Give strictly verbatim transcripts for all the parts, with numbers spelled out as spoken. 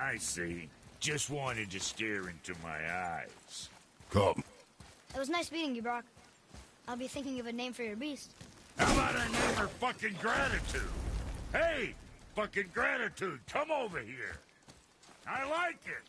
I see. Just wanted to stare into my eyes. Come. It was nice meeting you, Brock. I'll be thinking of a name for your beast. How about I name her fucking Gratitude? Hey, fucking Gratitude, come over here. I like it.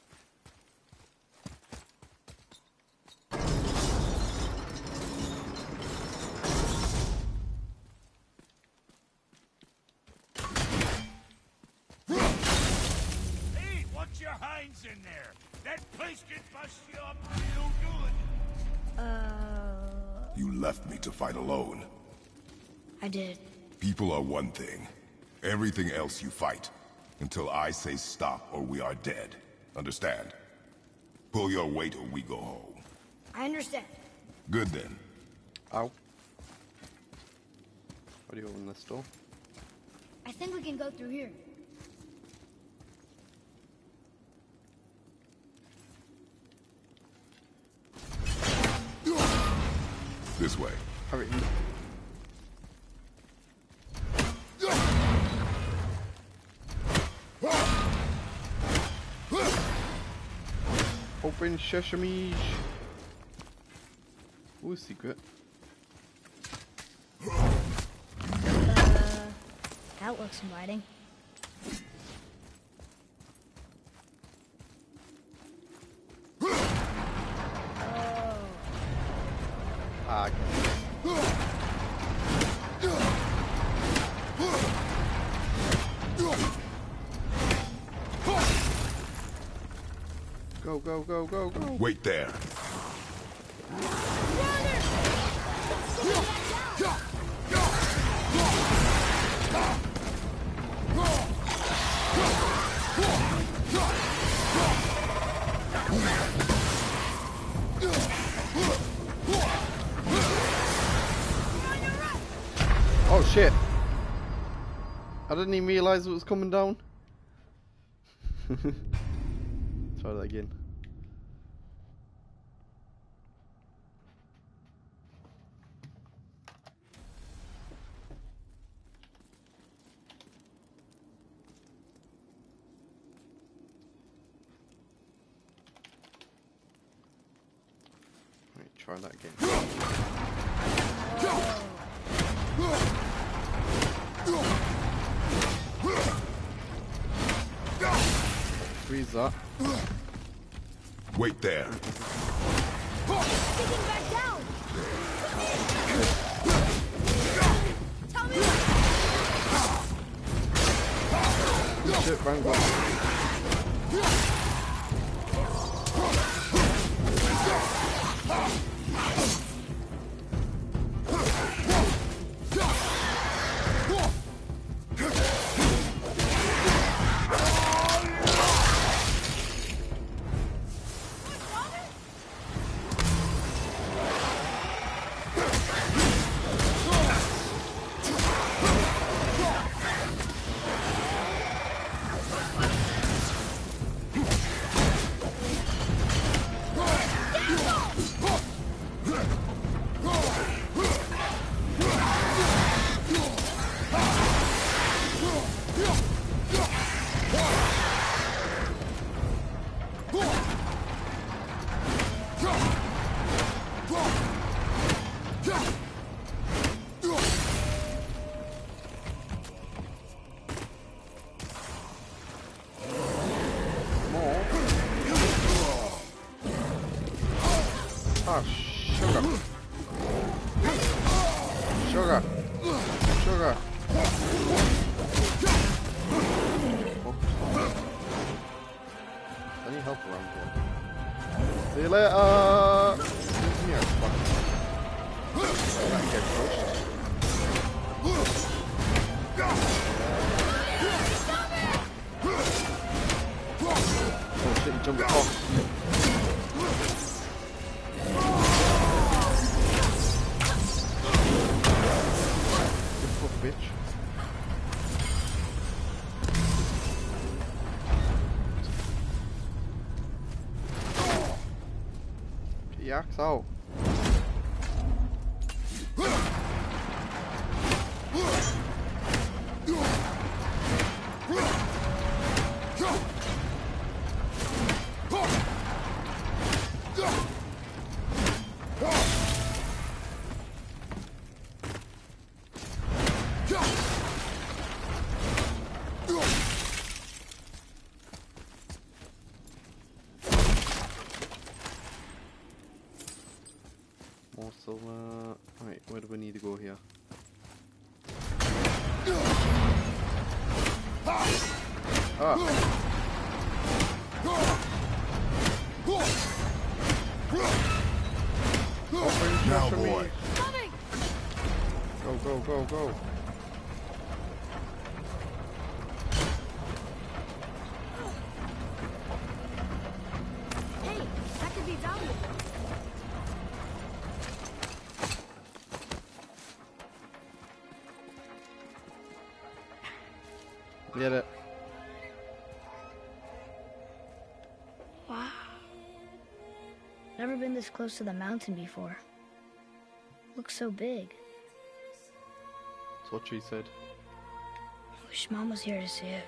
Hey, what's your hinds in there? That place can bust you up real good. Uh... You left me to fight alone. I did. People are one thing. Everything else you fight. Until I say stop or we are dead. Understand? Pull your weight or we go home. I understand. Good then. Ow. How do you open this door? I think we can go through here. This way. Hurry. Open sesame. Ooh, secret. Uh, that looks inviting. Oh. Ah. Go, go, go, go, go. Wait there. Oh shit. I didn't even realize it was coming down. Try that again. Right, try that again. Freeze that. Wait there. Sticking back down. Tell me. Shit, bang, bang. Ah, sugar. Sugar. Sugar. Oh. I need help around here. See you later. Come here, fuck. That get pushed. Oh shit, he jumped off. Bitch. Get your axe out. So, uh, alright, where do we need to go here? Ah! Now, boy. Go, go, go, go. Hey, that could be valuable. Get it. Wow. Never been this close to the mountain before. Looks so big. That's what she said. Wish Mom was here to see it.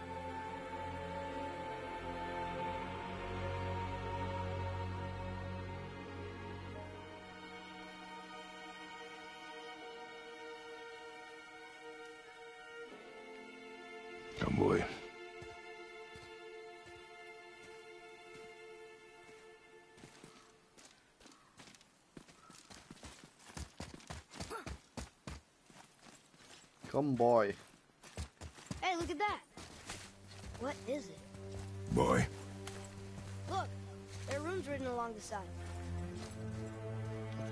Come, boy. Come, boy. Hey, look at that. What is it? Boy. Look, there are runes written along the side. That's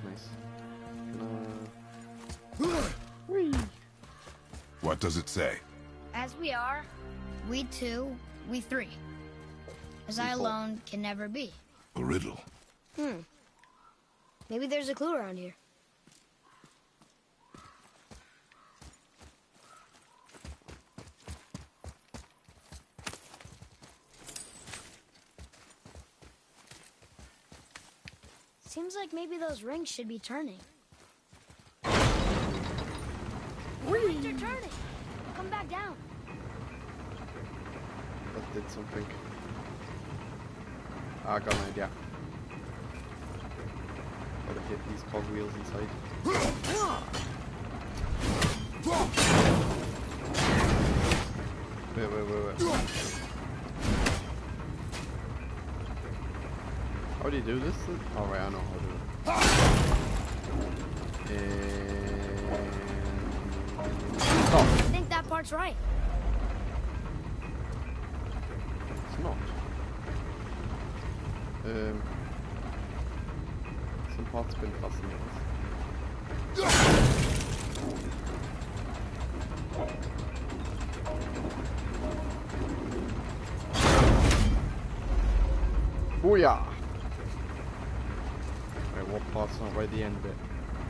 nice. Uh... Whee! What does it say? As we are, we two, we three. As I alone can never be. A riddle. Hmm. Maybe there's a clue around here. Seems like maybe those rings should be turning. Rings are turning! Come back down. That did something. Ah, I got an idea. Gotta hit these cogwheels inside. Wait, wait, wait, wait. How do you do this? Oh, right, I know how to do it. And... Oh. I think that part's right. It's not. Um, some parts been fascinating. Booyah! Right, what part's not right the end bit?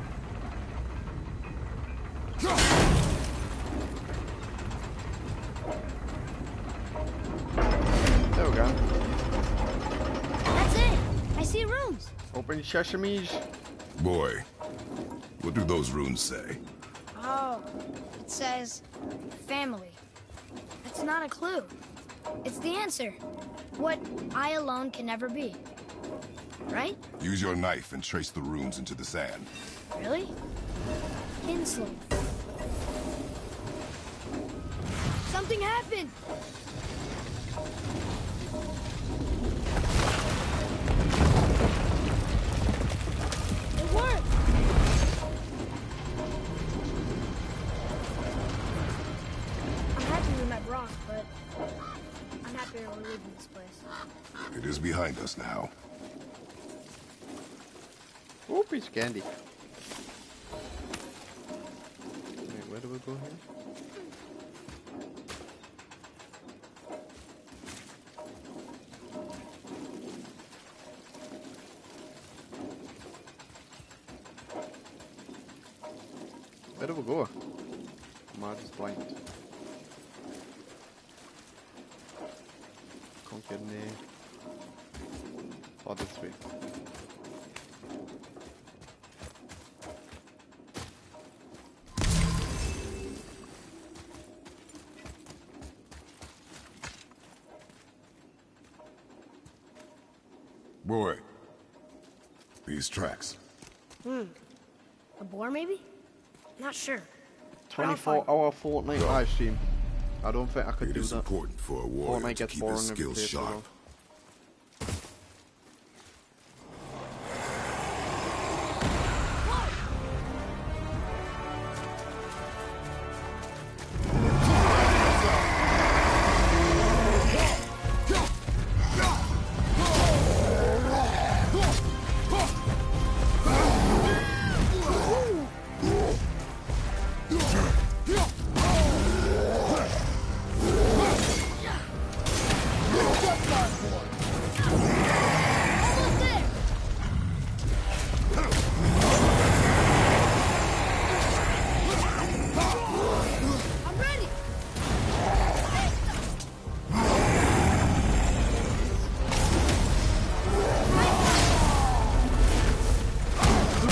There we go. That's it! I see runes! Open sesames. Boy. What do those runes say? Oh, it says family. That's not a clue. It's the answer. What I alone can never be. Right? Use your knife and trace the runes into the sand. Really? Kinslow. Something happened! It worked! I'm happy we met Brock, but I'm happier we're leaving this place. It is behind us now. Oh, piece of candy. Wait, where do we go here? Where do we go? Am I just blind? Can't get any... Oh, this way. Boy. These tracks. Hmm. A boar, maybe? Not sure. twenty-four hour Fortnite live stream. I don't think I could It do is that. important for a warrior Fortnite to gets keep boring his every skills day for a sharp. while.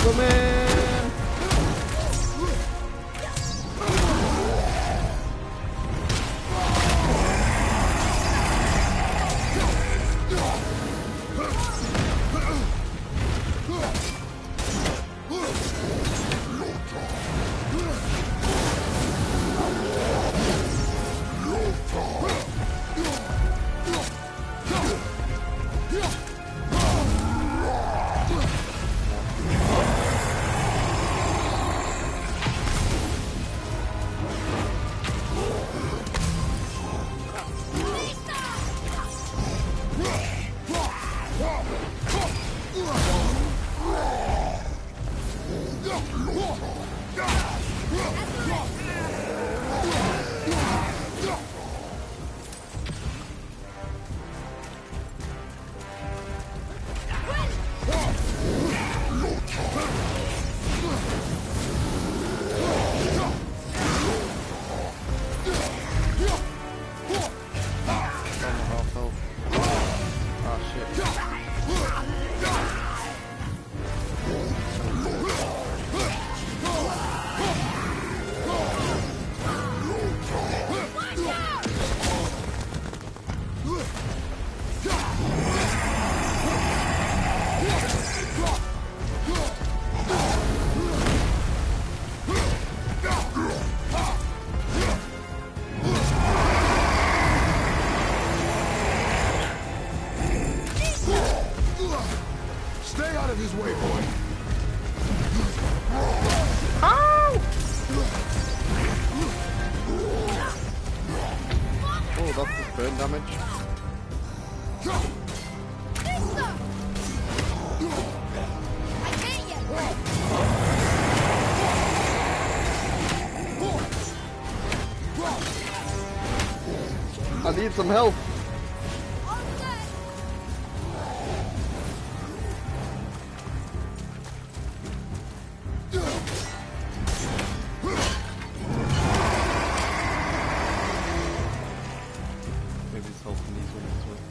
go, man. I need some help. Maybe it's helping these ones as well.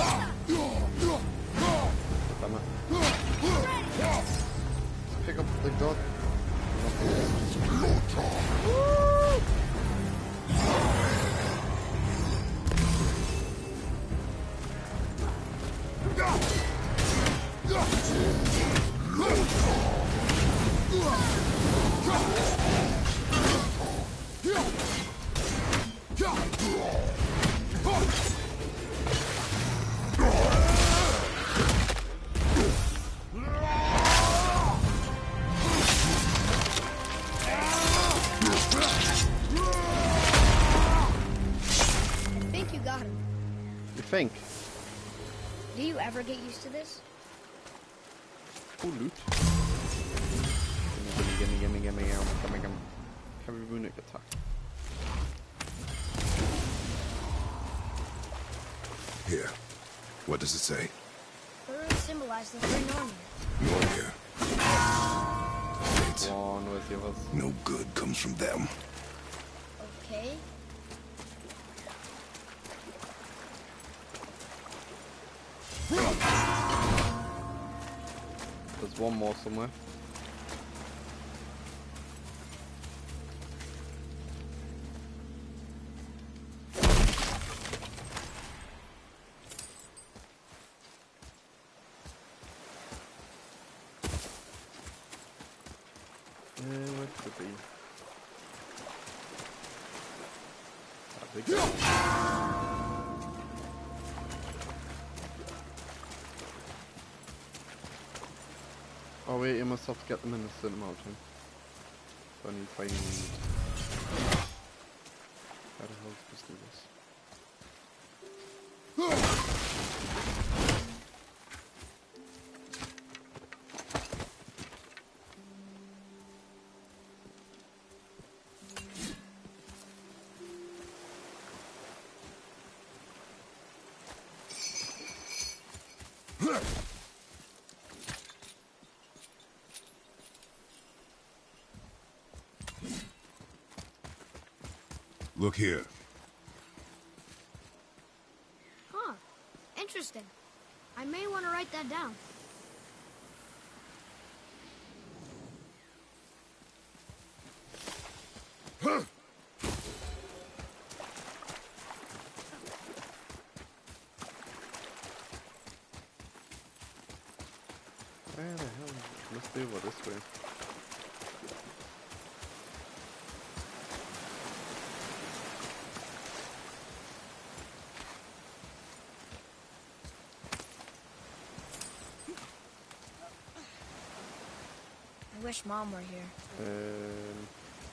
Damn it. Pick up the dog. Think. Do you ever get used to this? Oh, loot. Gimme, gimme, gimme, gimme, gimme, gimme, gimme. Heavy runic attack. Here. What does it say? The runes symbolize the three Nornir. Nornir. Wait. One with the others. No good comes from them. Okay. There's one more somewhere. Uh, where could it be? That big guy. Oh wait, you must have to get them in a certain amount of time. So I need to find... How the hell does this do this? Look here. Huh. Interesting. I may want to write that down. Where the hell? Must be over this way. I wish Mom were here. Um,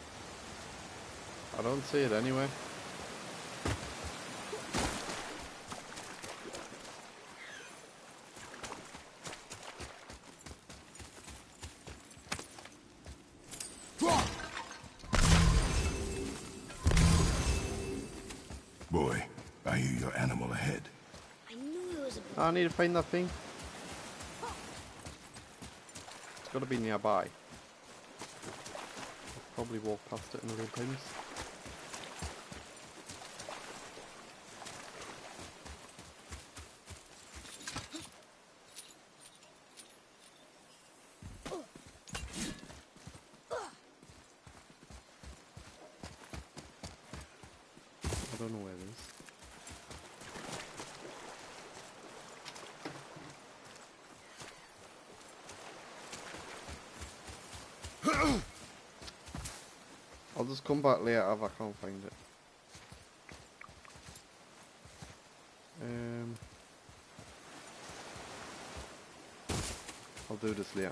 I don't see it anyway. Boy, I hear your animal ahead. I knew it was a Oh, I need to find that thing. It's got to be nearby. I'll probably walk past it in a million times. I don't know where it is. I'll just come back later if I can't find it. Um, I'll do this later.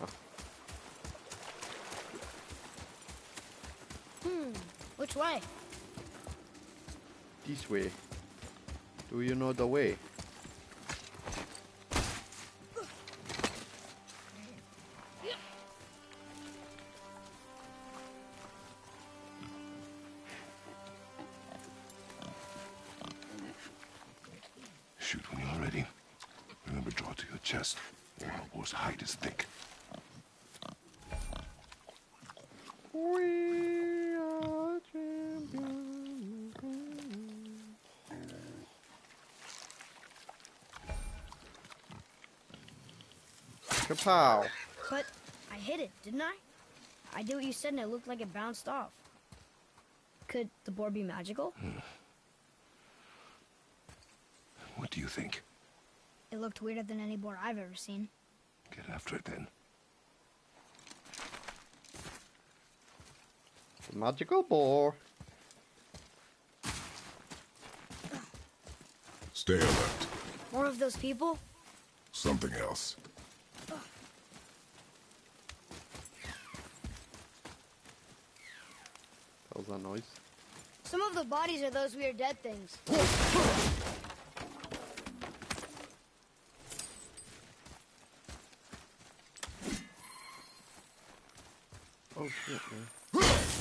Hmm. Which way? This way. Do you know the way? Shoot when you're ready. Remember, draw to your chest. War's hide is thick. We are champions. Kapow! But I hit it, didn't I? I did what you said and it looked like it bounced off. Could the board be magical? What do you think? It looked weirder than any board I've ever seen. Get after it then. The magical boar. Stay alert. More of those people? Something else. What was that noise? Some of the bodies are those weird dead things. Oh shit, man.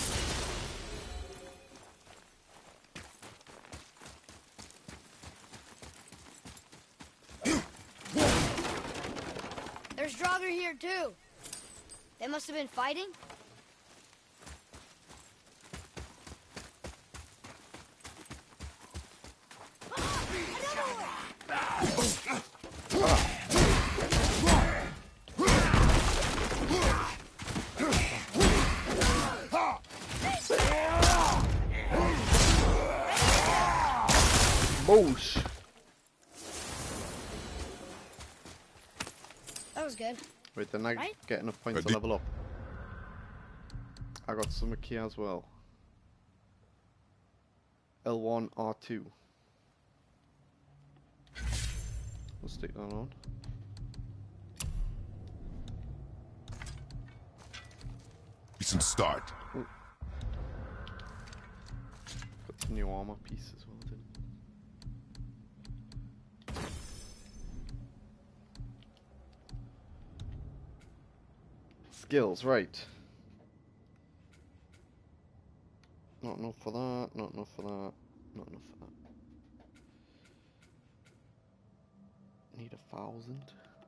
There's Draugr here too. They must have been fighting. Boosh! That was good. Wait, then I Right? get enough points I to did- level up. I got some key as well. L one R two. We'll stick that on. Decent start. Got some new armor piece as well, didn't Skills, right. Not enough for that, not enough for that, not enough for that. Need a thousand.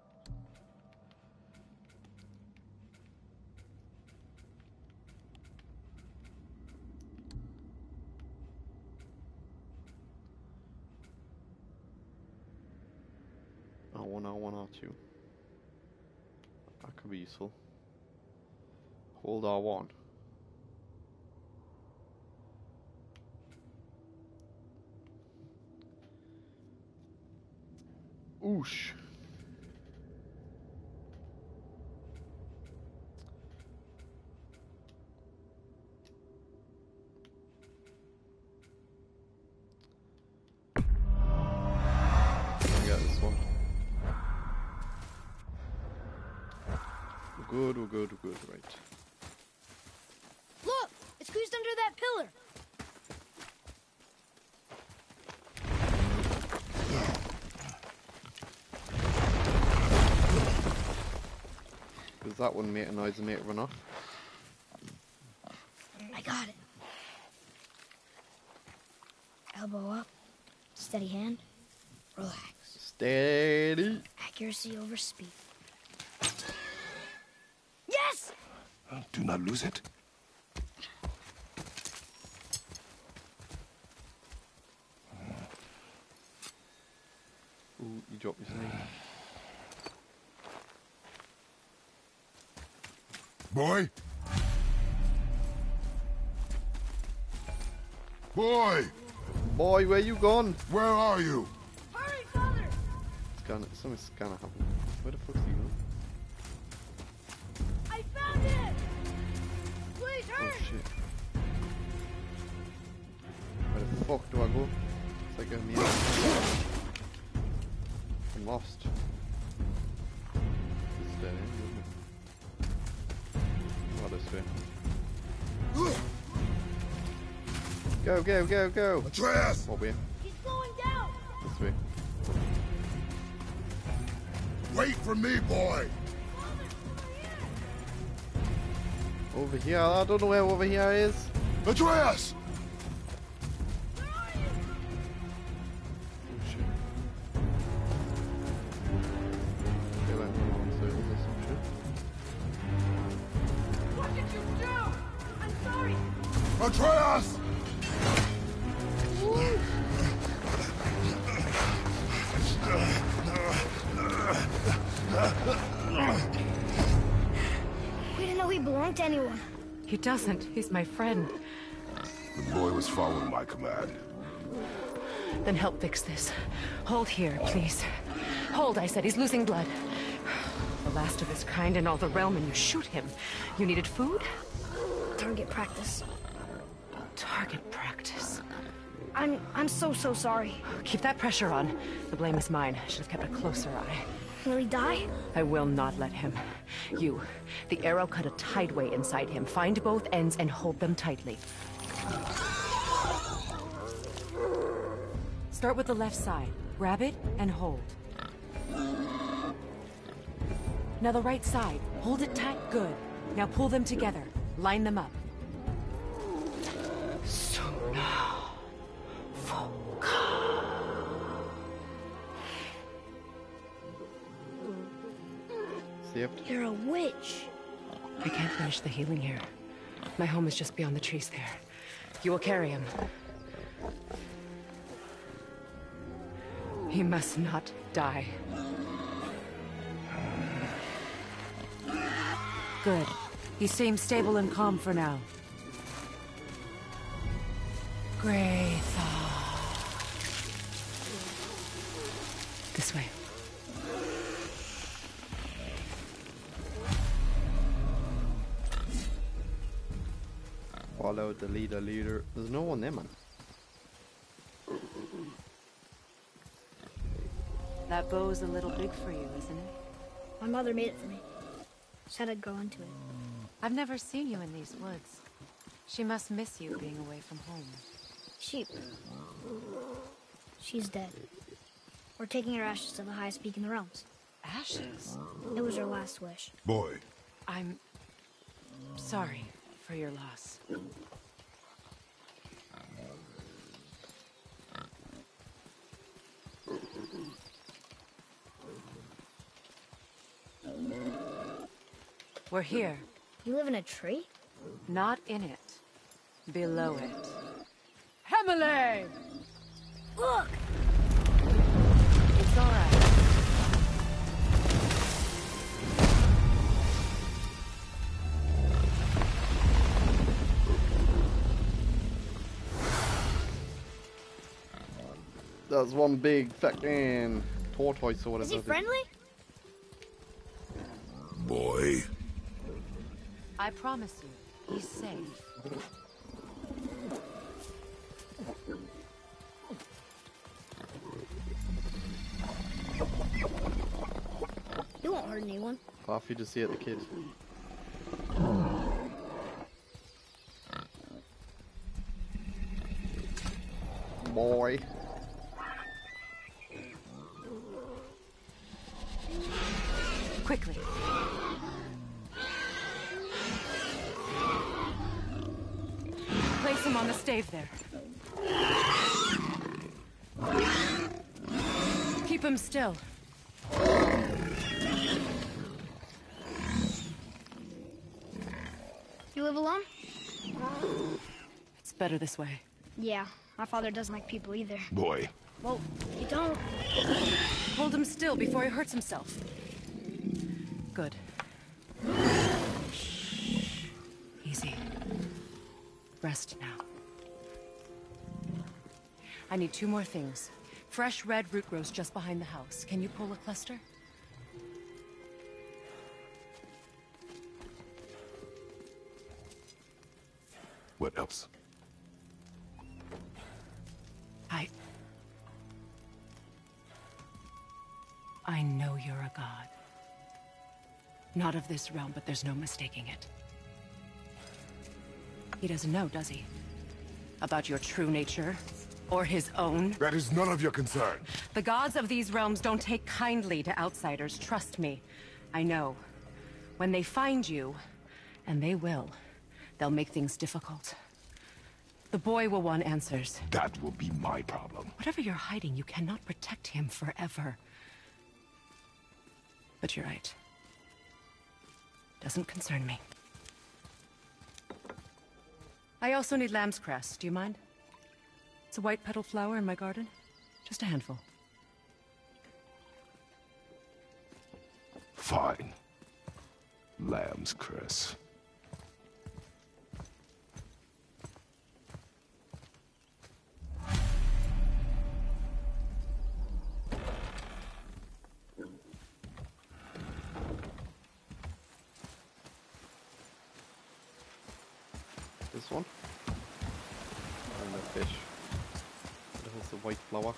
R one, R one, R two. That could be useful. Hold R one. Oosh. good, we're good, we're good, right. Look! It's squeezed under that pillar! Because that wouldn't make a noise and make it run off. I got it. Elbow up, steady hand, relax. Steady. Accuracy over speed. Yes! Uh, do not lose it. Ooh, you dropped your snake. Boy? Boy! Boy, where you gone? Where are you? Hurry, father! It's gonna, something's gonna happen. Where the fuck's he going? I found it! Please Oh hurry! shit. Where the fuck do I go? It's like I'm here. I'm lost. It's dead end, isn't it? Oh, this way. Go, go, go, go! Atreus! What way? He's slowing down! This way. Wait for me, boy! Over here? I don't know where over here is. Atreus! Where are you? Oh shit. They went on circles or some shit. What did you do? I'm sorry! Atreus! We didn't know he belonged to anyone. He doesn't. He's my friend. The boy was following my command. Then help fix this. Hold here, please. Hold, I said. He's losing blood. The last of his kind in all the realm, and you shoot him. You needed food? Target practice. Target practice. I'm I'm so so sorry. Keep that pressure on. The blame is mine. I should have kept a closer eye. Will he die? I will not let him. You. The arrow cut a tideway inside him. Find both ends and hold them tightly. Start with the left side. Grab it and hold. Now the right side. Hold it tight. Good. Now pull them together. Line them up. So now. Saved. You're a witch. I can't finish the healing here. My home is just beyond the trees there. You will carry him. He must not die. Good. He seems stable and calm for now. Graytha. This way. Follow the leader, leader. There's no one there, man. That bow's a little big for you, isn't it? My mother made it for me. Said I'd grow into it. I've never seen you in these woods. She must miss you being away from home. She... She's dead. We're taking her ashes to the highest peak in the realms. Ashes? It was her last wish. Boy, I'm sorry for your loss. We're here. You live in a tree? Not in it. Below it. Hemele! Look! It's all right. That's one big fucking tortoise or whatever. Is he it friendly? boy. I promise you, he's safe. You won't hurt anyone. Farfy just ate the kid. Boy. Quickly. Place him on the stave there. Keep him still. You live alone? It's better this way. Yeah, my father doesn't like people either. Boy. Well, you don't. Hold him still before he hurts himself. Good. Easy. Rest now. I need two more things. Fresh red root grows just behind the house. Can you pull a cluster? What else? I... I know you're a god. Not of this realm, but there's no mistaking it. He doesn't know, does he? About your true nature? Or his own? That is none of your concern. The gods of these realms don't take kindly to outsiders, trust me. I know. When they find you, and they will, they'll make things difficult. The boy will want answers. That will be my problem. Whatever you're hiding, you cannot protect him forever. But you're right. Doesn't concern me. I also need lamb's cress. Do you mind? It's a white petal flower in my garden. Just a handful. Fine. Lamb's cress. This one. And the fish. What is the white flower?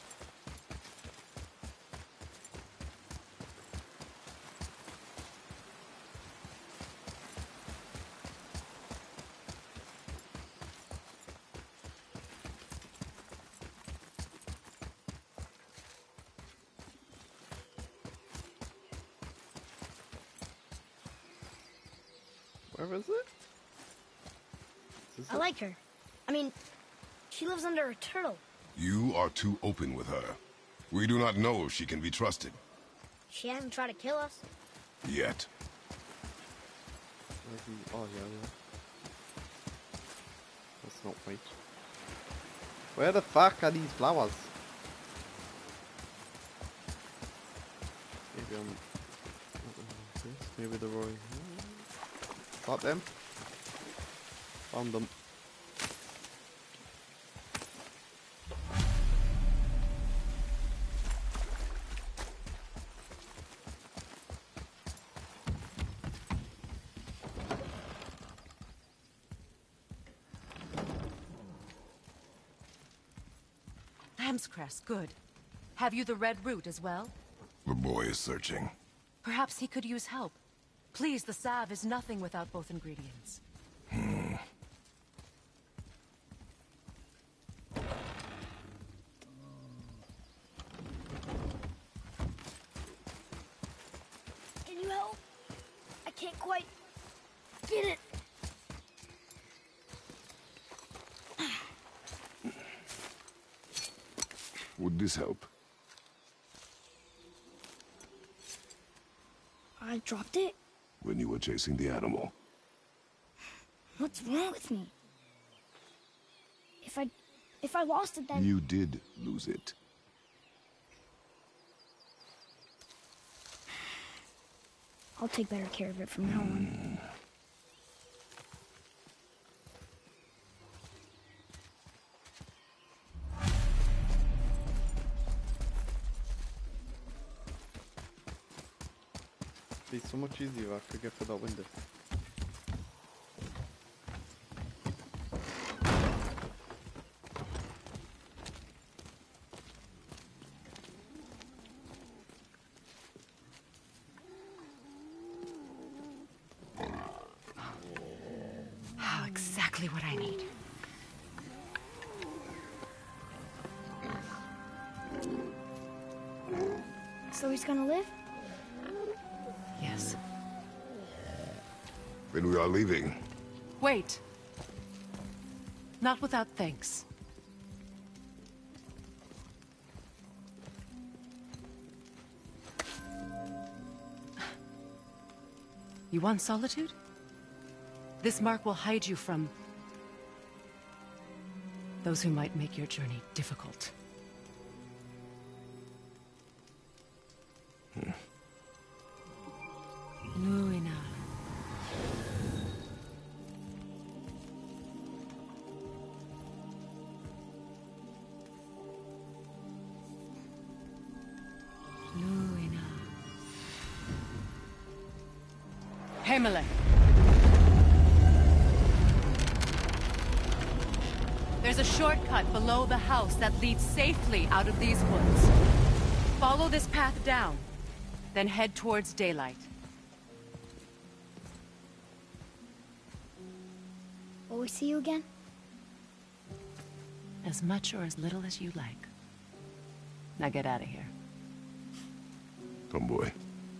Where is it? Is I it? like her. I mean, she lives under a turtle. You are too open with her. We do not know if she can be trusted. She hasn't tried to kill us. Yet. Where's the- Oh yeah, yeah. That's not white. Where the fuck are these flowers? Maybe I'm. What is this? Maybe they're right here. Got them. Found them. Lamb's cress, good. Have you the red root as well? The boy is searching. Perhaps he could use help. Please, the salve is nothing without both ingredients. Hmm. Can you help? I can't quite get it. Would this help? I dropped it? When you were chasing the animal. What's wrong with me? If I... if I lost it, then... You did lose it. I'll take better care of it from now on. It'd be so much easier if I could get through that window. exactly what I need. So he's gonna live? Yes. Then we are leaving. Wait. Not without thanks. You want solitude? This mark will hide you from those who might make your journey difficult. Hmm. Luina. Luina. Himalay. There's a shortcut below the house that leads safely out of these woods. Follow this path down, then head towards daylight. Will we see you again? As much or as little as you like. Now get out of here. Tomboy.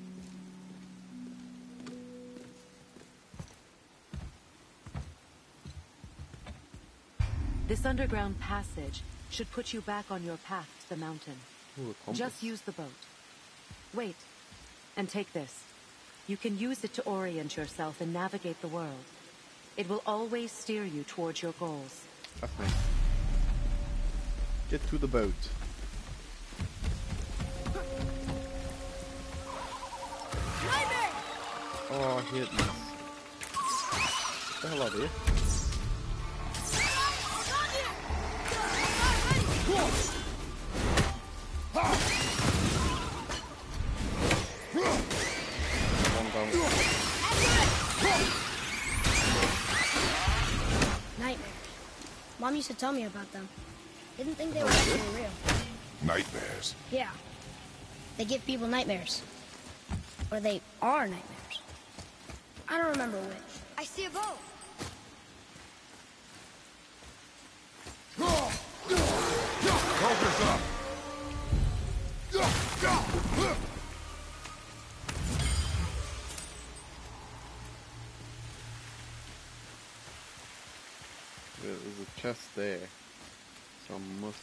This underground passage should put you back on your path to the mountain. Ooh, a compass. Just use the boat. Wait, and take this. You can use it to orient yourself and navigate the world. It will always steer you towards your goals. That's nice. Get to the boat. Oh, I hate these. What the hell are they? One down. Nightmares. Mom used to tell me about them. Didn't think they were actually real. Nightmares. Yeah. They give people nightmares. Or they are nightmares. I don't remember which. I see a boat. Focus up! There's a chest there, so I must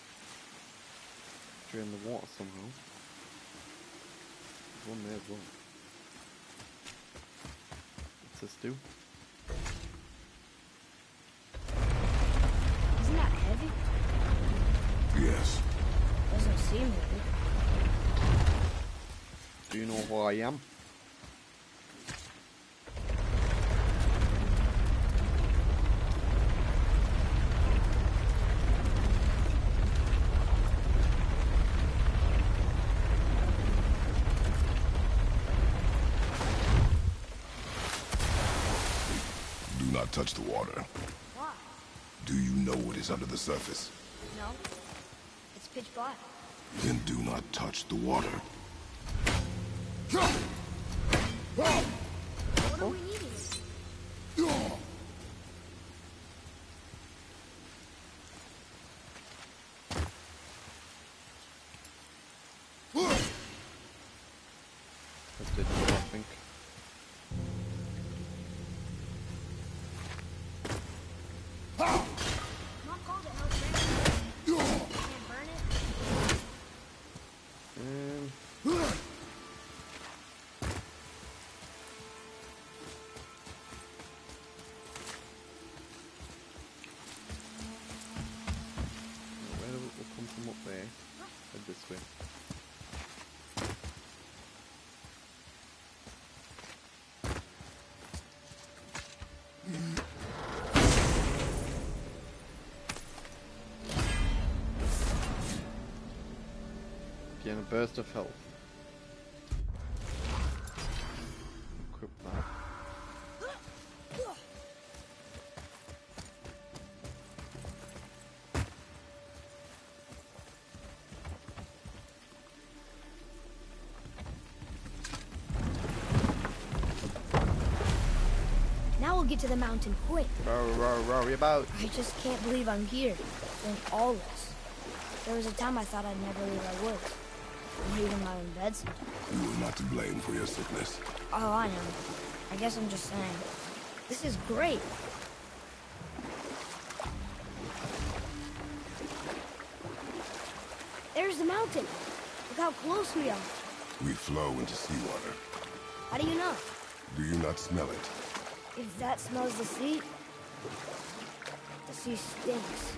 drain the water somehow. There's one there as well. What's this do? Isn't that heavy? Yes. Doesn't seem heavy. Do you know who I am? Do not touch the water. Why? Do you know what is under the surface? No. It's pitch black. Then do not touch the water. What are we needing? That did more, I think. Mom called it house brand. You can't burn it. Um, where will it come from up there? Head this way. Again, a burst of health. Equip that. Now we'll will get to the mountain quick. Row, row, row about. I just can't believe I'm here, doing all this. There was a time I thought I'd never leave our woods. And even my own bed sometimes. You are not to blame for your sickness. Oh, I know. I guess I'm just saying. This is great. There's the mountain. Look how close we are. We flow into seawater. How do you know? Do you not smell it? If that smells the sea, the sea stinks.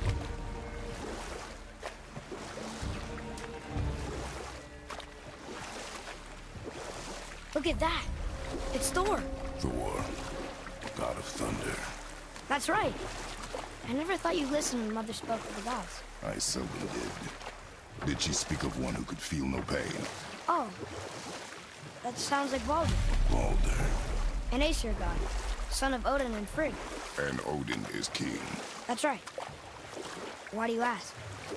Look at that. It's Thor. Thor, god of thunder. That's right. I never thought you listened when Mother spoke of the gods. I seldom did. Did she speak of one who could feel no pain? Oh. That sounds like Baldur. Baldur. An Aesir god, son of Odin and Frigg. And Odin is king. That's right. Why do you ask?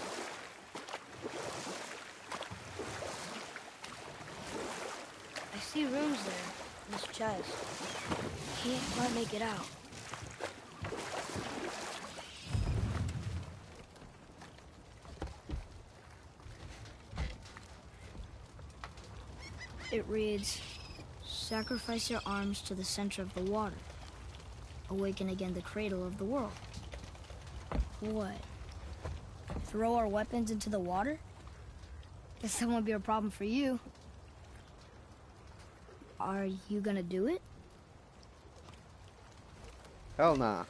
I see runes there, in this chest. Can't quite make it out. It reads, sacrifice your arms to the center of the water. Awaken again the cradle of the world. What? Throw our weapons into the water? Guess that won't be a problem for you. Are you gonna do it? Hell nah.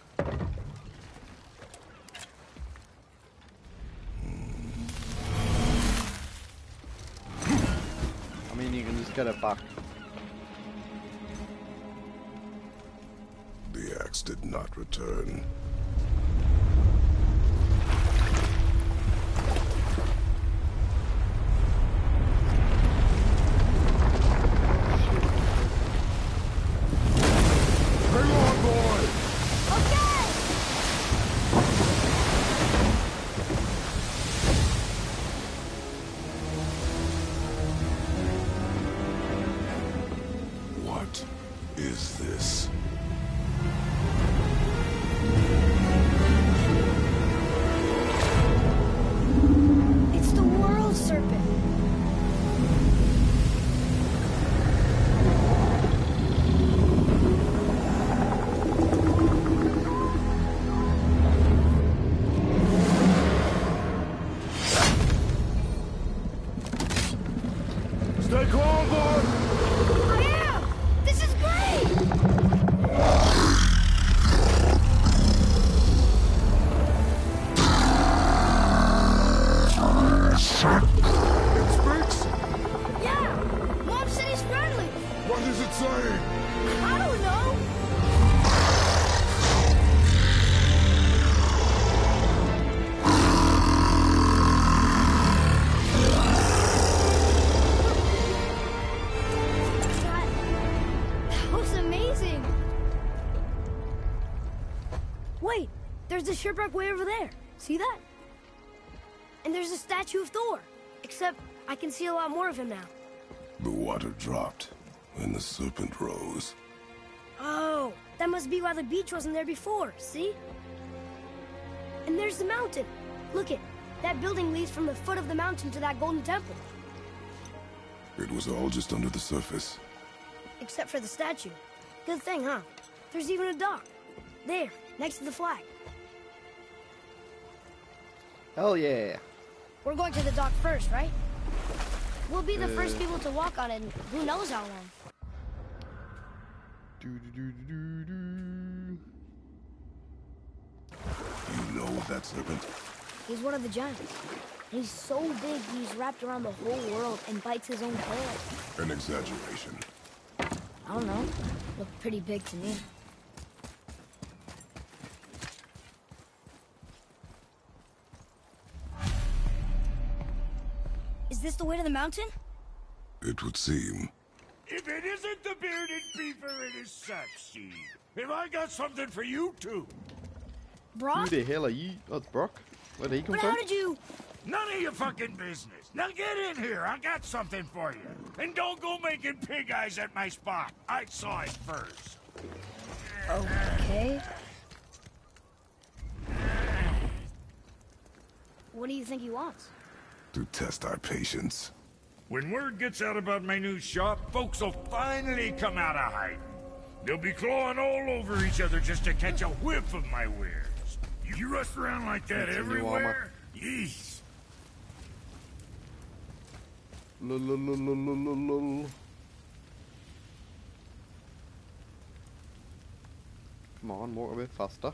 I mean, you can just get it back. The axe did not return. Hang on, boy! Okay! What is this? It's the world serpent. Stay calm, boy! I am! This is great! It speaks? Yeah! Mom said he's friendly! What is it saying? I don't know! That, that was amazing! Wait! There's the shipwreck way over there. See that? And there's a statue of Thor. Except I can see a lot more of him now. The water dropped, and the serpent rose. Oh, that must be why the beach wasn't there before, see? And there's the mountain. Look it, that building leads from the foot of the mountain to that golden temple. It was all just under the surface. Except for the statue. Good thing, huh? There's even a dock. There, next to the flag. Hell yeah. We're going to the dock first, right? We'll be the Uh. first people to walk on it in who knows how long. Do, do, do, do, do, do. You know that serpent? He's one of the giants. He's so big he's wrapped around the whole world and bites his own tail. An exaggeration. I don't know. Looked pretty big to me. Is this the way to the mountain? It would seem. If it isn't the bearded beaver, it is Sackseed. Have I got something for you too? Brock? Who the hell are you? Oh, it's Brock. Where did he come But from? how did you... None of your fucking business. Now get in here. I got something for you. And don't go making pig eyes at my spot. I saw it first. Okay. What do you think he wants? To test our patience. When word gets out about my new shop, folks will finally come out of hiding. They'll be clawing all over each other just to catch a whiff of my wares. You rush around like that Continue, everywhere? Yeesh. Lol, lol, lol, lol, lol, lol. Come on, walk a bit faster.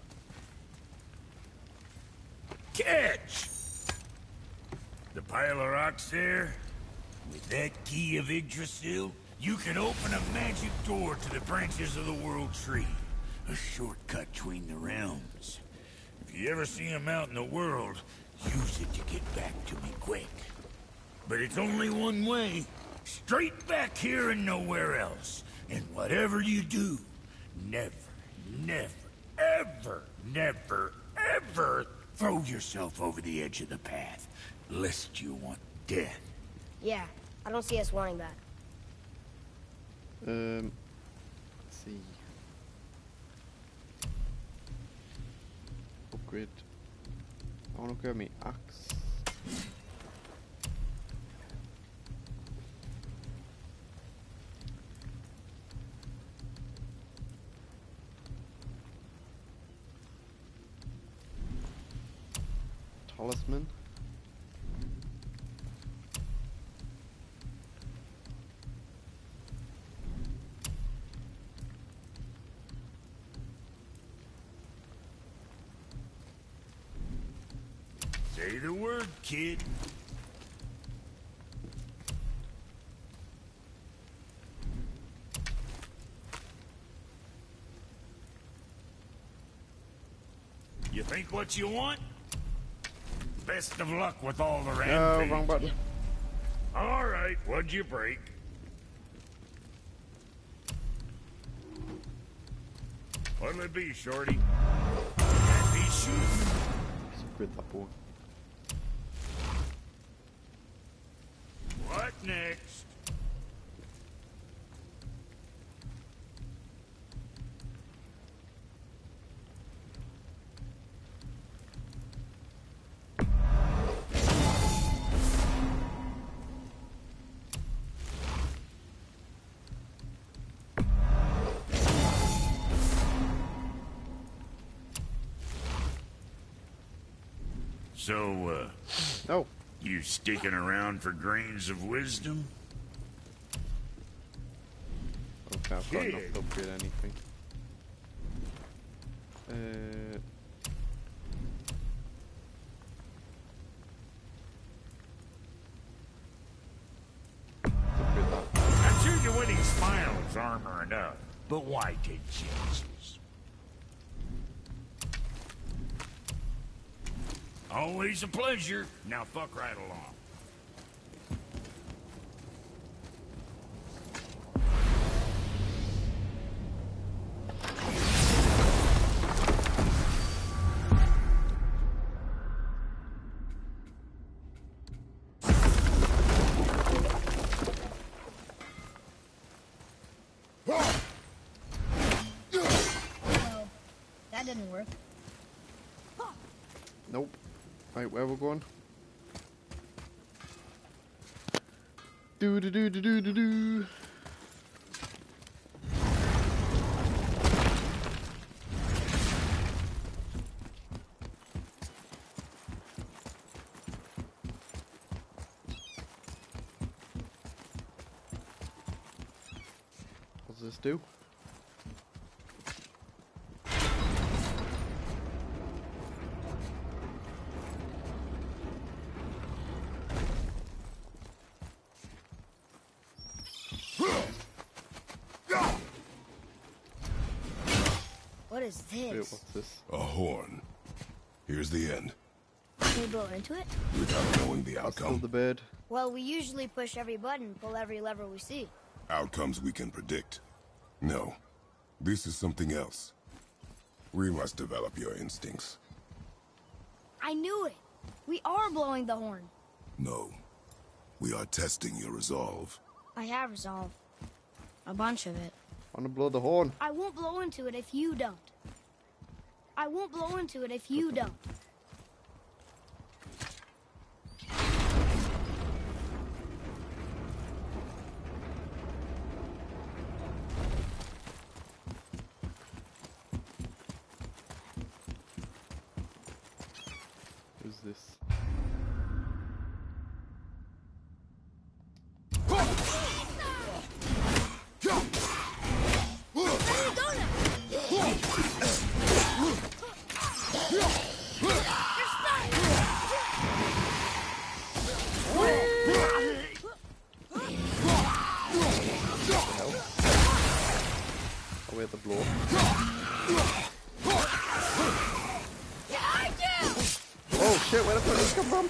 Catch! The pile of rocks there? With that key of Yggdrasil, you can open a magic door to the branches of the World Tree. A shortcut between the realms. If you ever see him out in the world, use it to get back to me quick. But it's only one way. Straight back here and nowhere else. And whatever you do, never, never, ever, never, ever throw yourself over the edge of the path, lest you want death. Yeah, I don't see us wanting that. Um, let's see. Upgrade. I want to go my axe. Talisman. Say the word, kid. You think what you want? Best of luck with all the No, rampage. wrong button. All right, what'd you break? What'll it be, shorty? Be shooting. Upgrade that boy. What next? So, uh, No. you sticking around for grains of wisdom? Okay, I've got enough Kid. to upgrade anything. Uh, upgrade that. I'm sure your winning smile is armor enough, but why take chances? Always a pleasure. Now fuck right along. Well, that didn't work. Nope. Right, where we're going? Do do do do do do do. What does this do? What is Wait, this? what's this? A horn. Here's the end. Can we blow into it? Without knowing the Kill outcome. the bird. Well, we usually push every button, pull every lever we see. Outcomes we can predict. No. This is something else. We must develop your instincts. I knew it! We are blowing the horn. No. We are testing your resolve. I have resolve. A bunch of it. Wanna blow the horn? I won't blow into it if you don't. I won't blow into it if you don't. Who's this? Away the blow. Oh shit, where the fuck did this come from?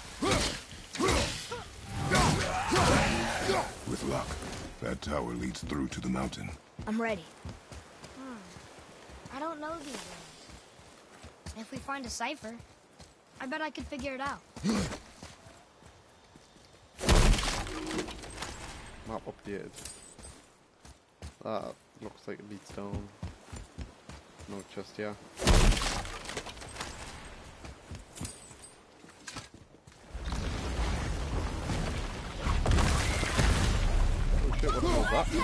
With luck, that tower leads through to the mountain. I'm ready. Hmm. I don't know these words. If we find a cipher, I bet I could figure it out. Map updated. That looks like it leads down. No chest here. Oh shit, what was that?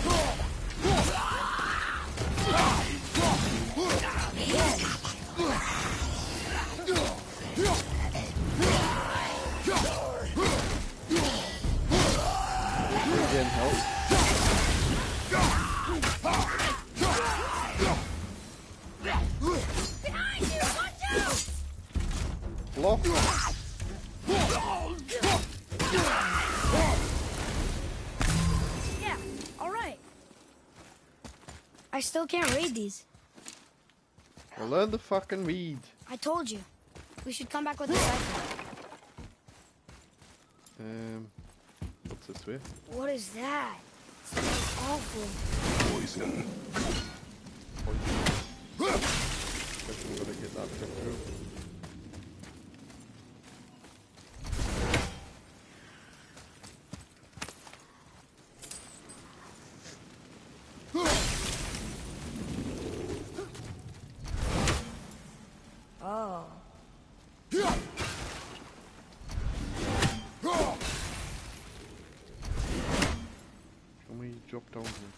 Again, help. Block. Yeah, all right. I still can't read these. Well, learn the fucking read. I told you. We should come back with a cipher. Um, what's this way? What is that? It's awful. Poison. Guess I'm gonna get that checked through. Oh. Can we drop down here?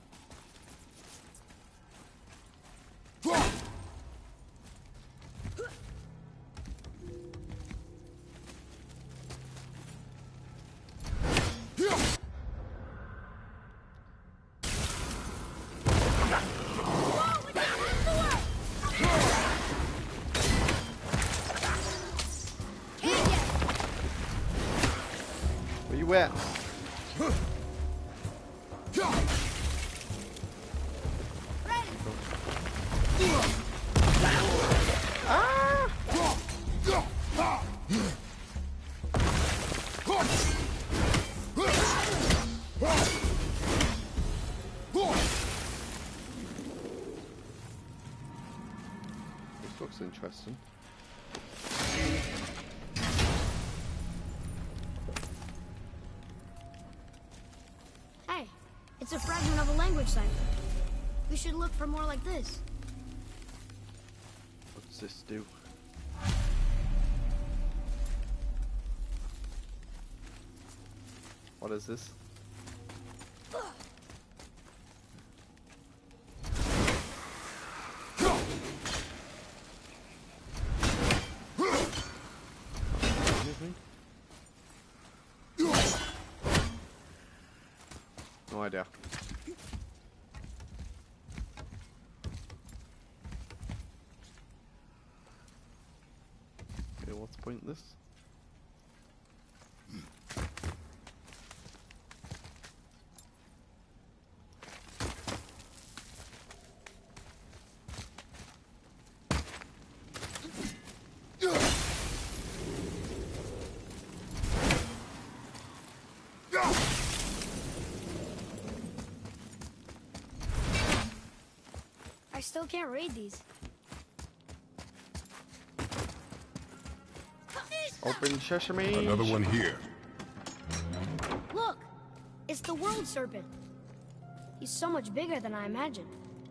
Where you at? This looks interesting. Hey, it's a fragment of a language cipher. We should look for more like this. What does this do? What is this? Anything? No idea. Okay, what's the point in this? I still can't read these. Open sesame. Another one here. Look, it's the world serpent. He's so much bigger than I imagined.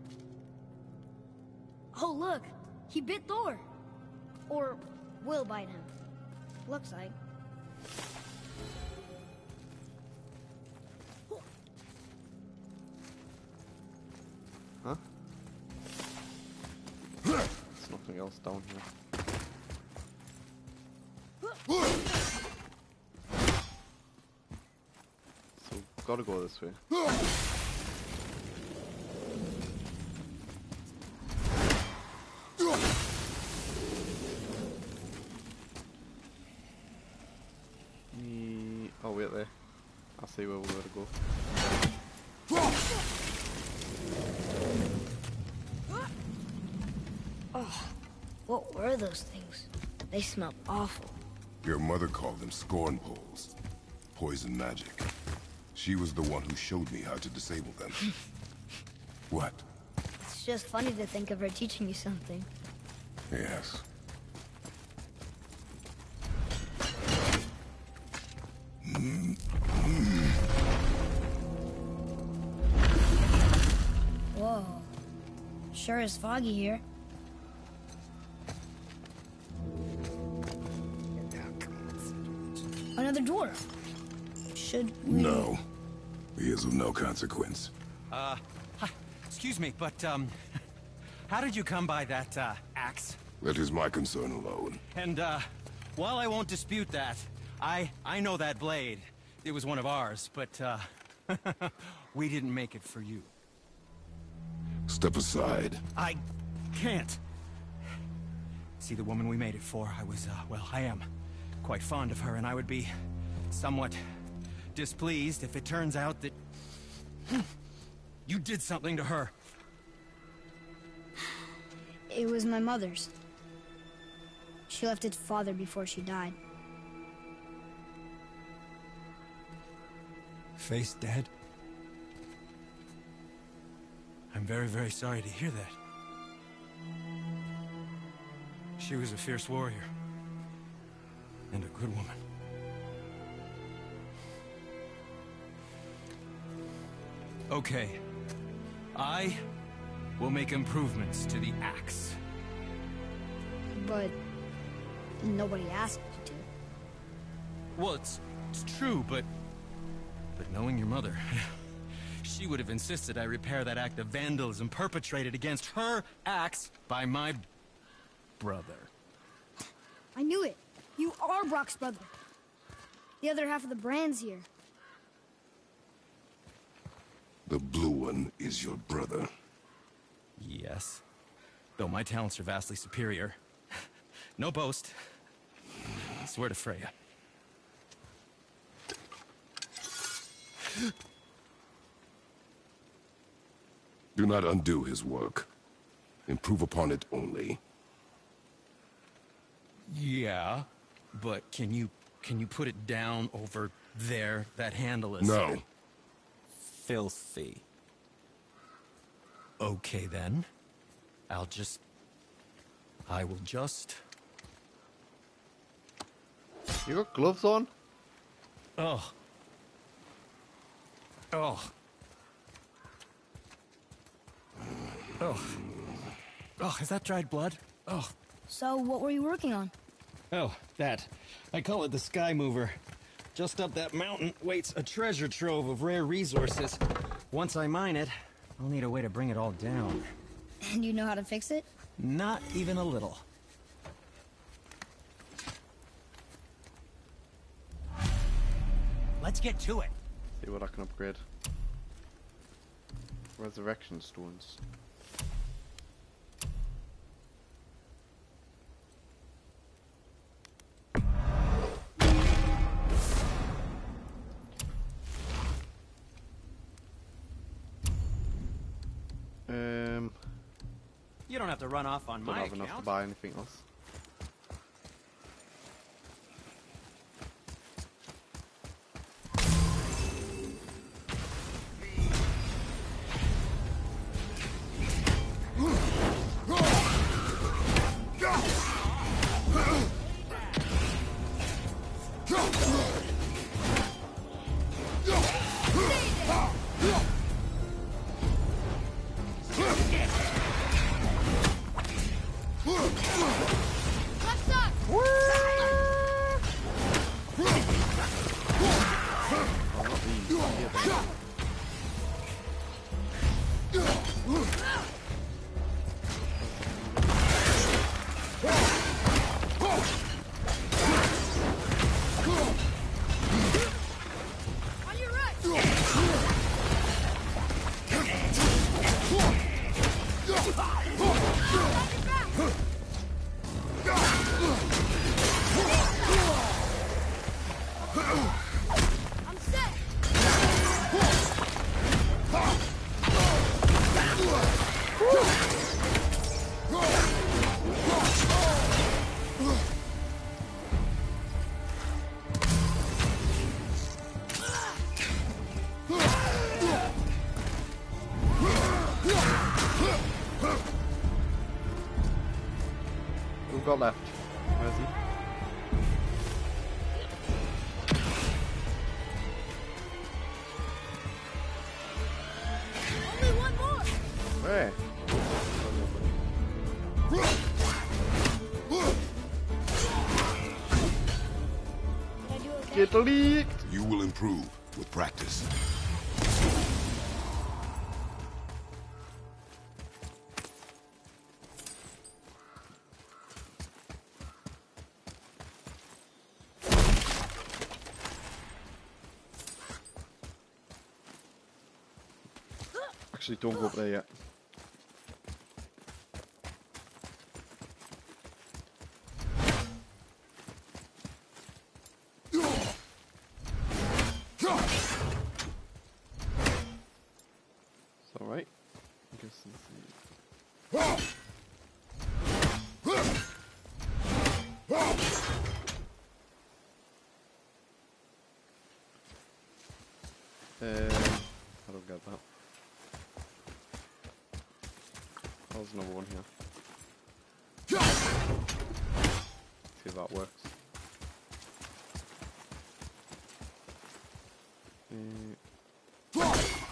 Oh, look! He bit Thor! Or will bite him. Looks like. Huh? There's nothing else down here. So, gotta go this way. Me... Oh, wait there. I'll see where we're gonna go. Oh, what were those things? They smelled awful. Your mother called them scorn poles. Poison magic. She was the one who showed me how to disable them. What? It's just funny to think of her teaching you something. Yes. Whoa. Sure is foggy here. Another dwarf. Should we... No. He is of no consequence. Uh, hi. Excuse me, but, um... how did you come by that, uh, axe? That is my concern alone. And, uh, while I won't dispute that, I... I know that blade. It was one of ours, but, uh... we didn't make it for you. Step aside. I can't. See, the woman we made it for, I was, uh, well, I am quite fond of her, and I would be somewhat displeased if it turns out that you did something to her. It was my mother's. She left its father before she died. Face dead? I'm very, very sorry to hear that. She was a fierce warrior. And a good woman. Okay. I will make improvements to the axe. But nobody asked you to. Well, it's, it's true, but... But knowing your mother... She would have insisted I repair that act of vandalism perpetrated against her axe by my... brother. I knew it. You are Brock's brother. The other half of the brand's here. The blue one is your brother. Yes. Though my talents are vastly superior. No boast. I swear to Freya. Do not undo his work. Improve upon it only. Yeah, but can you can you put it down over there? That handle is No. filthy. Okay then. I'll just I will just You got gloves on? Oh. Oh. Oh. Oh, is that dried blood? Oh. So, what were you working on? Oh, that. I call it the Sky Mover. Just up that mountain waits a treasure trove of rare resources. Once I mine it, I'll need a way to bring it all down. And you know how to fix it? Not even a little. Let's get to it. See what I can upgrade. Resurrection stones. Um, You don't have to run off on don't my have enough to account. buy anything else. Who got left? Where's he? Only one more. Where? Did I do okay? Get leaked! You will improve with practice. Actually, don't go up there yet. It's alright. I guess let's see. Um, I don't get that. There's another one here. See if that works. Uh,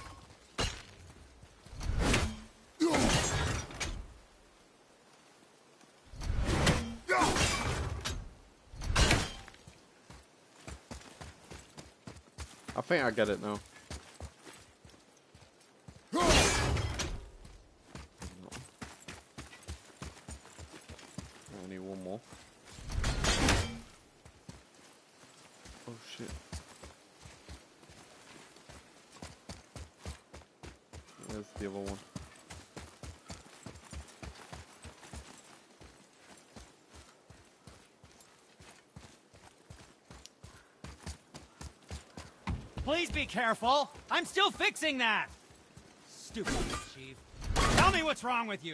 I think I get it now. I need one more. Oh shit. Where's the other one? Please be careful. I'm still fixing that. Stupid chief. Tell me what's wrong with you.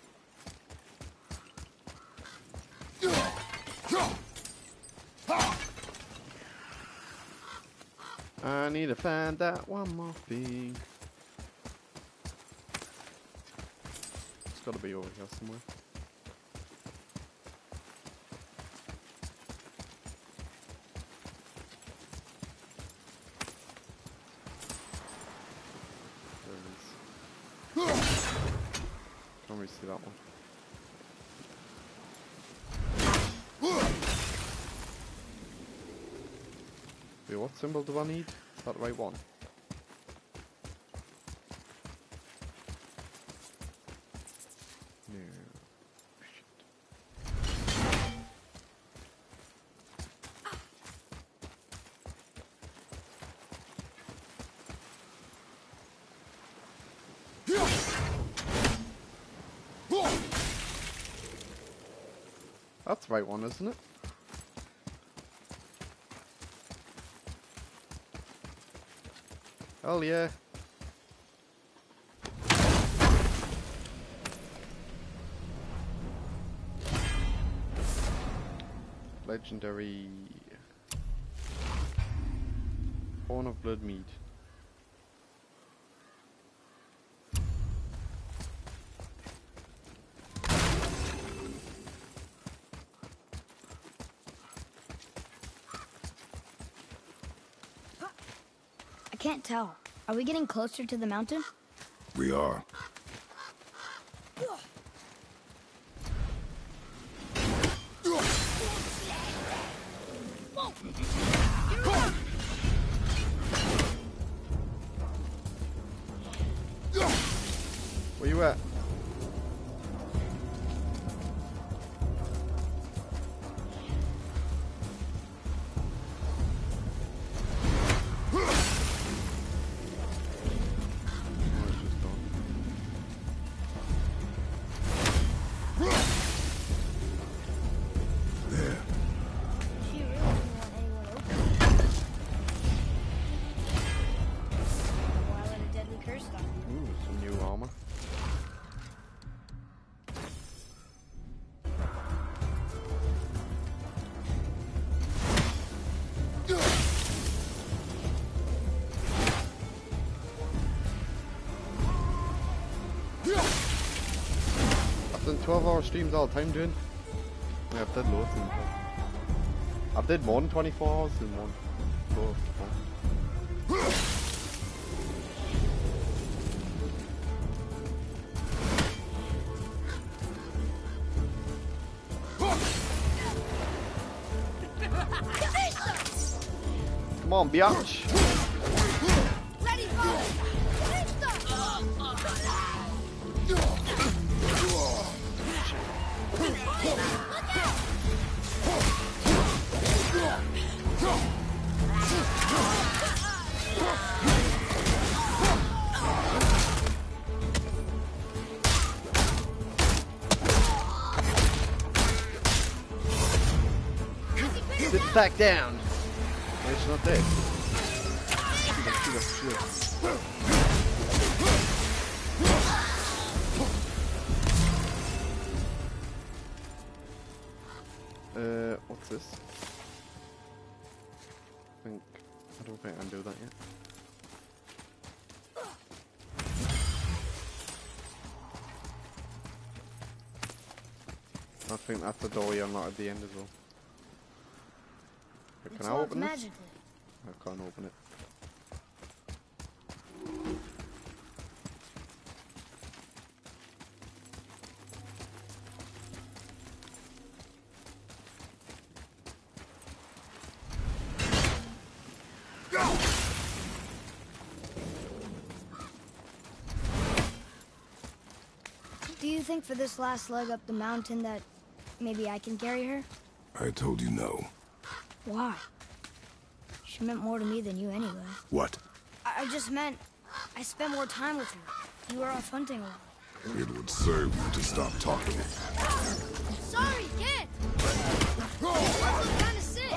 I need to find that one more thing. It's gotta be over here somewhere. There it is. Can't really see that one. Wait, what symbol do I need? Is that the right one? No. Shit. That's the right one, isn't it? Hell yeah. Legendary Horn of Blood Mead. I can't tell. Are we getting closer to the mountain? We are. Where you at? She really didn't want anyone open. Why let a deadly curse stop you? Ooh, some new armor. done twelve hour streams all the time doing. Yeah, I've done loads in I've did more than twenty-four hours in one. So, come on, biatch. Ready, Sit back down. It's not dead. Shoot him, shoot him, shoot him. Uh, what's this? I think I don't think I can do that yet. I think that's the door you're not at the end as well. But can I open this? magically. I can't open it. Do you think for this last leg up the mountain that maybe I can carry her? I told you no. Why? She meant more to me than you anyway. What? I, I just meant I spent more time with her. You were off hunting a lot. It would serve you to stop talking. Sorry, kid! I'm kind of sick.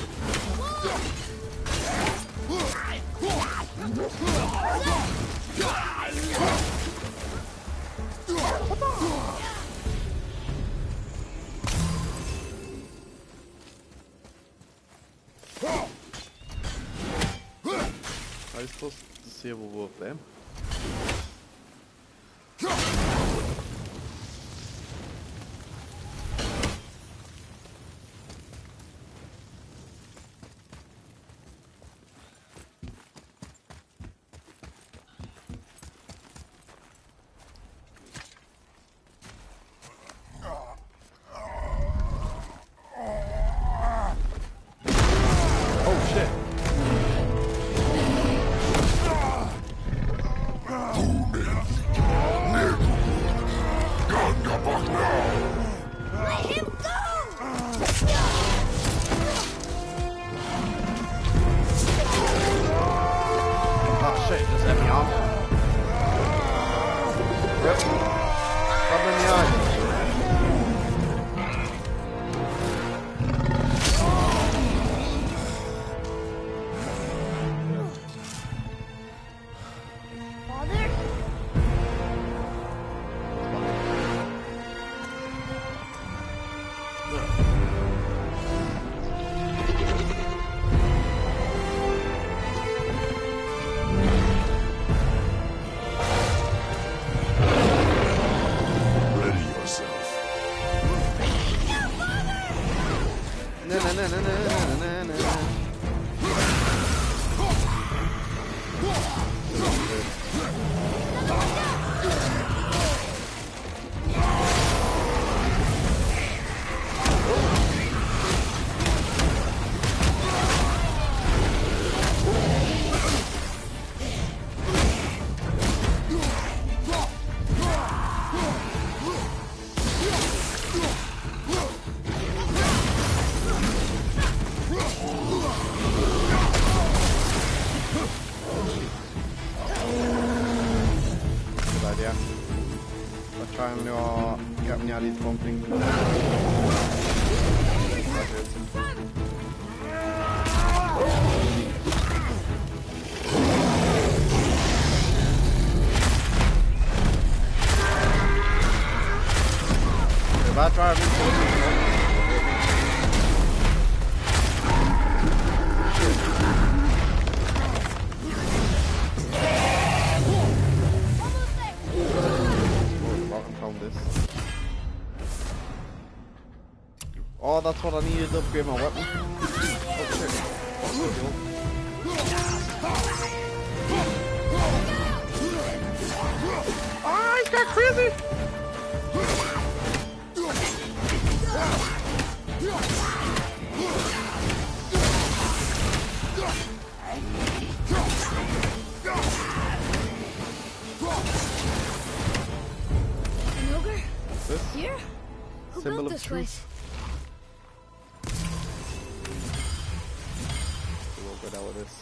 Are you supposed to disable both of them? Oh, that's what I needed to upgrade my weapon. Oh shit. Ah, he got crazy! An ogre? This Here? Who symbol built of this truth. place? We'll get out of this.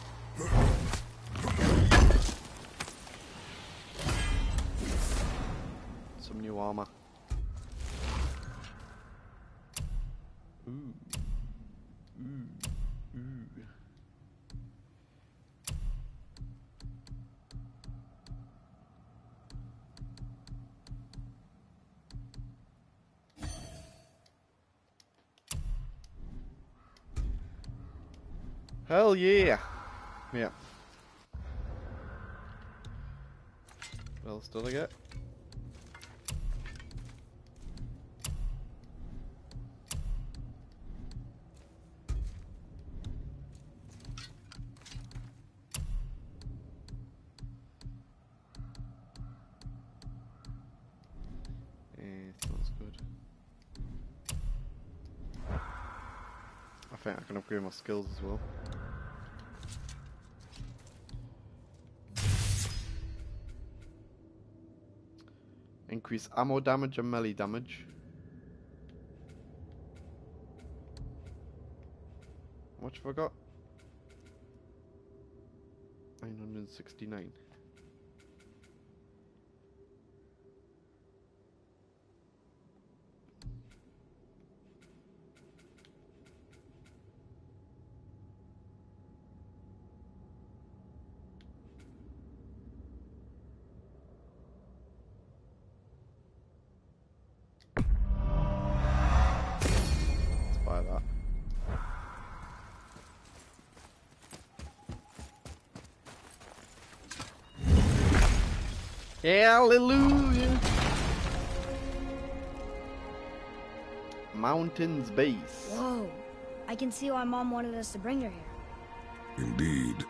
Some new armor. Ooh. Ooh. Ooh. Hell yeah! Yeah. What else did I get? Eh, sounds good. I think I can upgrade my skills as well. Increase ammo damage and melee damage. How much have I got? nine hundred sixty-nine. Hallelujah! Mountains base. Whoa. I can see why Mom wanted us to bring her here. Indeed.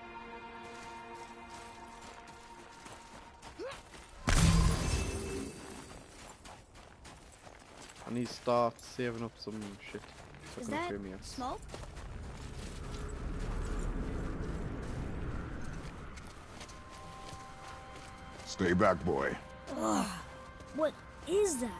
I need to start saving up some shit. So Is I can that upgrade me. smoke? Stay back, boy. Ugh. What is that?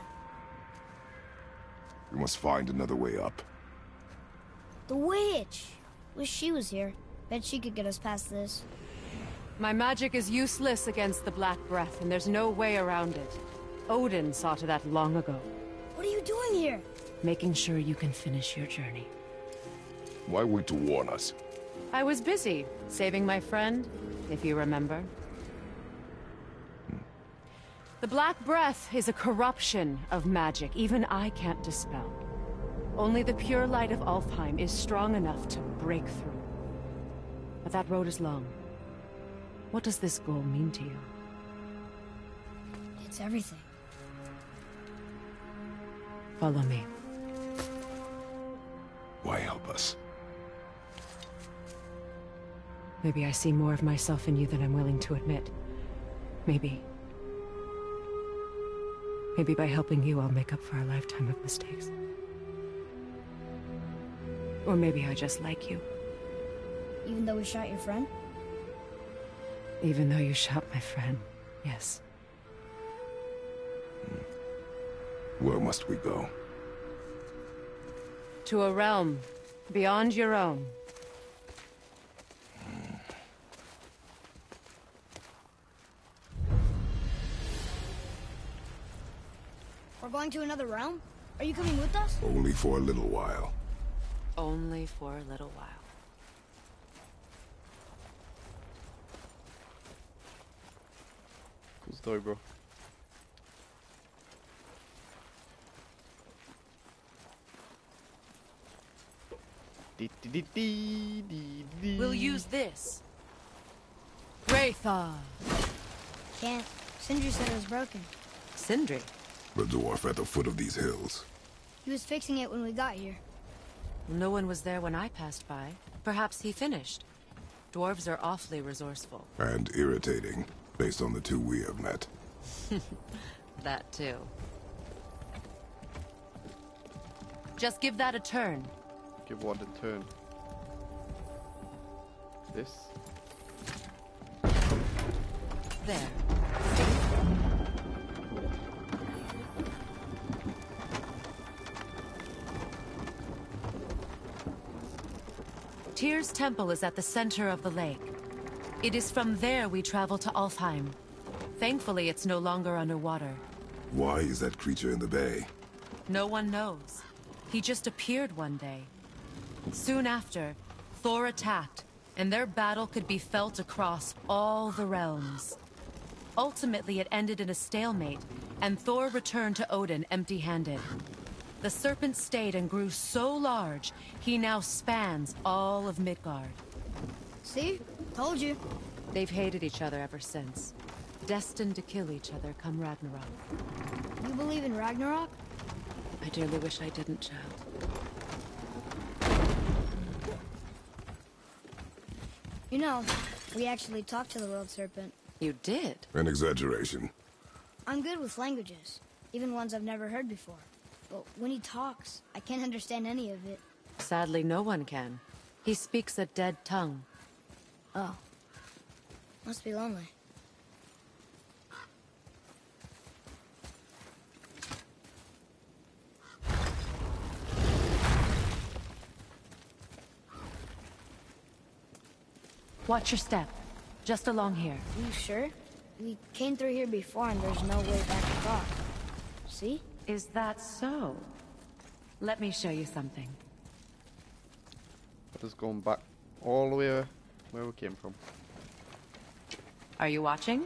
We must find another way up. The witch! Wish she was here. Bet she could get us past this. My magic is useless against the Black Breath, and there's no way around it. Odin saw to that long ago. What are you doing here? Making sure you can finish your journey. Why wait to warn us? I was busy, saving my friend, if you remember. The Black Breath is a corruption of magic even I can't dispel. Only the pure light of Alfheim is strong enough to break through. But that road is long. What does this goal mean to you? It's everything. Follow me. Why help us? Maybe I see more of myself in you than I'm willing to admit. Maybe. Maybe by helping you, I'll make up for a lifetime of mistakes. Or maybe I just like you. Even though we shot your friend? Even though you shot my friend, yes. Where must we go? To a realm beyond your own. We're going to another realm? Are you coming with us? Only for a little while. Only for a little while. Cool story, bro. We'll use this. Wraithar! Can't. Sindri said it was broken. Sindri. The dwarf at the foot of these hills. He was fixing it when we got here. No one was there when I passed by. Perhaps he finished. Dwarves are awfully resourceful. And irritating, based on the two we have met. That too. Just give that a turn. Give what a turn? This? There. Tyr's temple is at the center of the lake. It is from there we travel to Alfheim. Thankfully, it's no longer underwater. Why is that creature in the bay? No one knows. He just appeared one day. Soon after, Thor attacked, and their battle could be felt across all the realms. Ultimately, it ended in a stalemate, and Thor returned to Odin empty-handed. The serpent stayed and grew so large, he now spans all of Midgard. See? Told you. They've hated each other ever since. Destined to kill each other come Ragnarok. You believe in Ragnarok? I dearly wish I didn't, child. You know, we actually talked to the World Serpent. You did? An exaggeration. I'm good with languages, even ones I've never heard before. But when he talks, I can't understand any of it. Sadly, no one can. He speaks a dead tongue. Oh. Must be lonely. Watch your step. Just along here. Are you sure? We came through here before and there's no way back across. See? Is that so? Let me show you something. Just going back all the way where we came from. Are you watching?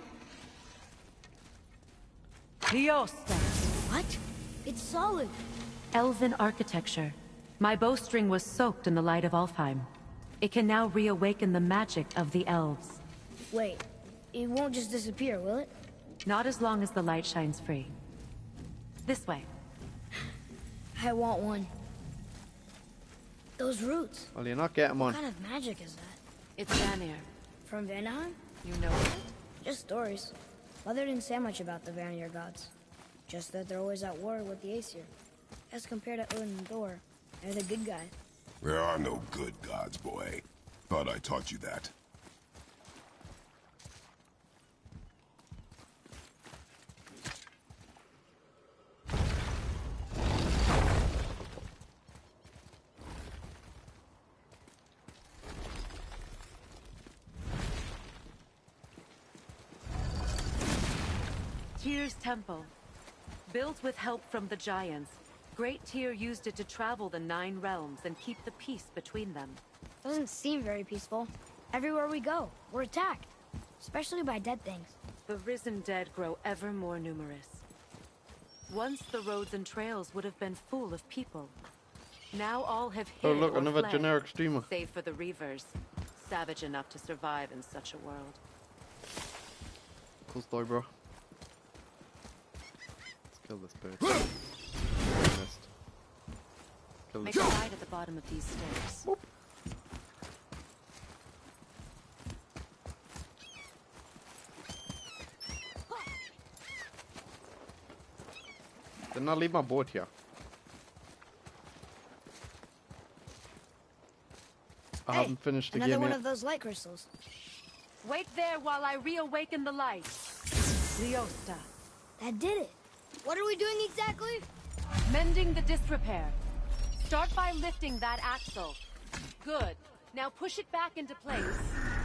Liosta. What? It's solid. Elven architecture. My bowstring was soaked in the light of Alfheim. It can now reawaken the magic of the elves. Wait, it won't just disappear, will it? Not as long as the light shines free. This way. I want one. Those roots. Well, you're not getting What one. kind of magic is that? It's Vanir. From Vanaheim? You know it? Just stories. Mother didn't say much about the Vanir gods. Just that they're always at war with the Aesir. As compared to Odin and Thor, they're the good guys. There are no good gods, boy. Thought I taught you that. Tyr's temple. Built with help from the giants, Great Tyr used it to travel the Nine Realms and keep the peace between them. Doesn't seem very peaceful. Everywhere we go, we're attacked. Especially by dead things. The risen dead grow ever more numerous. Once the roads and trails would have been full of people. Now all have hid Oh look, or another fled, generic streamer. save for the Reavers, savage enough to survive in such a world. Cool story, bro. Let's kill this bird. Missed. Kill Make this. a right at the bottom of these stairs. Whoop. Didn't I leave my boat here? I Hey, haven't finished the another game one yet. of those light crystals. Wait there while I reawaken the light. Liosta. That did it. What are we doing exactly? Mending the disrepair. Start by lifting that axle. Good. Now push it back into place.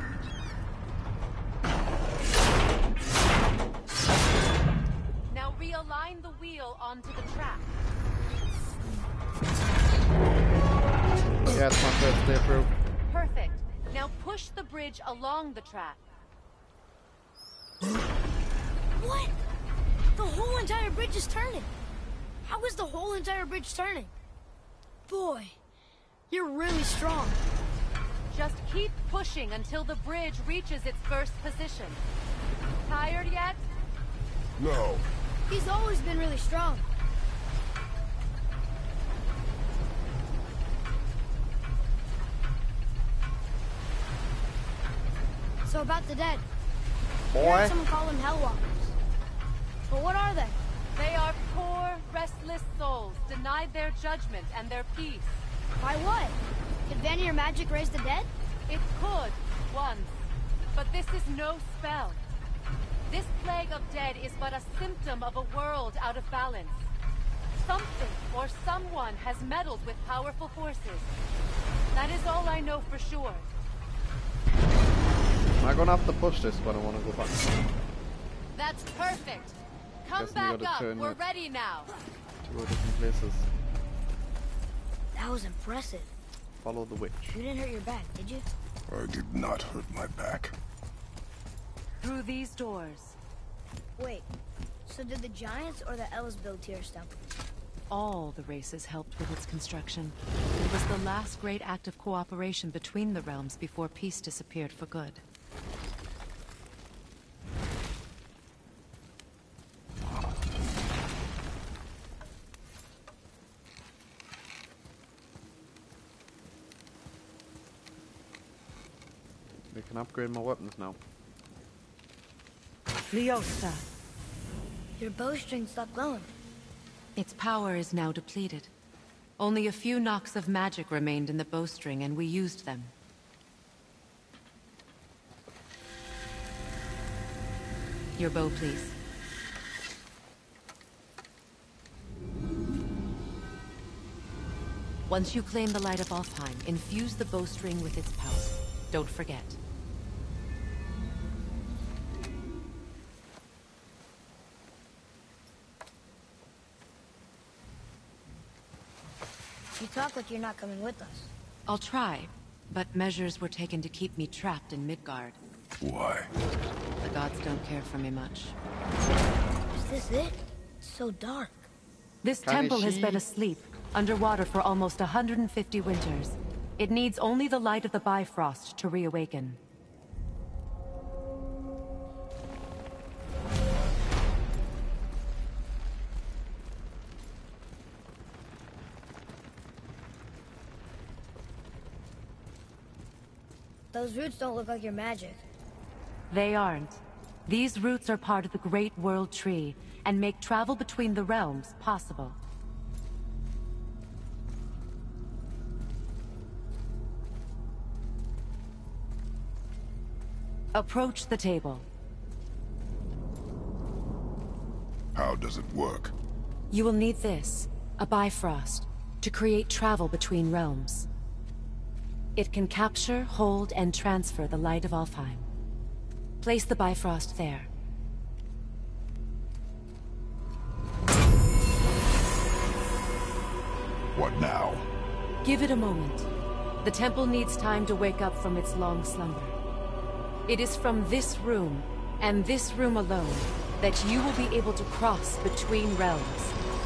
Now realign the wheel onto the track. Yeah, it's my first day through. Perfect. Now push the bridge along the track. What? The whole entire bridge is turning. How is the whole entire bridge turning? Boy, you're really strong. Just keep pushing until the bridge reaches its first position. Tired yet? No. He's always been really strong. So about the dead. I Boy. heard someone call them Hellwalkers. But what are they? They are poor, restless souls, denied their judgment and their peace. By what? Could Vanir magic raise the dead? It could, once. But this is no spell. This plague of dead is but a symptom of a world out of balance. Something or someone has meddled with powerful forces. That is all I know for sure. I'm gonna have to push this, but I want to go back. That's perfect. Come Guess we back gotta up. turn We're it. ready now. To go different places. That was impressive. Follow the witch. You didn't hurt your back, did you? I did not hurt my back. Through these doors. Wait, so did the Giants or the Elves build Tyr's temple? All the races helped with its construction. It was the last great act of cooperation between the realms before peace disappeared for good. I can upgrade my weapons now. Leosta. Your bowstring stopped glowing. Its power is now depleted. Only a few knocks of magic remained in the bowstring, and we used them. Your bow, please. Once you claim the Light of Alfheim, infuse the bowstring with its power. Don't forget. You talk like you're not coming with us. I'll try, but measures were taken to keep me trapped in Midgard. Why? The gods don't care for me much. Is this it? It's so dark. This Can temple I has see- been asleep, underwater for almost one hundred fifty winters. It needs only the light of the Bifrost to reawaken. Those roots don't look like your magic. They aren't. These roots are part of the Great World Tree, and make travel between the realms possible. Approach the table. How does it work? You will need this, a Bifrost, to create travel between realms. It can capture, hold, and transfer the Light of Alfheim. Place the Bifrost there. What now? Give it a moment. The temple needs time to wake up from its long slumber. It is from this room, and this room alone, that you will be able to cross between realms.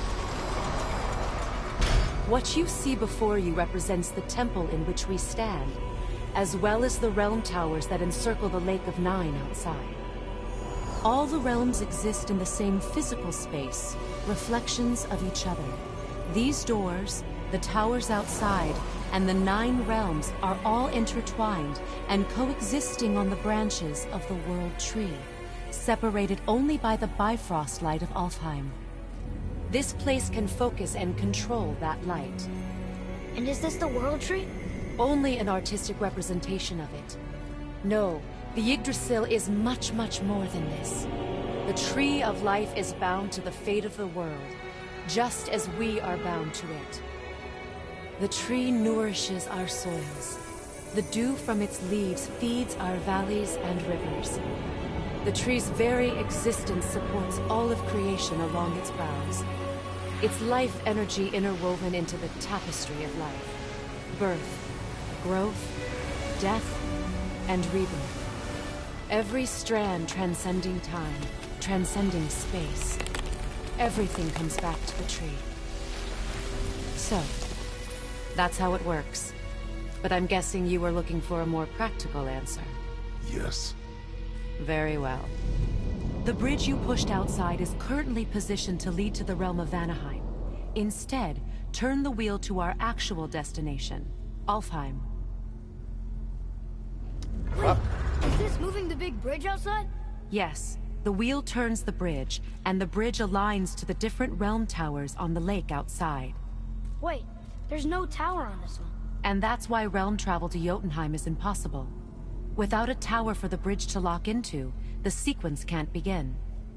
What you see before you represents the temple in which we stand, as well as the realm towers that encircle the Lake of Nine outside. All the realms exist in the same physical space, reflections of each other. These doors, the towers outside, and the Nine Realms are all intertwined and coexisting on the branches of the World Tree, separated only by the Bifrost light of Alfheim. This place can focus and control that light. And is this the World Tree? Only an artistic representation of it. No, the Yggdrasil is much, much more than this. The Tree of Life is bound to the fate of the world, just as we are bound to it. The tree nourishes our soils. The dew from its leaves feeds our valleys and rivers. The tree's very existence supports all of creation along its boughs. Its life energy interwoven into the tapestry of life. Birth, growth, death, and rebirth. Every strand transcending time, transcending space. Everything comes back to the tree. So, that's how it works. But I'm guessing you were looking for a more practical answer. Yes. Very well. The bridge you pushed outside is currently positioned to lead to the realm of Vanaheim. Instead, turn the wheel to our actual destination, Alfheim. Wait, Is this moving the big bridge outside? Yes. The wheel turns the bridge, and the bridge aligns to the different realm towers on the lake outside. Wait, there's no tower on this one. And that's why realm travel to Jotunheim is impossible. Without a tower for the bridge to lock into, the sequence can't begin.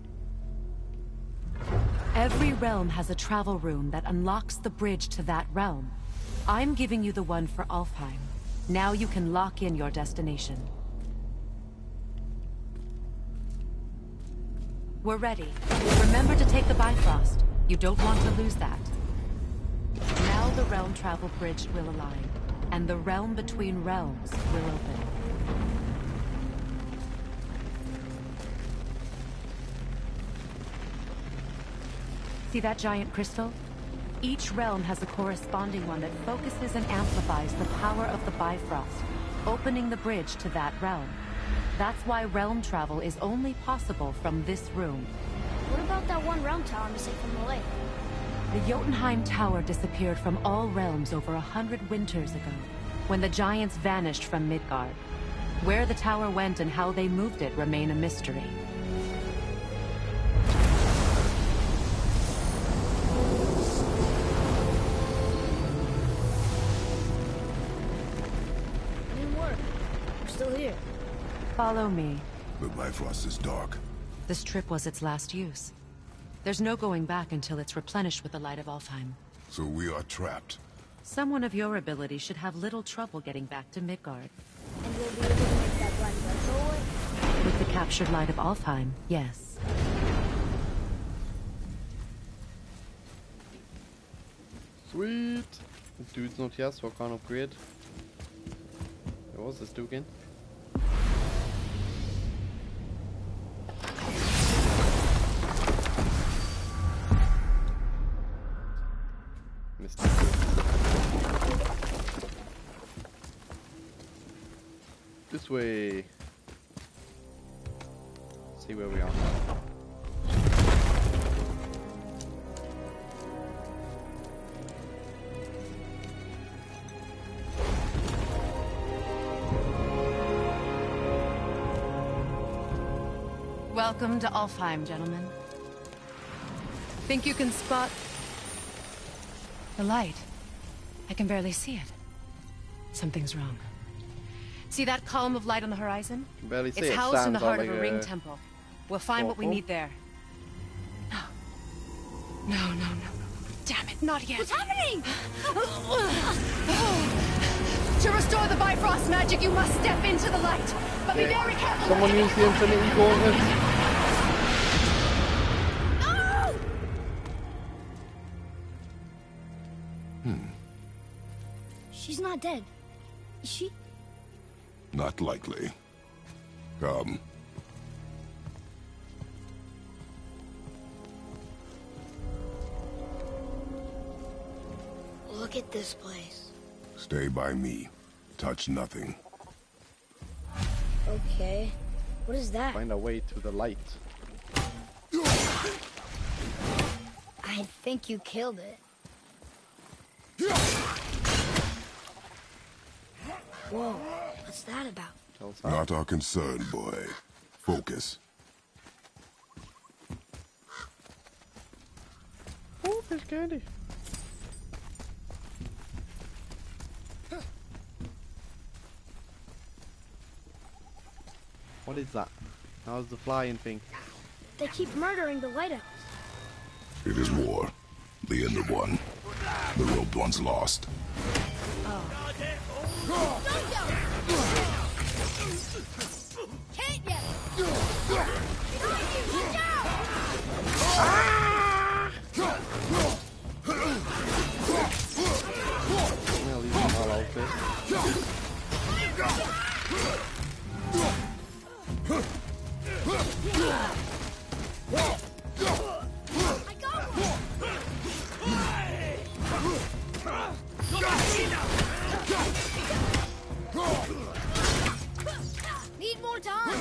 Every realm has a travel rune that unlocks the bridge to that realm. I'm giving you the one for Alfheim. Now you can lock in your destination. We're ready. Remember to take the Bifrost. You don't want to lose that. Now the realm travel bridge will align, and the realm between realms will open. See that giant crystal? Each realm has a corresponding one that focuses and amplifies the power of the Bifrost, opening the bridge to that realm. That's why realm travel is only possible from this room. What about that one realm tower missing from the lake? The Jotunheim Tower disappeared from all realms over a hundred winters ago, when the giants vanished from Midgard. Where the tower went and how they moved it remain a mystery. It didn't work. We're still here. Follow me. The Bifrost is dark. This trip was its last use. There's no going back until it's replenished with the light of Alfheim. So we are trapped. Someone of your ability should have little trouble getting back to Midgard. And we'll be able to make that black light go away? With the captured light of Alfheim, yes. Sweet! The dude's not here, so I can't upgrade. What was this dude again? Missed it. This way. See where we are. Welcome to Alfheim, gentlemen. Think you can spot the light? I can barely see it. Something's wrong. See that column of light on the horizon? Can barely see It's it. housed in the Stands heart out of a like ring a temple. We'll find what we portal. need there. No. No, no, no, no. Damn it, not yet. What's happening? To restore the Bifrost magic, you must step into the light. But be very careful. Someone use the Infinity Gauntlet. No! Hmm. She's not dead. Is she? Not likely. Come. Look at this place. Stay by me. Touch nothing. Okay. What is that? Find our way to the light. I think you killed it. Whoa, what's that about? Tell us how. Not our concern, boy. Focus. Oh, there's candy. What is that? How's the flying thing? They keep murdering the lighthouse. It is war. The end of one. The robed one's lost. Can't yet! I'll leave them all out there. Need more time!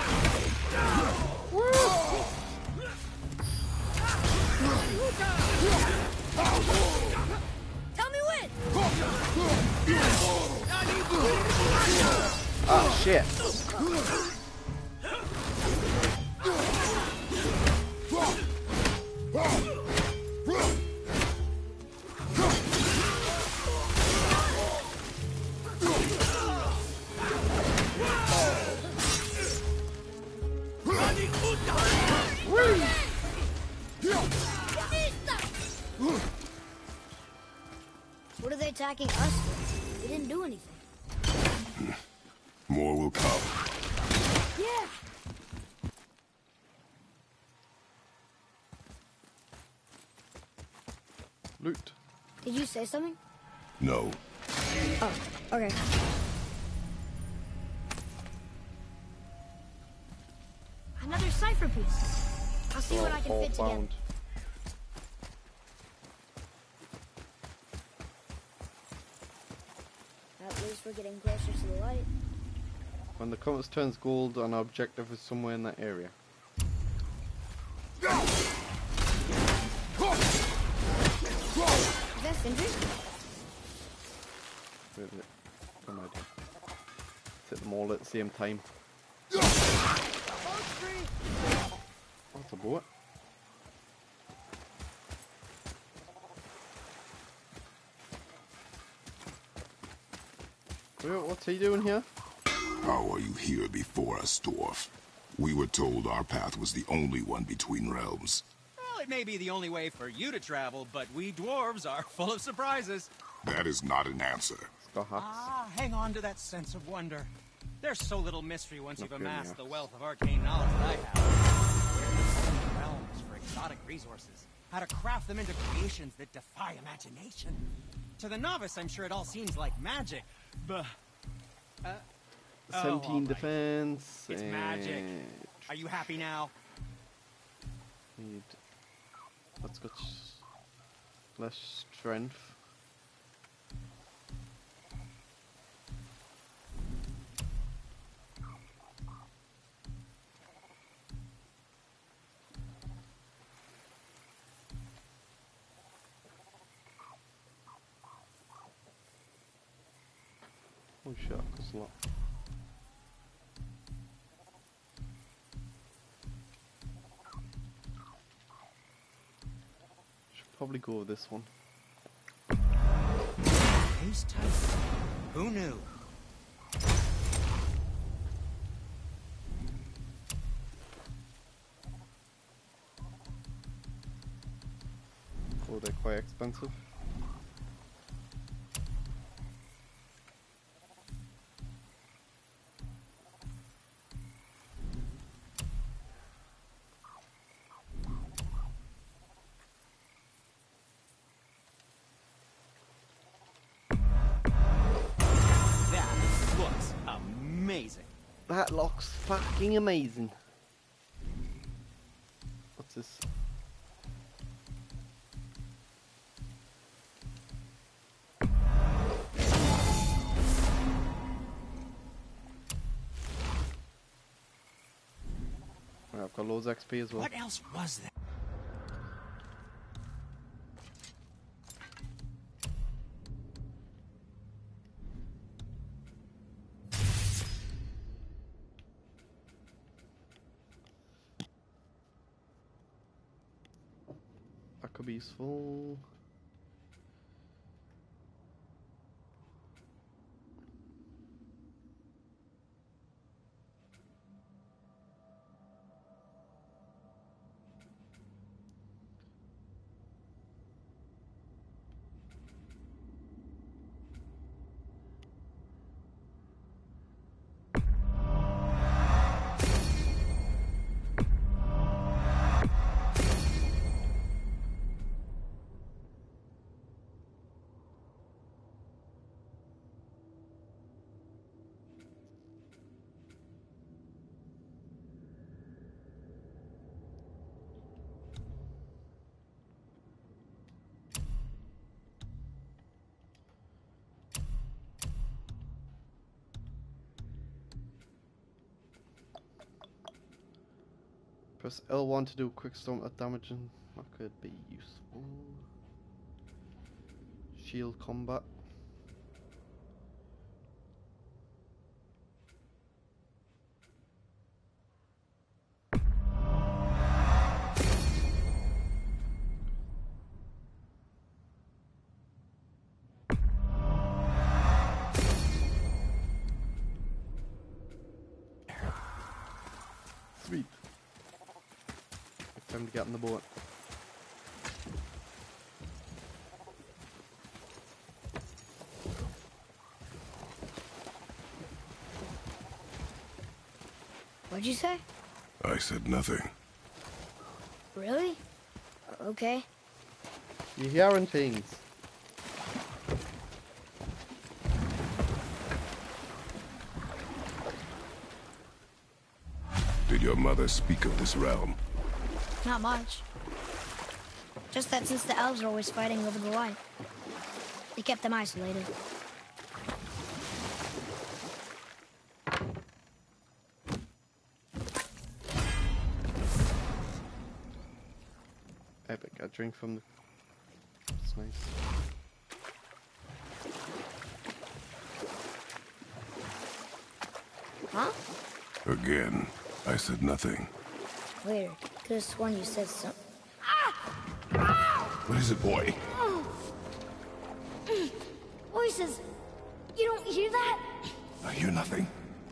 Tell me when! Ah, shit. What are they attacking us with? We didn't do anything. More will come. Yeah! Loot. Did you say something? No. Oh, okay. Another cipher piece. I'll see what I can all fit together. found. At least we're getting closer to the light. When the compass turns gold, an objective is somewhere in that area. Is that Sindri? Where is it? No idea. Hit them all at the same time. That's a boat. Well, what's he doing here? How are you here before us, dwarf? We were told our path was the only one between realms. Well, it may be the only way for you to travel, but we dwarves are full of surprises. That is not an answer. Perhaps. Ah, hang on to that sense of wonder. There's so little mystery once Not you've really, amassed yeah. the wealth of arcane knowledge that I have. Where to realms for exotic resources, how to craft them into creations that defy imagination. To the novice, I'm sure it all seems like magic, but... Uh, oh, seventeen all right. defense. It's magic. and Are you happy now? Need. That's got s- less strength. Oh shit, that costs a lot. Should probably go with this one. Ace Tyson. Who knew? Oh, they're quite expensive. That looks amazing. That looks fucking amazing. What's this? Right, I've got loads of X P as well. What else was there? That could be useful. Press L one to do quick storm at damage, and that could be useful. Shield combat. Time to get on the boat. What'd you say? I said nothing. Really? Okay. You hearing things? Did your mother speak of this realm? Not much. Just that since the elves are always fighting over the light, they kept them isolated. Epic, a drink from the... It's nice. Huh? Again, I said nothing. Weird. Could have sworn you said something. What is it, boy? Voices! You don't hear that? I hear nothing.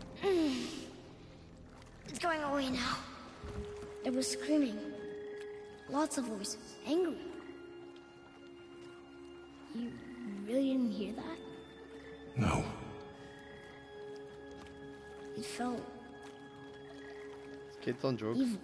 It's going away now. It was screaming. Lots of voices. Angry. You really didn't hear that? No. It felt This kid's on drugs. evil.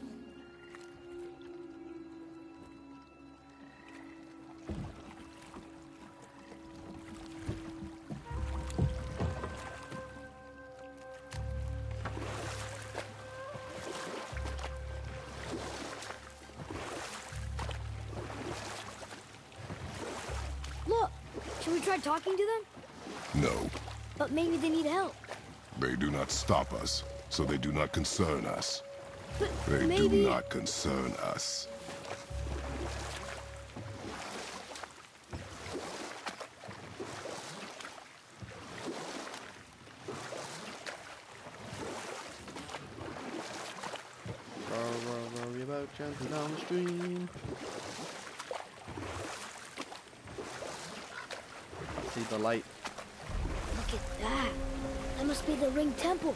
Look! Should we try talking to them? No. But maybe they need help. They do not stop us, so they do not concern us. But They maybe... do not concern us. Row, row, row your boat gently down the stream. I see the light. Look at that. That must be the Ring Temple.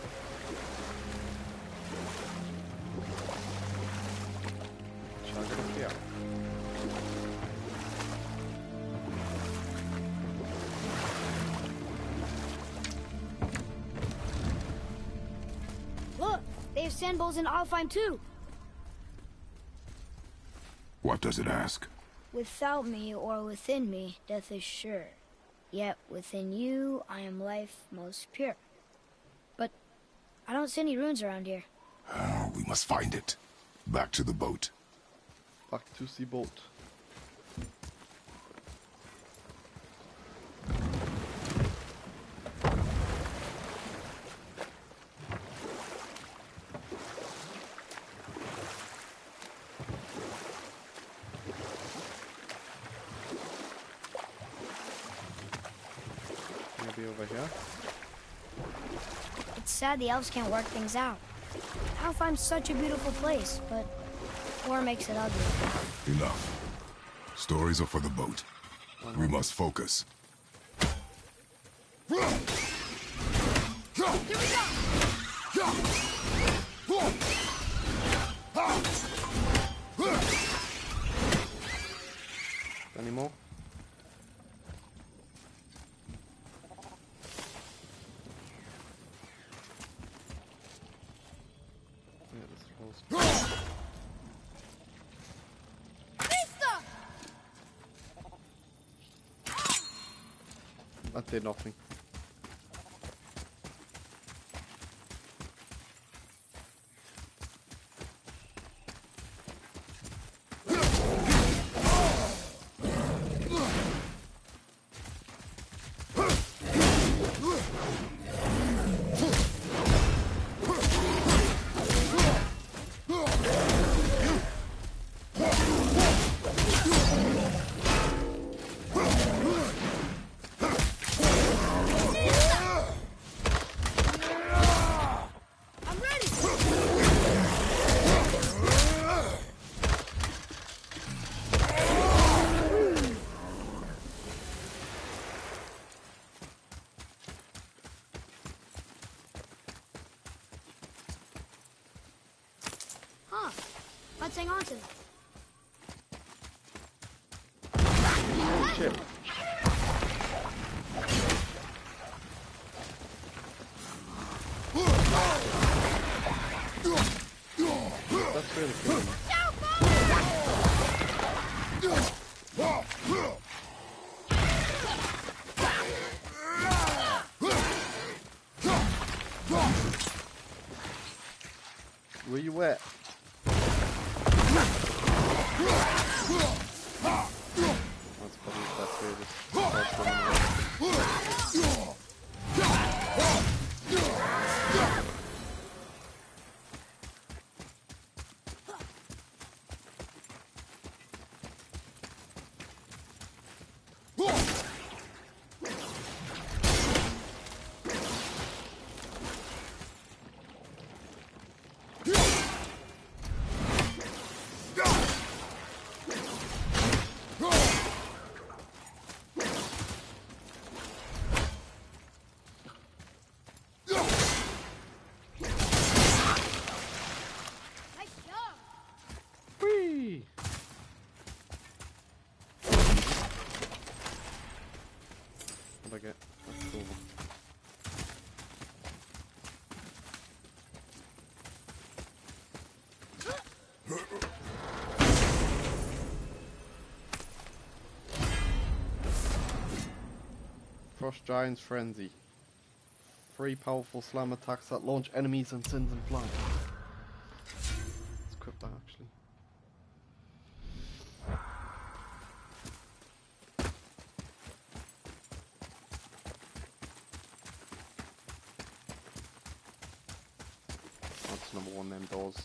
Chug it here. Look! They have sand bowls in Alfheim too. What does it ask? Without me or within me, death is sure. Yet within you, I am life most pure. But I don't see any runes around here. Oh, we must find it. Back to the boat. Back to the boat. Maybe over here. It's sad the elves can't work things out. Alfheim's such a beautiful place, but war makes it ugly. Enough. Stories are for the boat. We must focus. Any more? Yeah, this rolls. That did nothing. I'm ready! Huh. Let's hang on to them. shit. That's really cool. Were you wet? That's probably the best way to just start swimming. What'd I get? That's cool. Frost Giant's Frenzy. Three powerful slam attacks that launch enemies and send them flying. Let's equip that actually. That's number one them doors.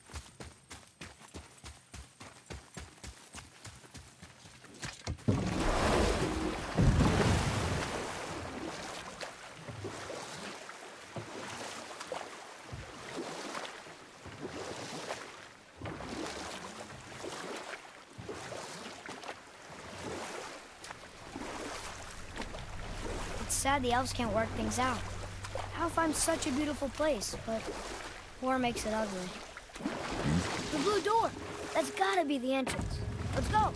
It's sad the elves can't work things out. Alfheim's such a beautiful place, but war makes it ugly. The blue door! That's gotta be the entrance. Let's go!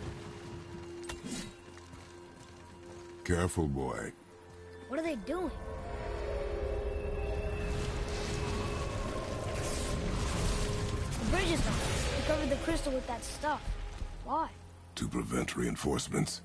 Careful, boy. What are they doing? The bridge is gone. They covered the crystal with that stuff. Why? To prevent reinforcements.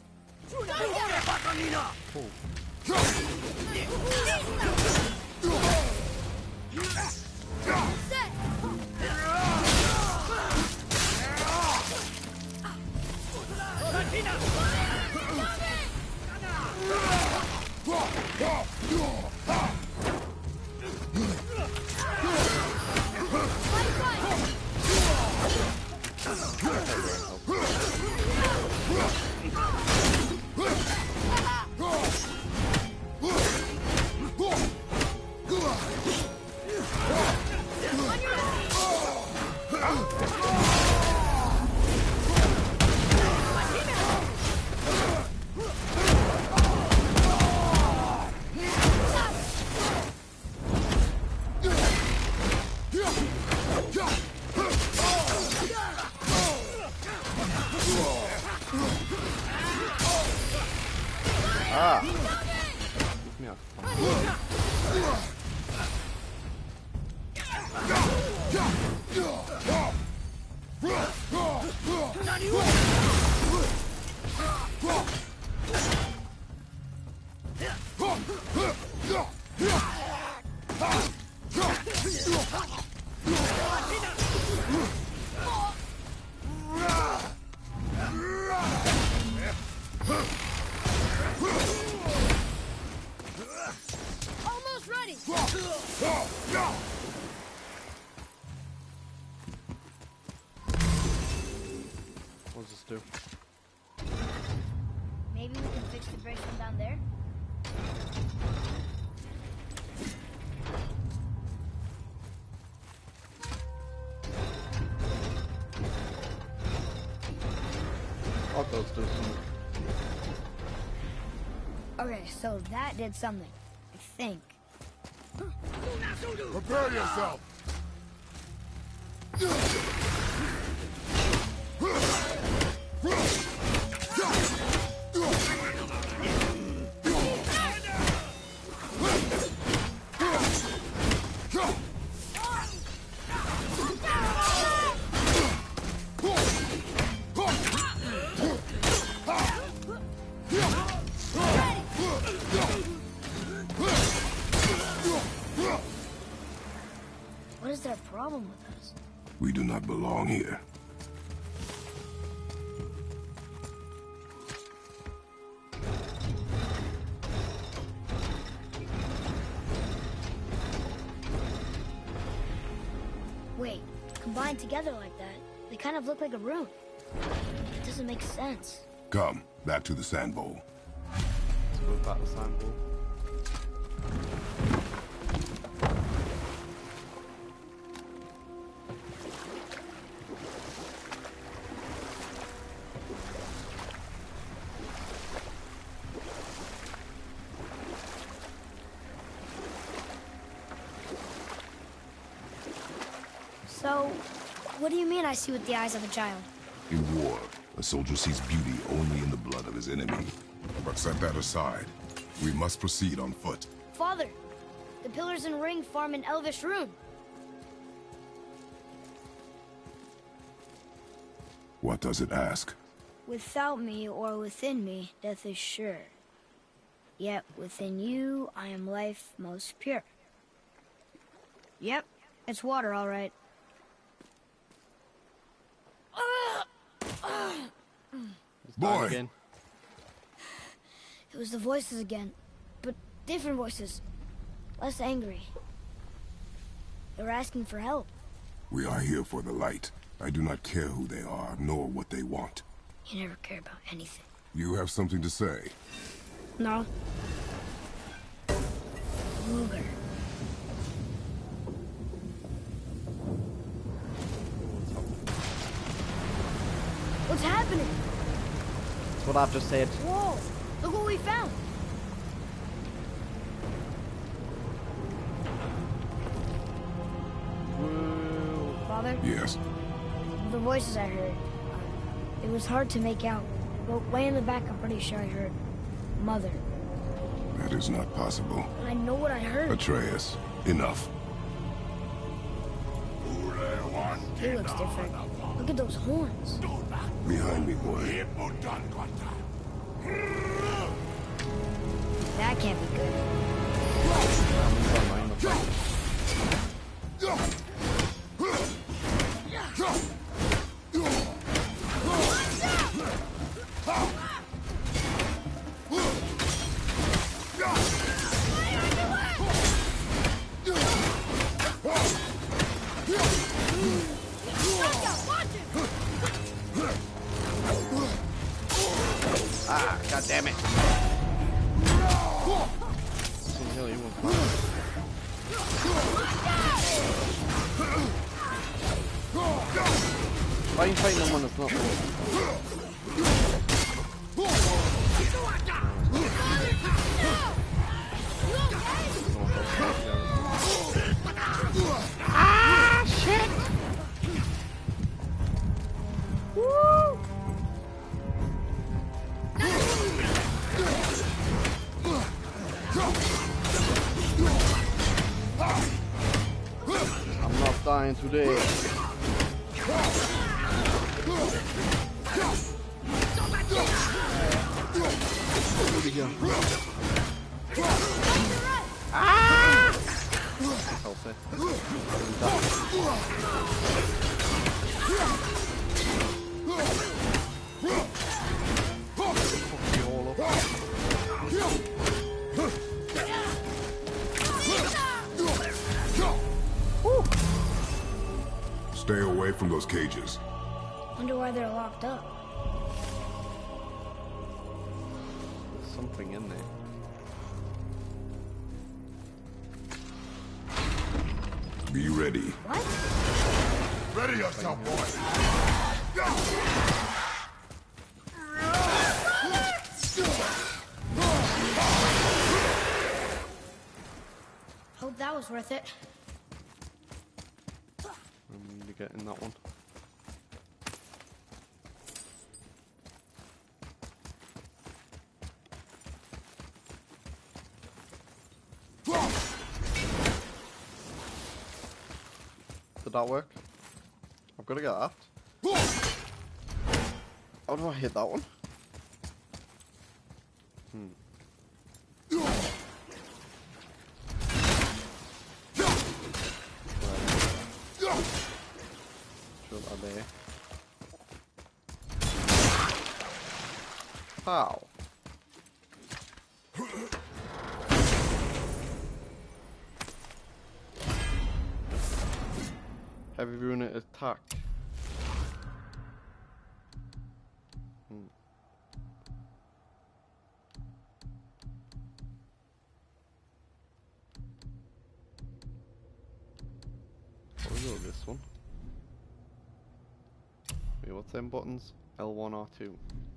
Ah! Yeah. Almost ready! What does this do? Maybe we can fix the bridge from down there? Oh, those do something. Okay, so that did something. I think. Prepare yourself! problem with us? We do not belong here. Wait, combined together like that, they kind of look like a rune. It doesn't make sense. Come, back to the sand bowl. Let's go back to the sand bowl. So, what do you mean I see with the eyes of a child? In war, a soldier sees beauty only in the blood of his enemy. But set that aside. We must proceed on foot. Father, the pillars and ring form an elvish rune. What does it ask? Without me or within me, death is sure. Yet within you, I am life most pure. Yep, it's water, all right. Boy! Again. It was the voices again, but different voices. Less angry. They were asking for help. We are here for the light. I do not care who they are, nor what they want. You never care about anything. You have something to say? No. Luger. What's happening? That's what I've just said. Whoa! Look what we found! Whoa. Father, Yes. the voices I heard, it was hard to make out, but way in the back I'm pretty sure I heard Mother. That is not possible. And I know what I heard. Atreus, enough. He looks different. Look at those horns. Behind me, boy. That can't be good. Ah, god damn it. Why are you fighting them when it's not Ah, shit! Woo! I'm not dying today. Ah! Healthy. Stay away from those cages. Wonder why they're locked up. There's something in there. Be ready. What? Ready yourself, boy! Hope that was worth it. I need to get in that one. Did that work? I've got to get that. How do I hit that one? Hmm. are there. How? Heavy unit attack. Hmm. What was all this one? Wait, what's them buttons? L one or two?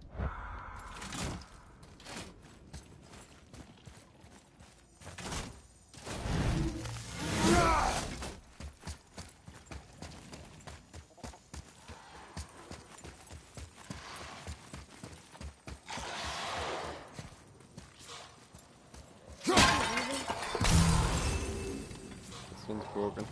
This one's broken.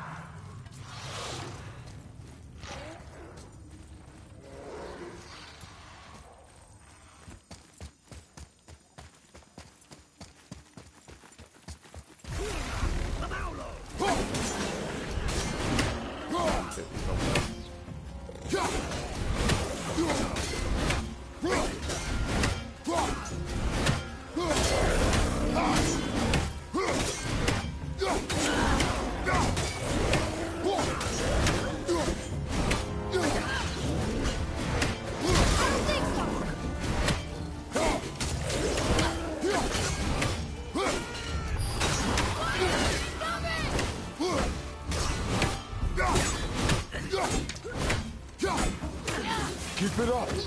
Keep it up!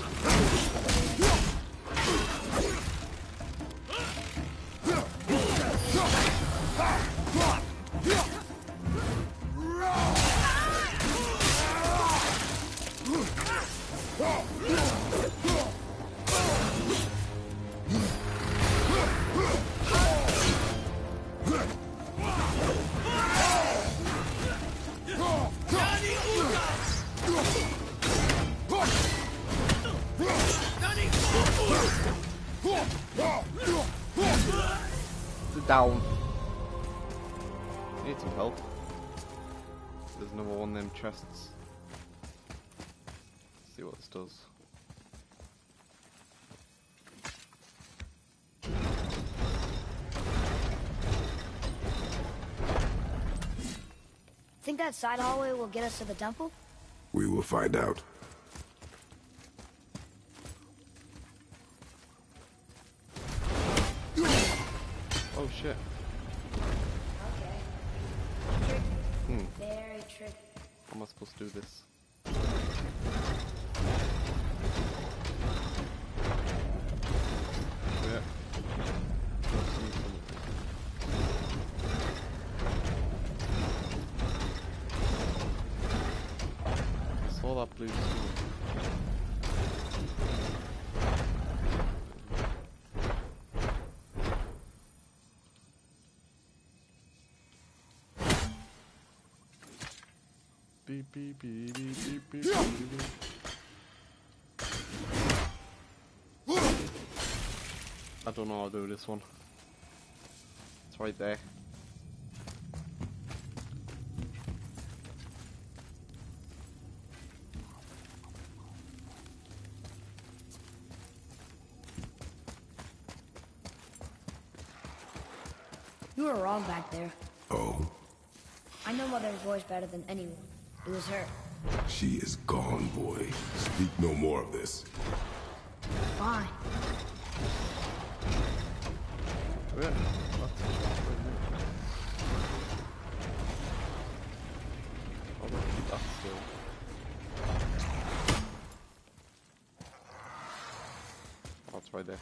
Down. Need some help. There's another one of them chests. Let's see what this does. Think that side hallway will get us to the temple? We will find out. Oh shit. Okay. Tricky. Hmm. Very tricky. How am I supposed to do this? Yeah. I saw that blue stone. Beep beep beep beep beep beep beep. I don't know how to do this one. It's right there. You were wrong back there. Oh, I know Mother's voice better than anyone. It was her. she is gone, boy. Speak no more of this. Fine. Yeah. That's I'll keep that still. Oh, it's right there.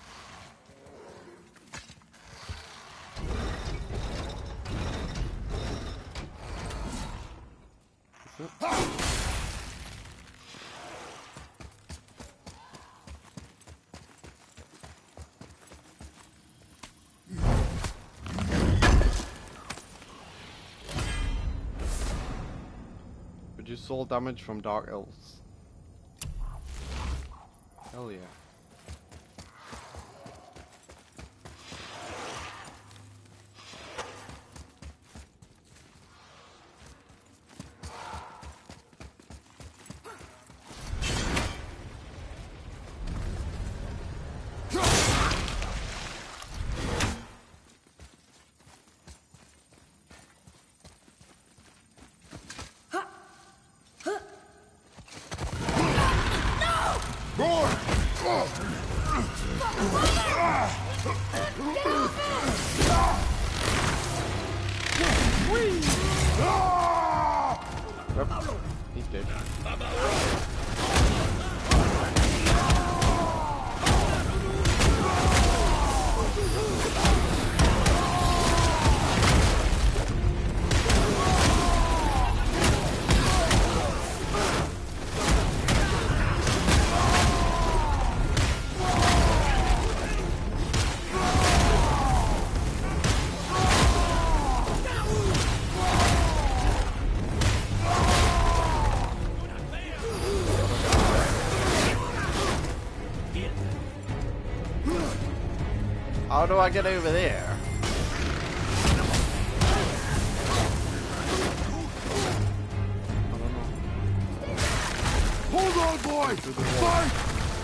Reduce soul damage from Dark Elves. Hell yeah. Yep. He's dead. How do I get over there? I don't know. Hold on, boy! Fight!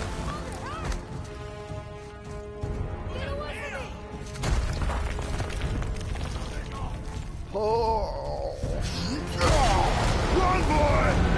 Oh! Run, boy!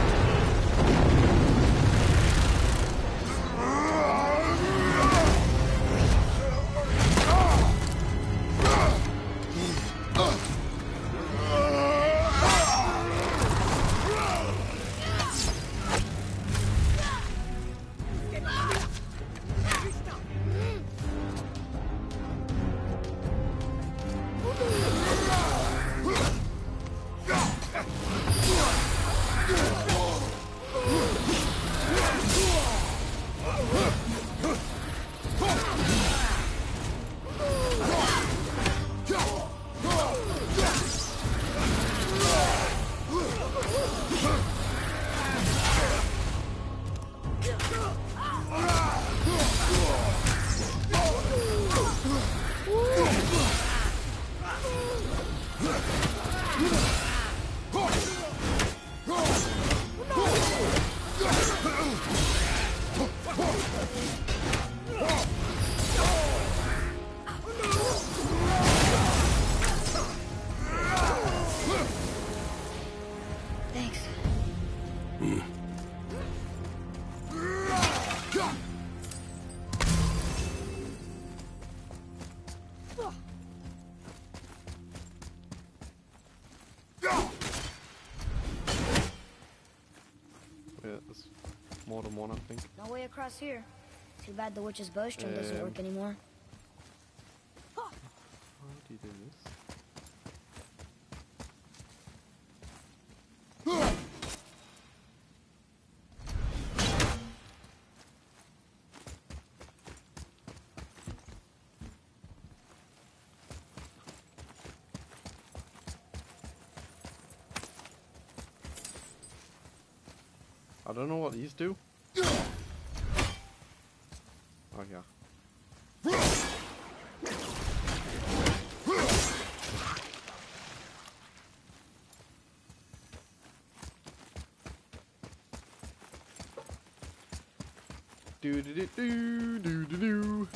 More than one, I think. No way across here. Too bad the witch's bowstring um, doesn't work anymore. How do you do this? I don't know what these do. Oh yeah. Do do do do do do do.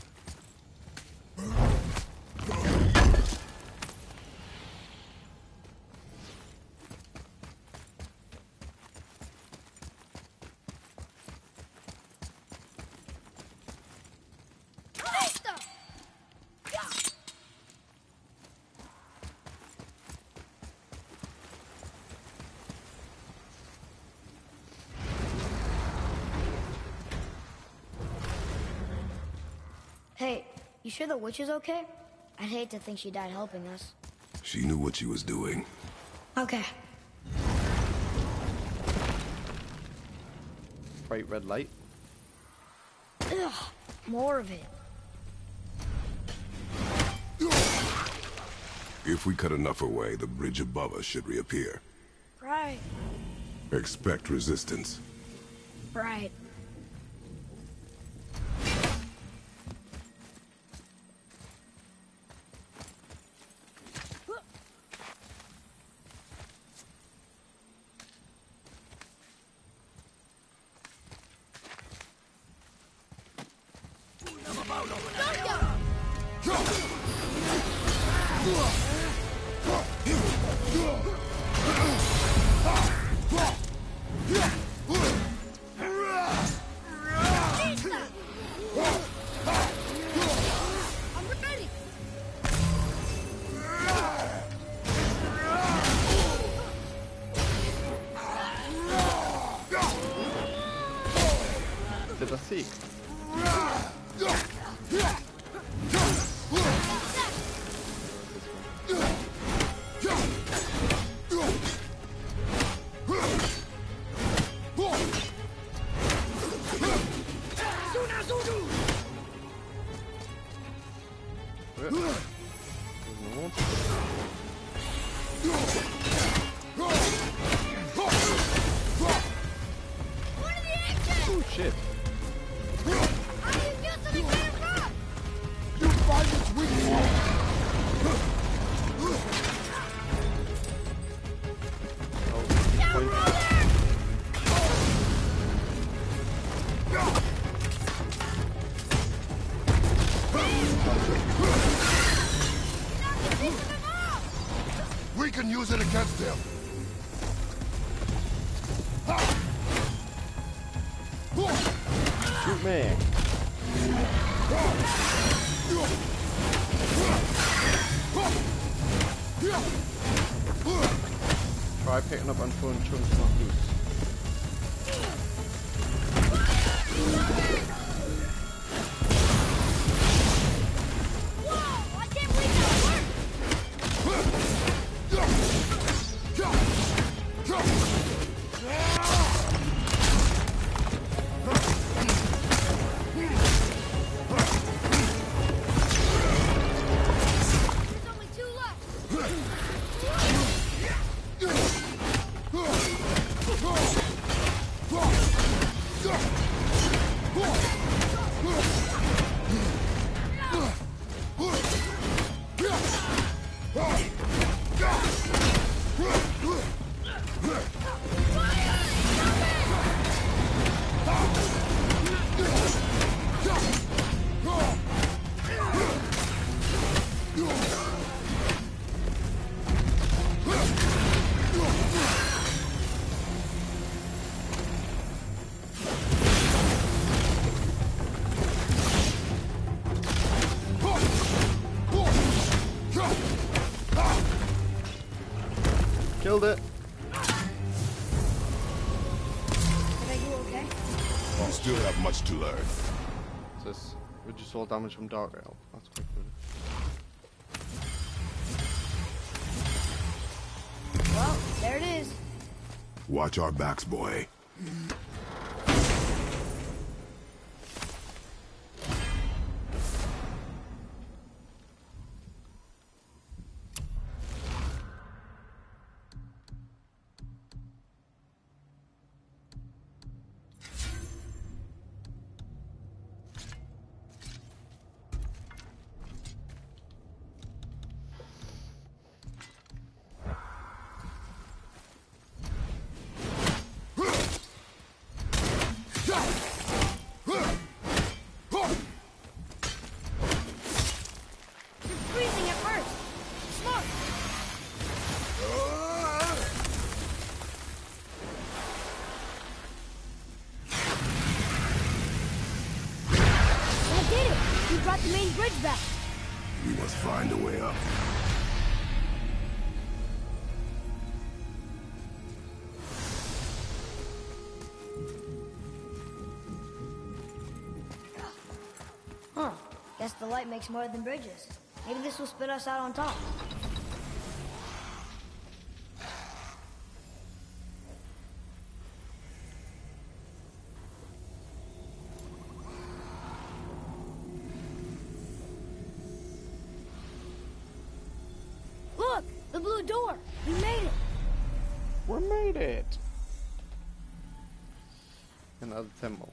Hey, you sure the witch is okay? I'd hate to think she died helping us. She knew what she was doing. Okay. Bright red light. Ugh, more of it. If we cut enough away, the bridge above us should reappear. Right. Expect resistance. Right. it. No. Oh shit. You find its weakness. We can use it against them. Shoot me. Try picking up and throwing chunks not loose. Whoa! I can't believe that worked! There's only two left! Killed it. Did I do okay? You still have much to learn. What's this? Reduce all damage from Dark Ale. That's quite good. Well, there it is. Watch our backs, boy. brought the main bridge back. We must find a way up. Huh. Guess the light makes more than bridges. Maybe this will spit us out on top. Look! The blue door! We made it! We made it! Another temple.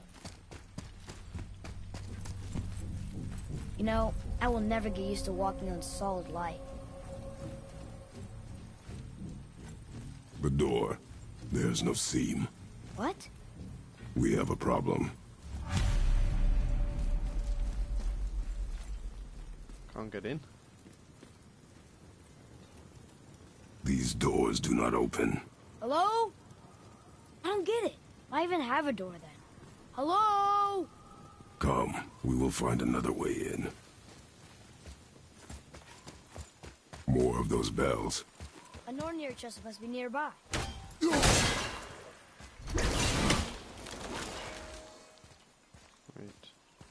You know, I will never get used to walking on solid light. The door. There's no seam. What? We have a problem. Can't get in. These doors do not open. Hello? I don't get it. Why even have a door then? Hello? Come, we will find another way in. More of those bells. A Nornir chest must be nearby. Right.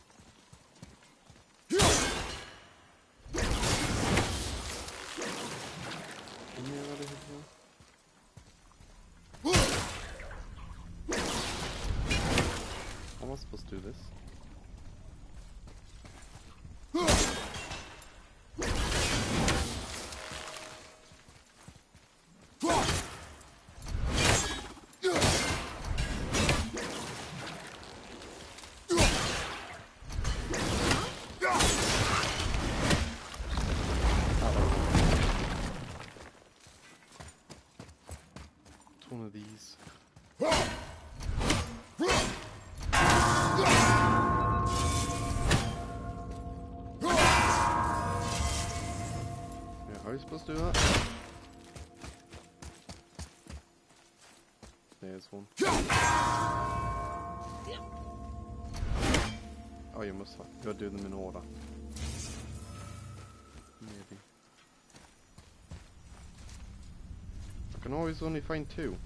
Can you out of here now? How am I supposed to do this? How are you supposed to do that? There's one. Oh, you must have. You gotta do them in order. Maybe. I can always only find two.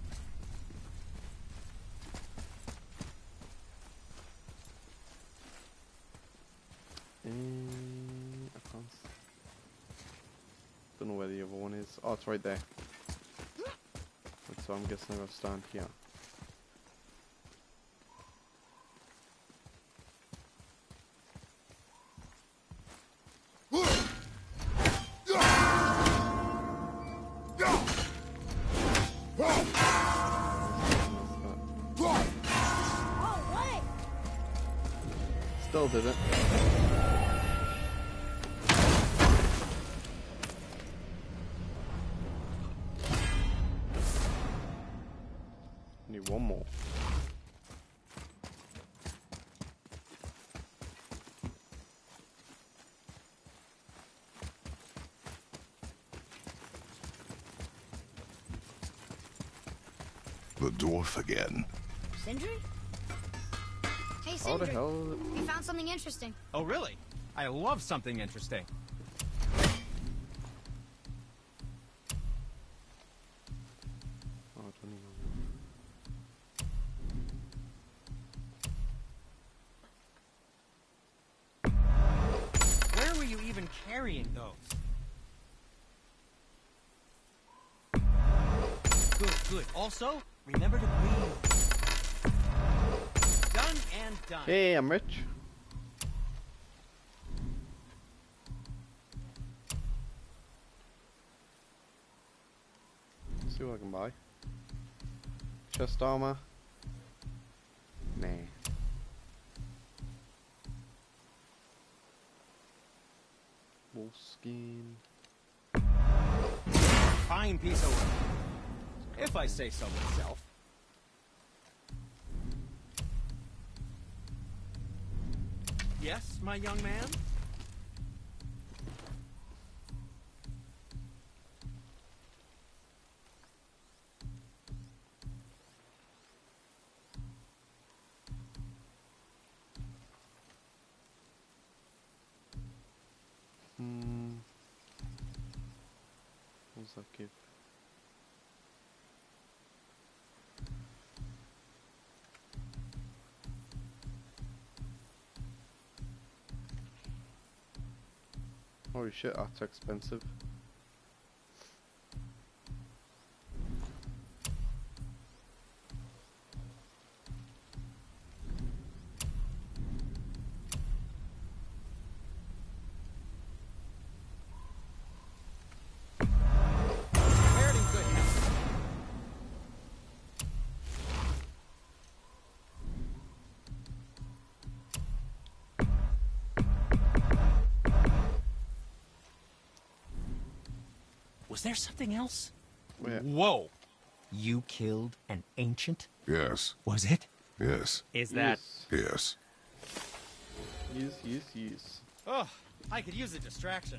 And I can't. Don't know where the other one is. Oh, it's right there. So I'm guessing I'll stand here. Still did it. Need one more. The dwarf again. Sindri? Hey, How the Sindri. hell? We found something interesting. Oh, really? I love something interesting. Oh, I don't even know. Where were you even carrying those? Good, good. Also, remember to breathe. Done and done. Hey, I'm rich. Let's see what I can buy. Chest armor. Nah. Wolf skin. Fine piece of work. If I say so myself. Yes, my young man? Hmm. What does that give? Holy shit, that's expensive. Fared in good health. Was there something else? Where? Whoa! You killed an ancient? Yes, Was it? yes, Is that... yes. Yes, yes, yes. Oh, I could use a distraction.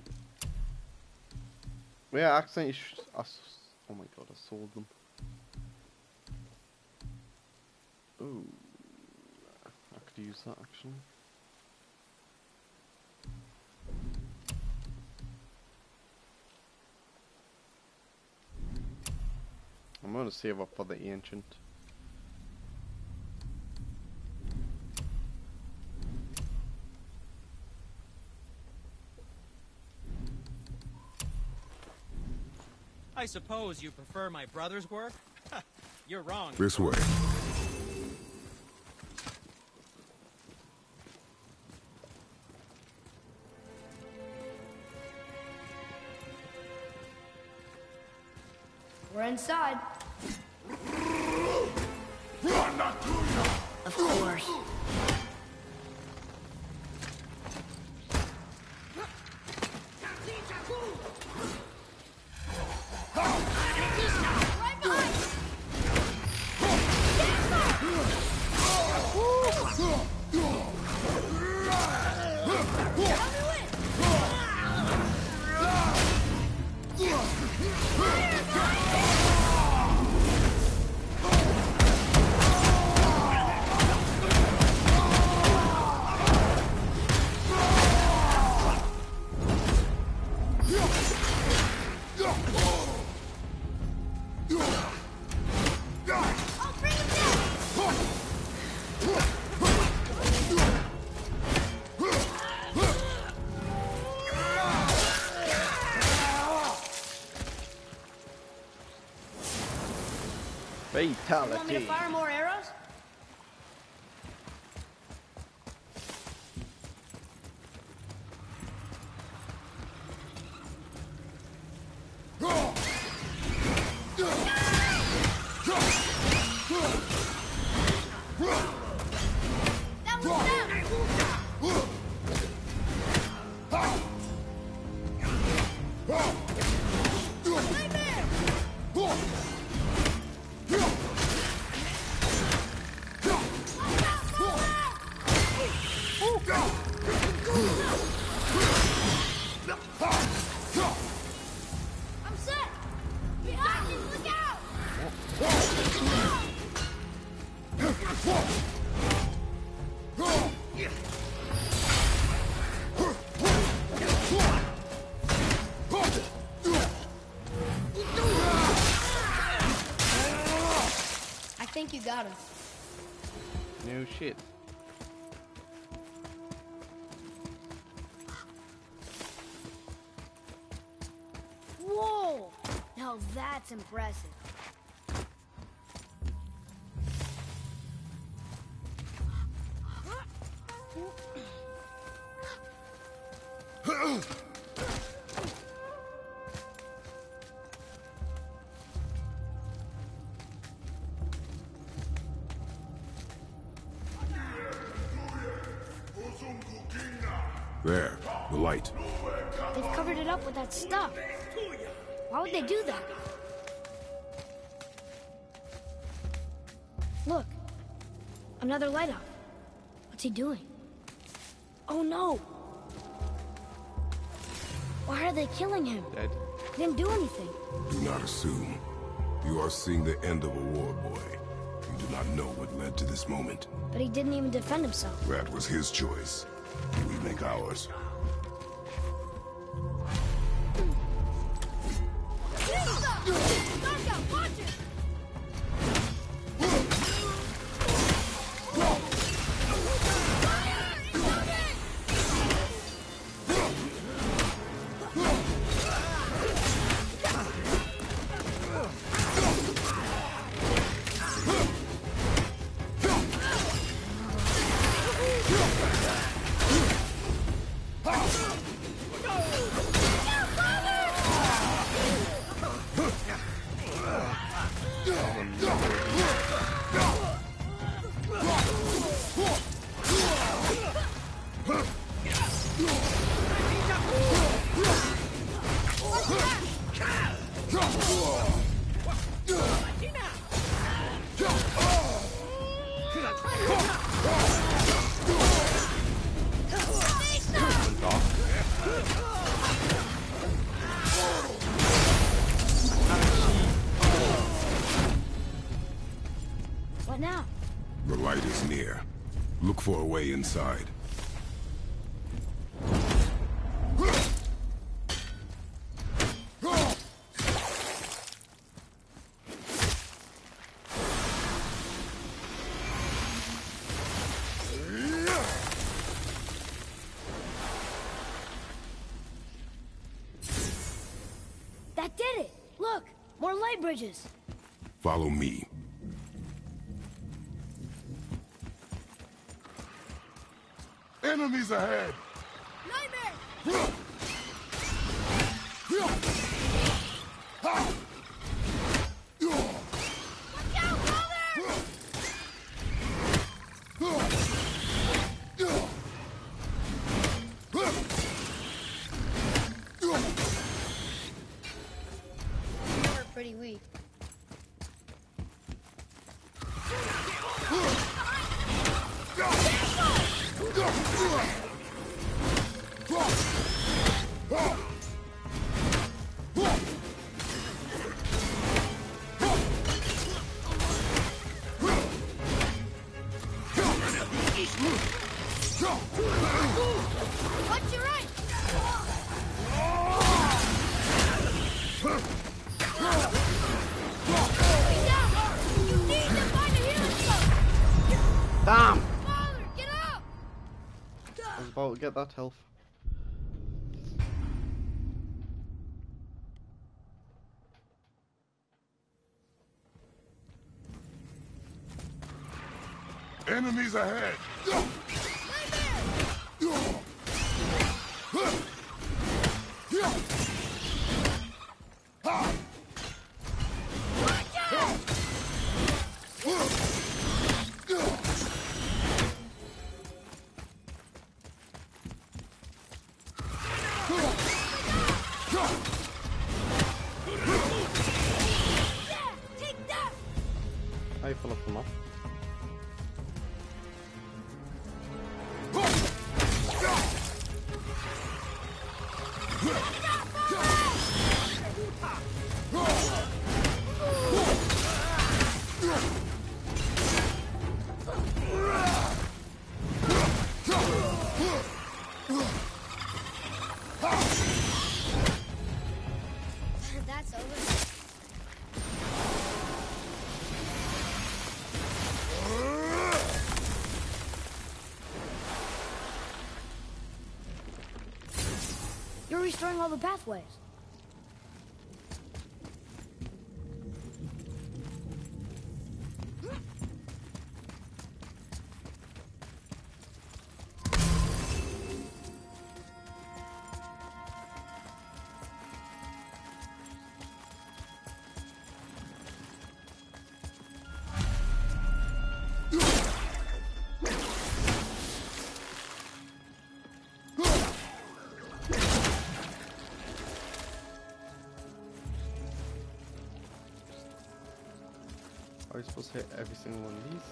Yeah, accidentally. Sh I s oh my god, I sold them. Ooh, I could use that actually. I'm gonna save up for the ancient. I suppose you prefer my brother's work? You're wrong. This way. We're inside. Run, not to you. Of course. Right behind you. You want me to Fatality. fire more arrows? That was I'm set! Behind you, look out! I think you got him. No shit. Whoa! Now that's impressive. There, the light. They've covered it up with that stuff. Why would they do that? Look. Another light up. What's he doing? Oh no! Why are they killing him? Dead. He didn't do anything. Do not assume. You are seeing the end of a war, boy. You do not know what led to this moment. But he didn't even defend himself. That was his choice. We make ours. What now? The light is near. Look for a way inside. That did it! Look! More light bridges! Follow me. Enemies ahead! Nightmare! Watch out, brother! You're pretty weak. Watch your right! Get down! You need to find a healing spot! Damn! Father, get up! I was about to get that health. Enemies ahead! I fill up them up. That's over. You're restoring all the pathways. Are we supposed to hit every single one of these?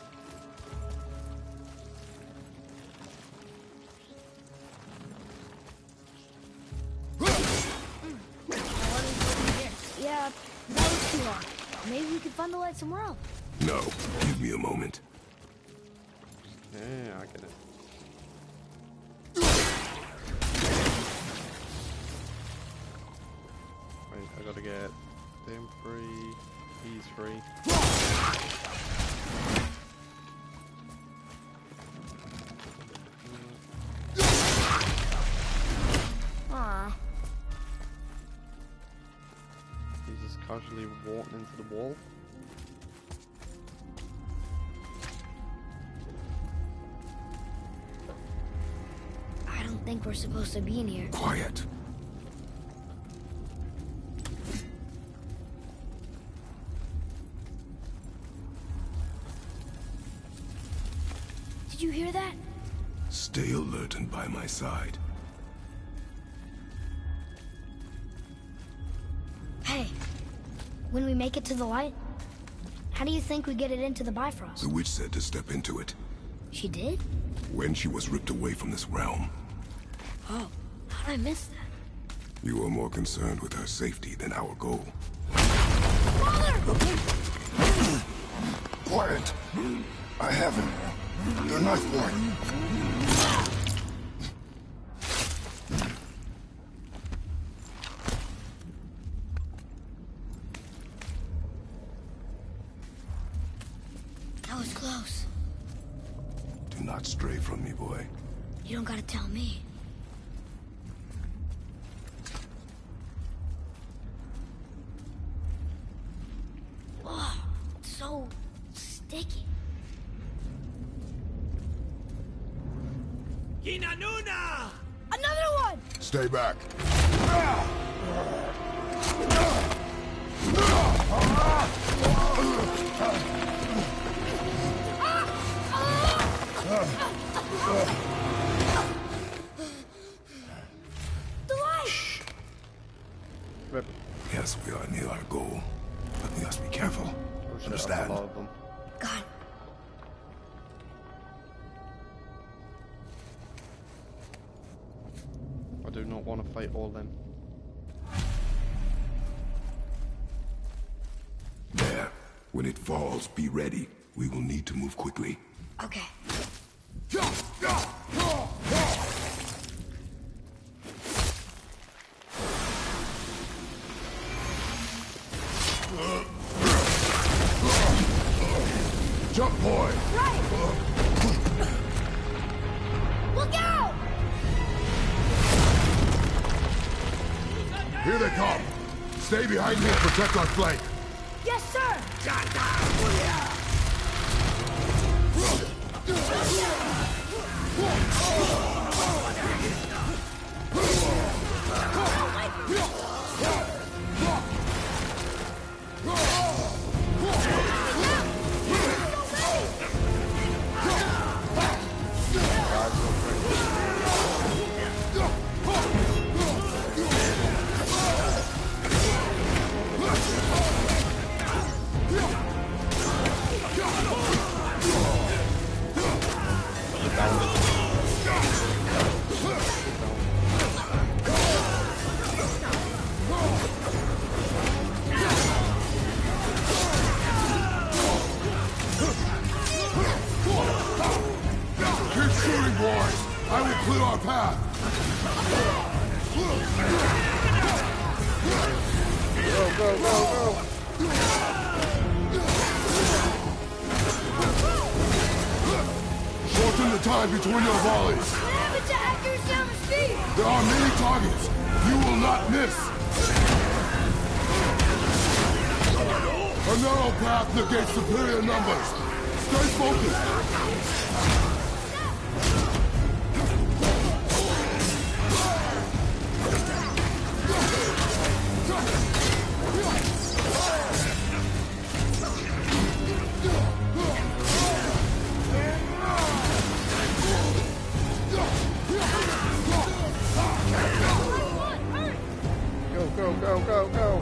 Yeah, that was too long. Maybe we could find the light somewhere else. No, give me a moment. Yeah, I get it. Right, I gotta get them free, these free. Aw. He's just casually walking into the wall. I don't think we're supposed to be in here. Quiet. Did you hear that? Stay alert and by my side. Hey, when we make it to the light, how do you think we get it into the Bifrost? The witch said to step into it She did? when she was ripped away from this realm. Oh, how'd I miss that? You were more concerned with her safety than our goal. Quiet! I have him. Your knife boy. That was close. Do not stray from me, boy. You don't gotta tell me. Oh, it's so sticky. Hinanuna! Another one! Stay back. The light! Rip. Yes, we are near our goal, but we must be careful. Oh, shit, that's Understand? a lot of them. God. I do not want to fight all them. There. When it falls, be ready. We will need to move quickly. Okay. Jump, boy! Right! Look out! Here they come! Stay behind me and protect our flank! Yes, sir! Between your volleys. What happened to accuracy on the speed? There are many targets. You will not miss. A narrow path negates superior numbers. Stay focused. Go, go, go, go.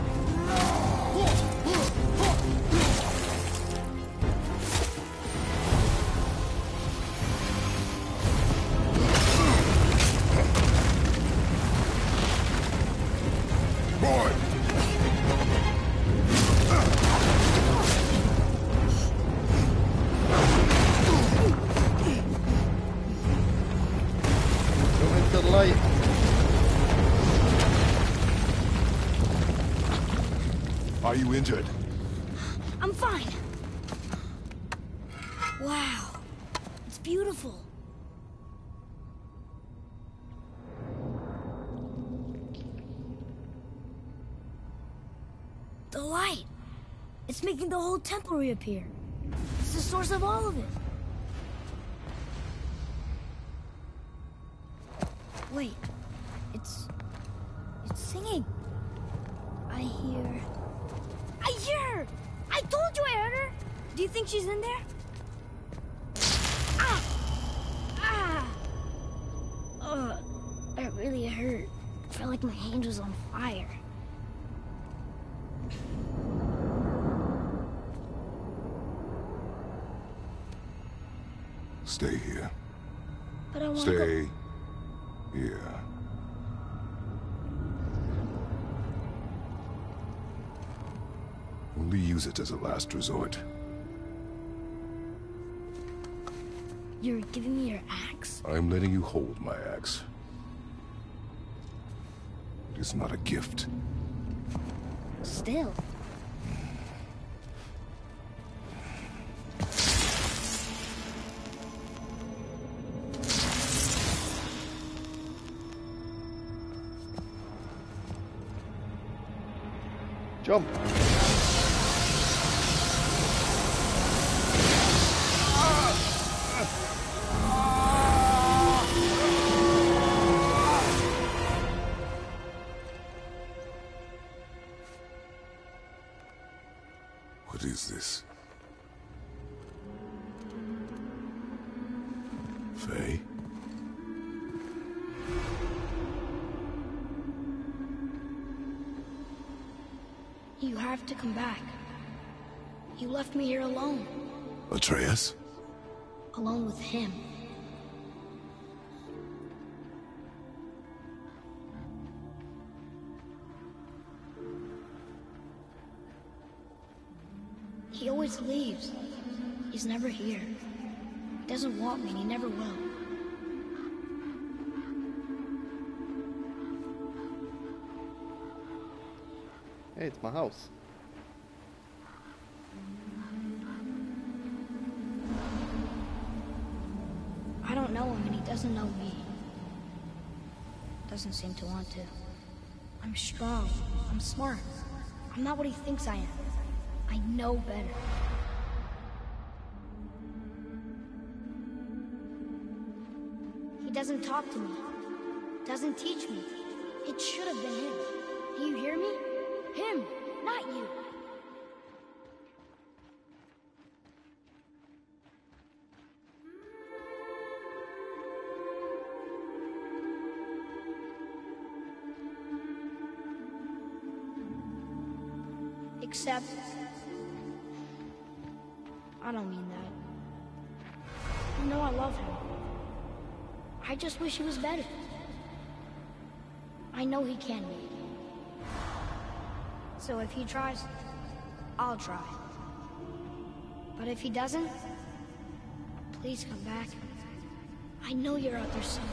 Boy! Go into the light. Are you injured? I'm fine. Wow. It's beautiful. The light. It's making the whole temple reappear. It's the source of all of it. Wait. It's... It's singing. I hear... I hear her! I told you I heard her! Do you think she's in there? Ah! Ah! Ugh, that really hurt. I felt like my hand was on fire. Stay here. But I want to Stay go... here. Only use it as a last resort. You're giving me your axe? I'm letting you hold my axe. It is not a gift. Still. Jump. What is this? Faye? You have to come back. You left me here alone. Atreus? Alone with him. He always leaves. He's never here. He doesn't want me, and he never will. Hey, it's my house. I don't know him, and he doesn't know me. Doesn't seem to want to. I'm strong. I'm smart. I'm not what he thinks I am. I know better. doesn't talk to me, doesn't teach me. It should have been him. Do you hear me? Him, not you. Except, I don't mean that. You know I love him. I just wish he was better. I know he can be. So if he tries, I'll try. But if he doesn't, please come back. I know you're out there somewhere.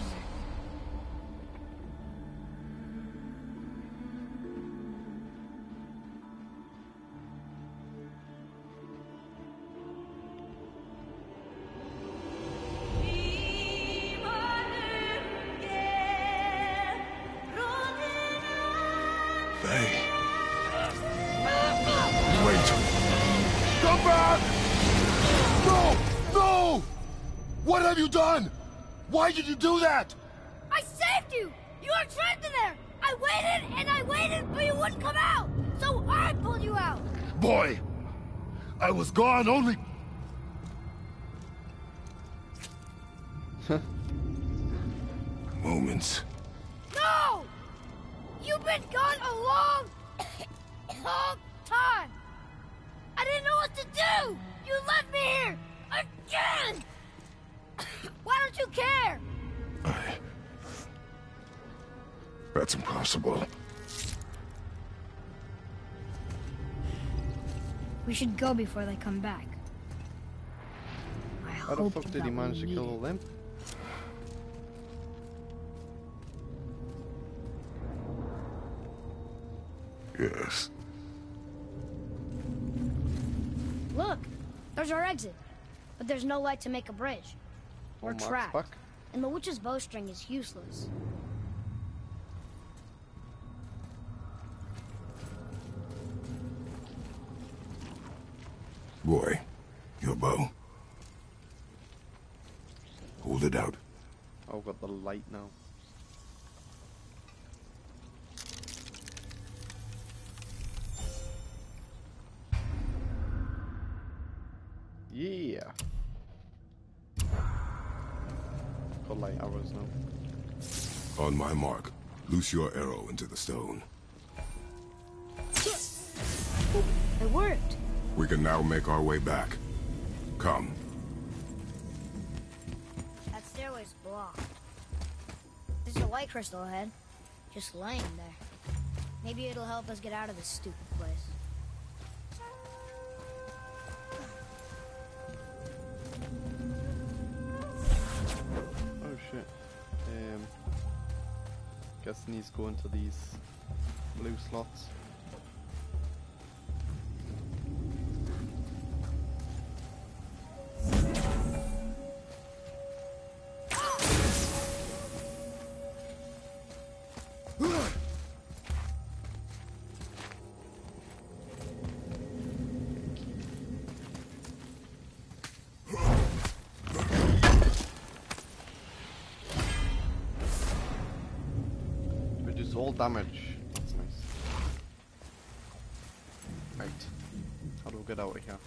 Why did you do that? I saved you! You were trapped in there! I waited and I waited, but you wouldn't come out! So I pulled you out! Boy, I was gone only... Moments. No! You've been gone a long, long time! I didn't know what to do! You left me here! Again! Why don't you care? I... That's impossible. We should go before they come back. I How the fuck did he manage to kill all them? Yes. Look, there's our exit. But there's no light to make a bridge. We're Mark's trapped. back. And the witch's bowstring is useless. Boy, your bow. Hold it out. Oh, got the light now. Yeah. Got light arrows now. On my mark, loose your arrow into the stone. It worked. We can now make our way back. Come. That stairway's blocked. There's a light crystal ahead, just laying there. Maybe it'll help us get out of this stupid place. Oh shit. Um, guessing he's going to these blue slots. All damage. That's nice. Right. How do we get out of here?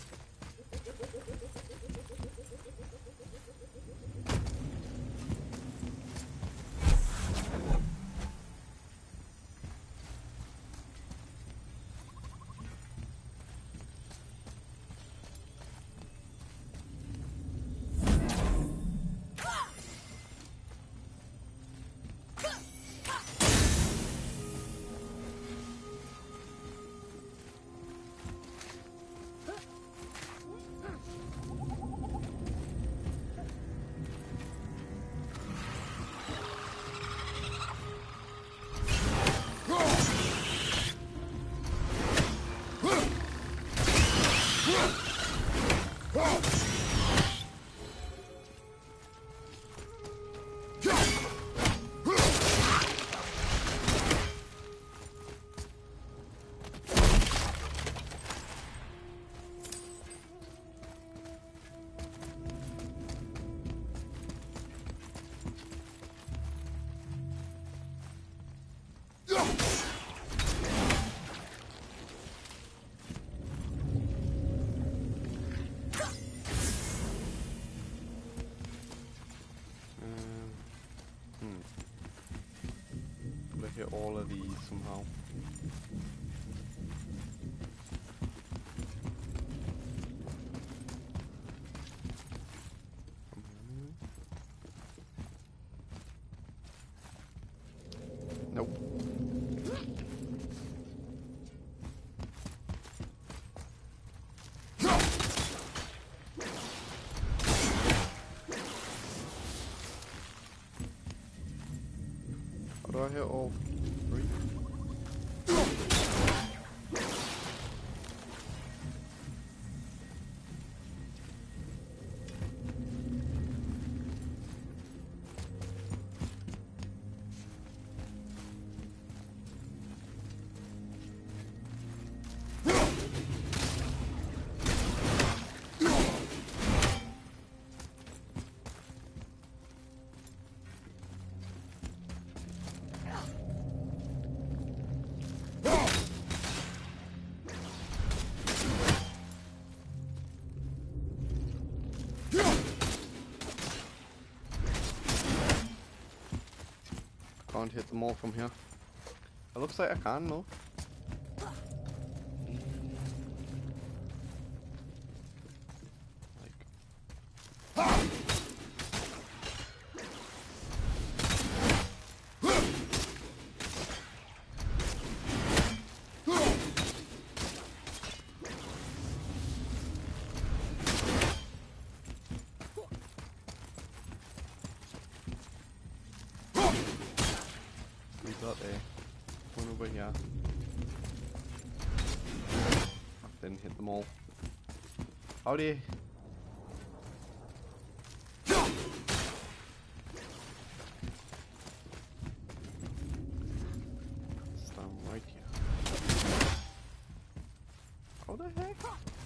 hit all of these somehow. Nope. How do I hit all three? Can't hit them all from here. It looks like I can though. There. One over here. I didn't hit them all. Howdy. Stand right here. How the heck?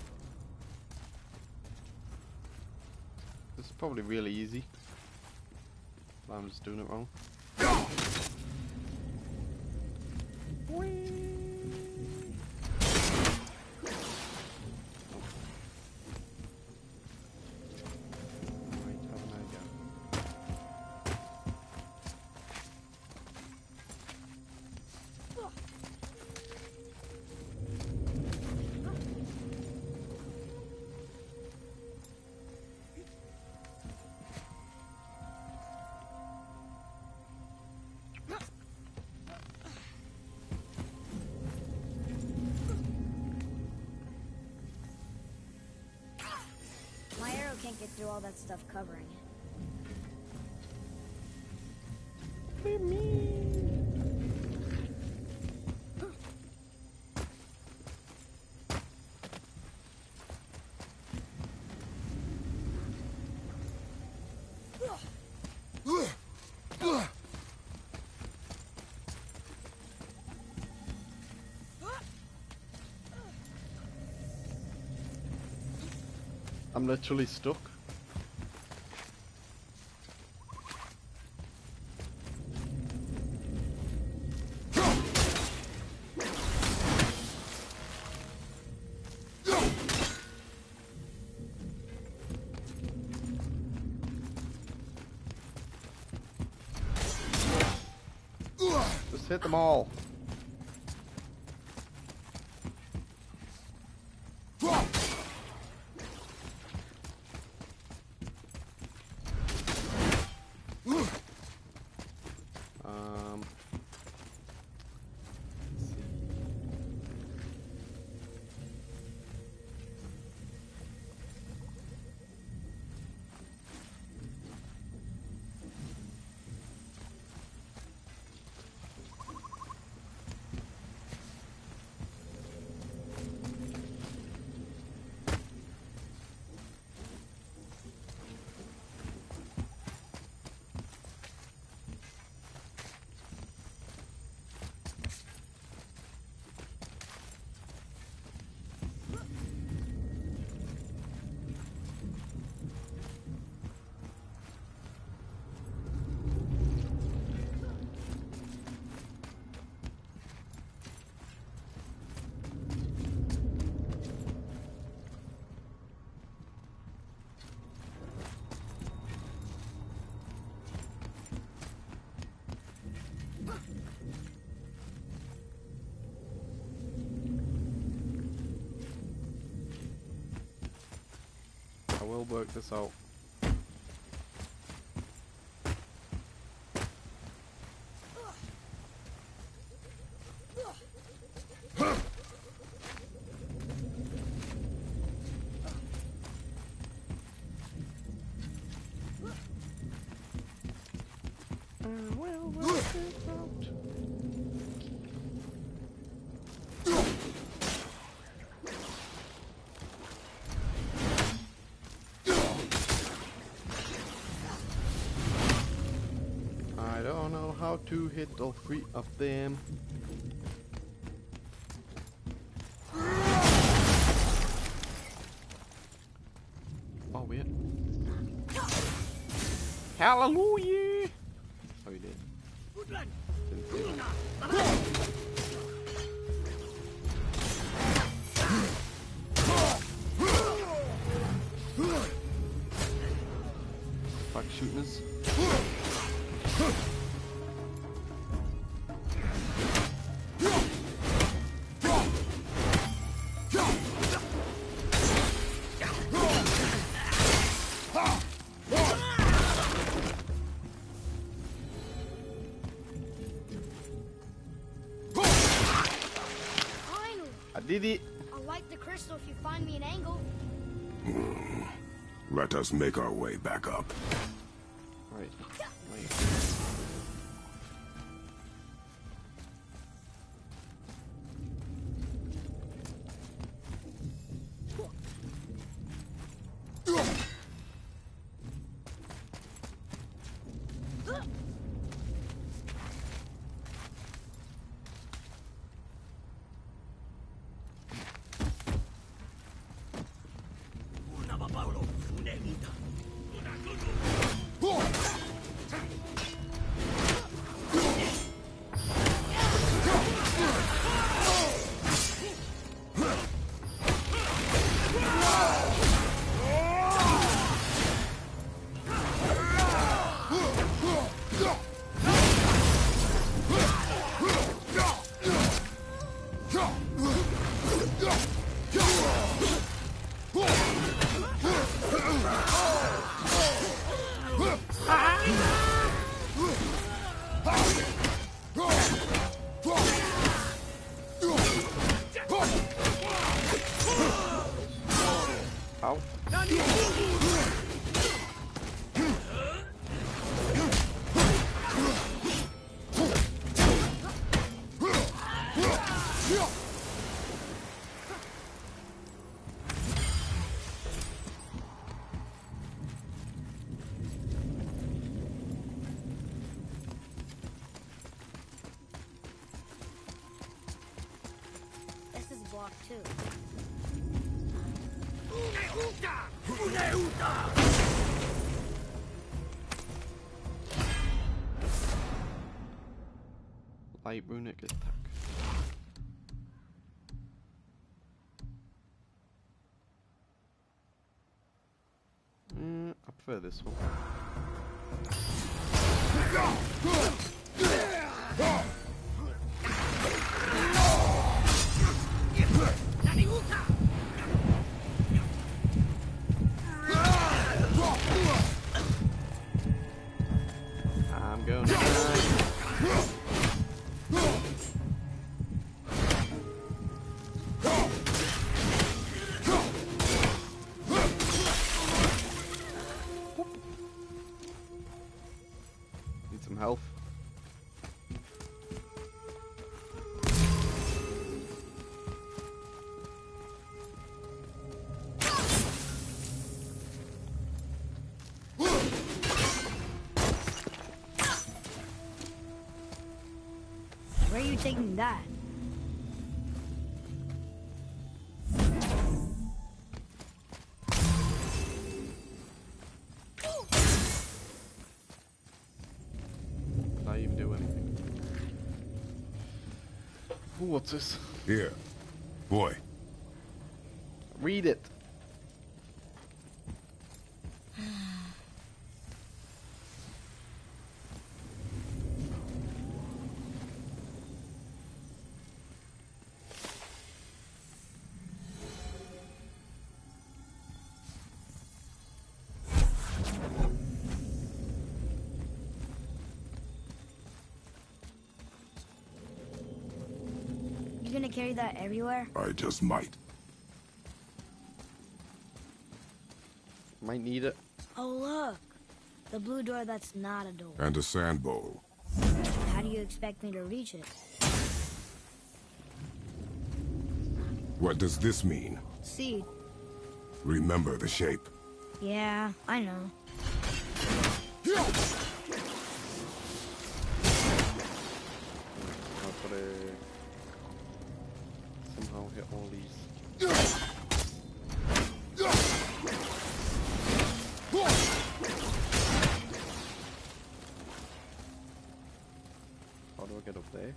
This is probably really easy. But I'm just doing it wrong. Can't get through all that stuff covering it. I'm literally stuck. Just hit them all. Um, let's see. work this out. And we'll work it out. I don't know how to hit all three of them. Oh, weird. Hallelujah! Oh, you did. Didn't see it. Fuck shooting us. I did it. I'll light the crystal if you find me an angle. Let us make our way back up. Right. Wait. Ow. This is block two. Light runic attack. Mm, I prefer this one. I'm going to die. Need some health. Where are you taking that? Did I even do anything? Ooh, what's this? Here. Boy. Read it. You gonna carry that everywhere? I just might. Might need it. Oh, look. The blue door that's not a door. And a sand bowl. How do you expect me to reach it? What does this mean? Seed. Remember the shape. Yeah, I know. I've got to somehow hit all these. How do I get up there?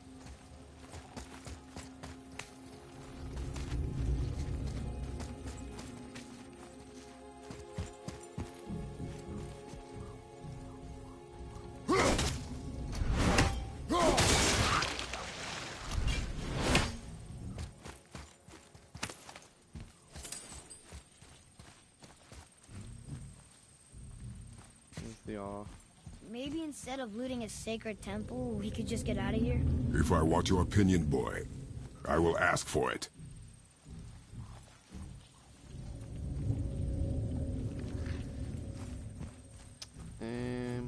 They are. Maybe instead of looting a sacred temple, we could just get out of here? If I want your opinion, boy, I will ask for it. Um,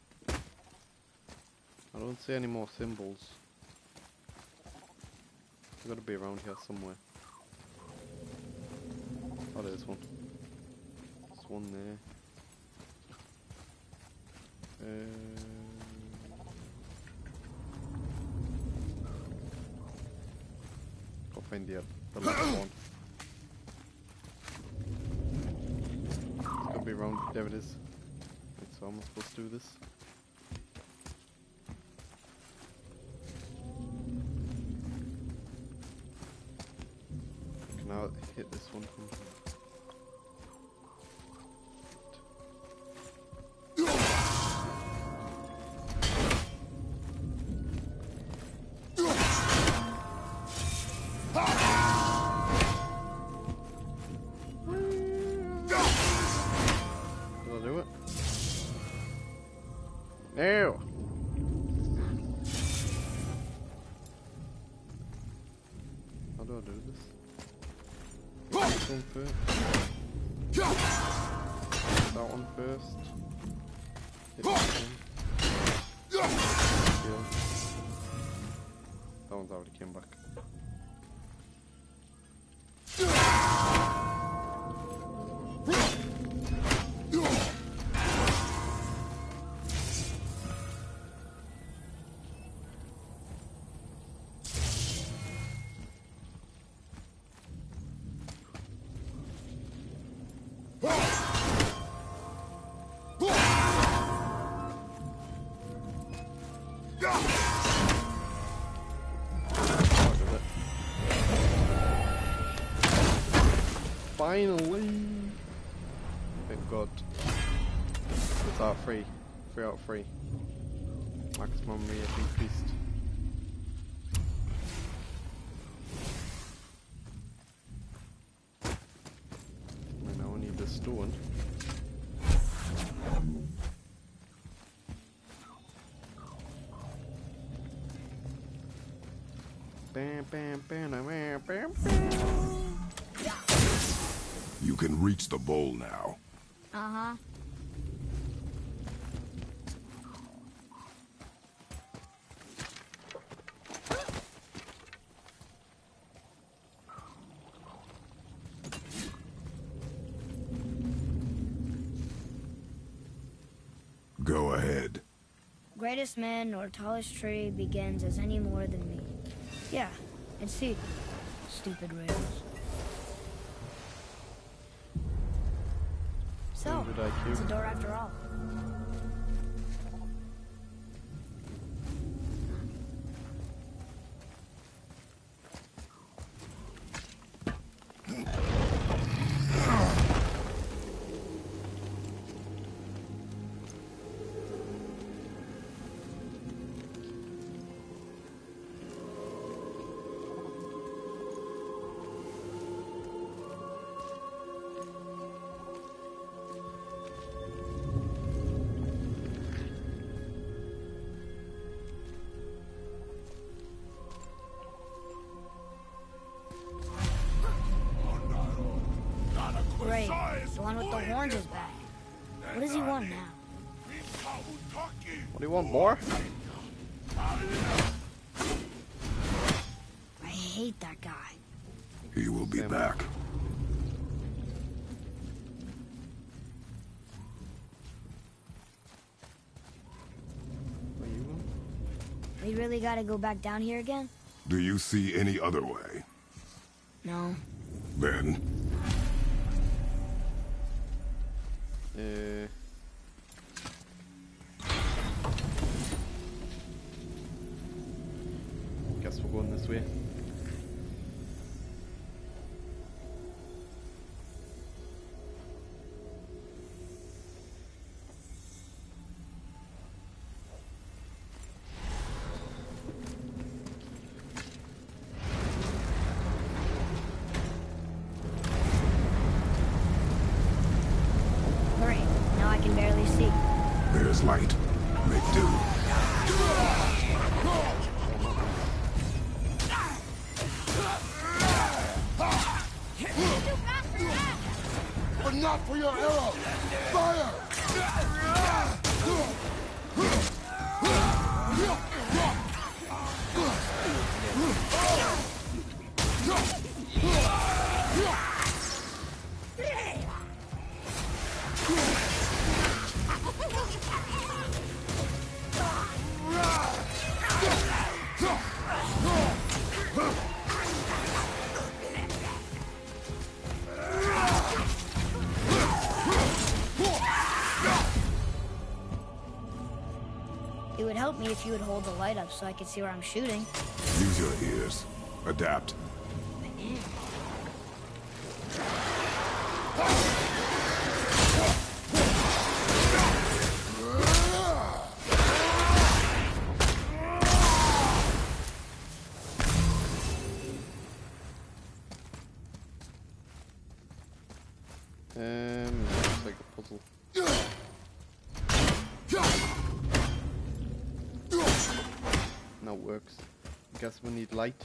I don't see any more symbols. They've got to be around here somewhere. Oh, there's one. There's one there. Um, go find the, the last one. It's gotta be around. There it is. Right, so I'm supposed to do this. Can I hit this one from here? No. How do I do this? This one first. That one first. Hit this one. Kill. That one's already came back. Finally! Thank God. It's out free. Three out of three. Maximum rate increased. And now I need this stone. Bam, bam, bam, bam, bam, bam. You can reach the bowl now. Uh-huh. Go ahead. Greatest man or tallest tree begins as any more than me. Yeah, it's Seed. Stupid riddles. So, it's a door after all. one with the horns is back. What does he want now? What do you want, more? I hate that guy. He will be Same. back. What do you want? We really gotta go back down here again? Do you see any other way? No. Then, Uh, guess we're going this way. Great. Now I can barely see. there's light. Make do. But not for your arrow! Fire! It would help me if you would hold the light up so I could see where I'm shooting. Use your ears. Adapt. Um, looks like a puzzle. Now it works. Guess we need light.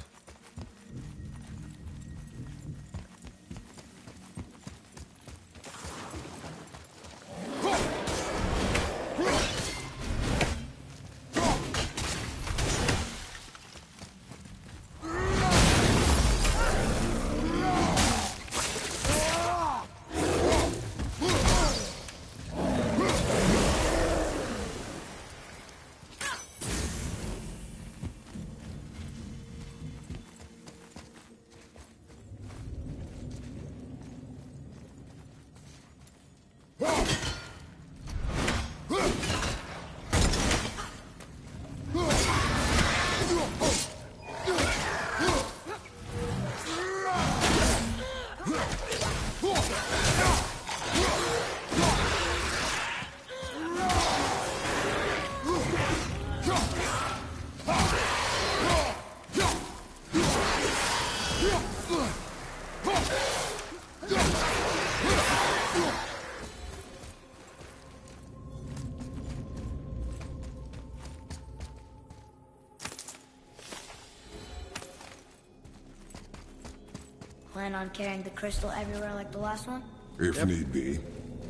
Plan on carrying the crystal everywhere like the last one? If Yep. need be.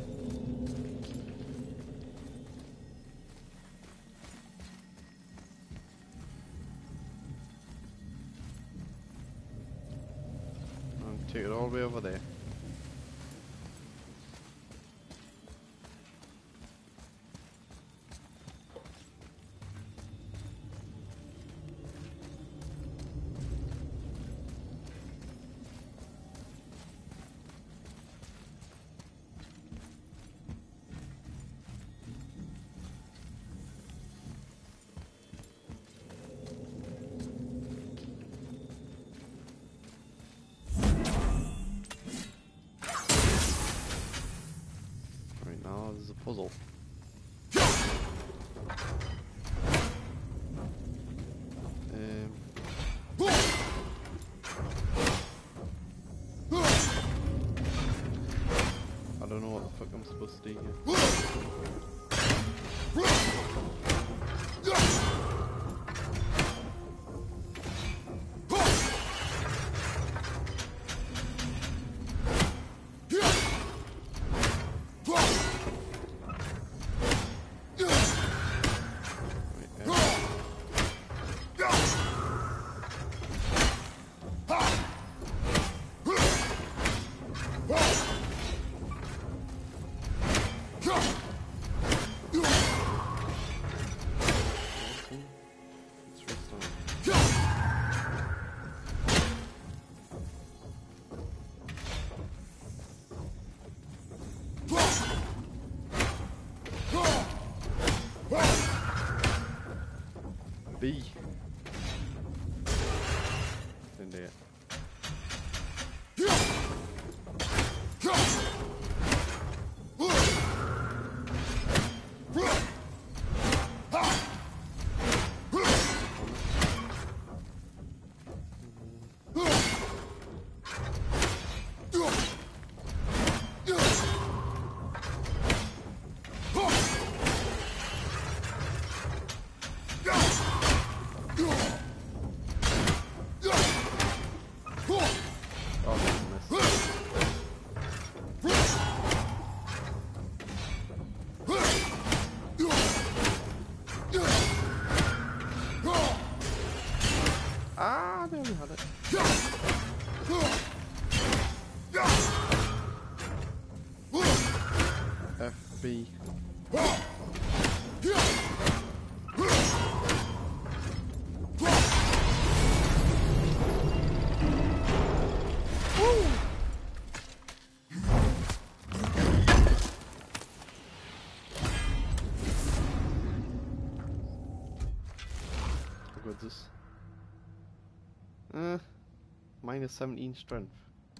And take it all the way over there. Right now, there's a puzzle. Um, I don't know what the fuck I'm supposed to do here. find it. Ah, there we have it. F B. How good is this? Uh, minus seventeen strength.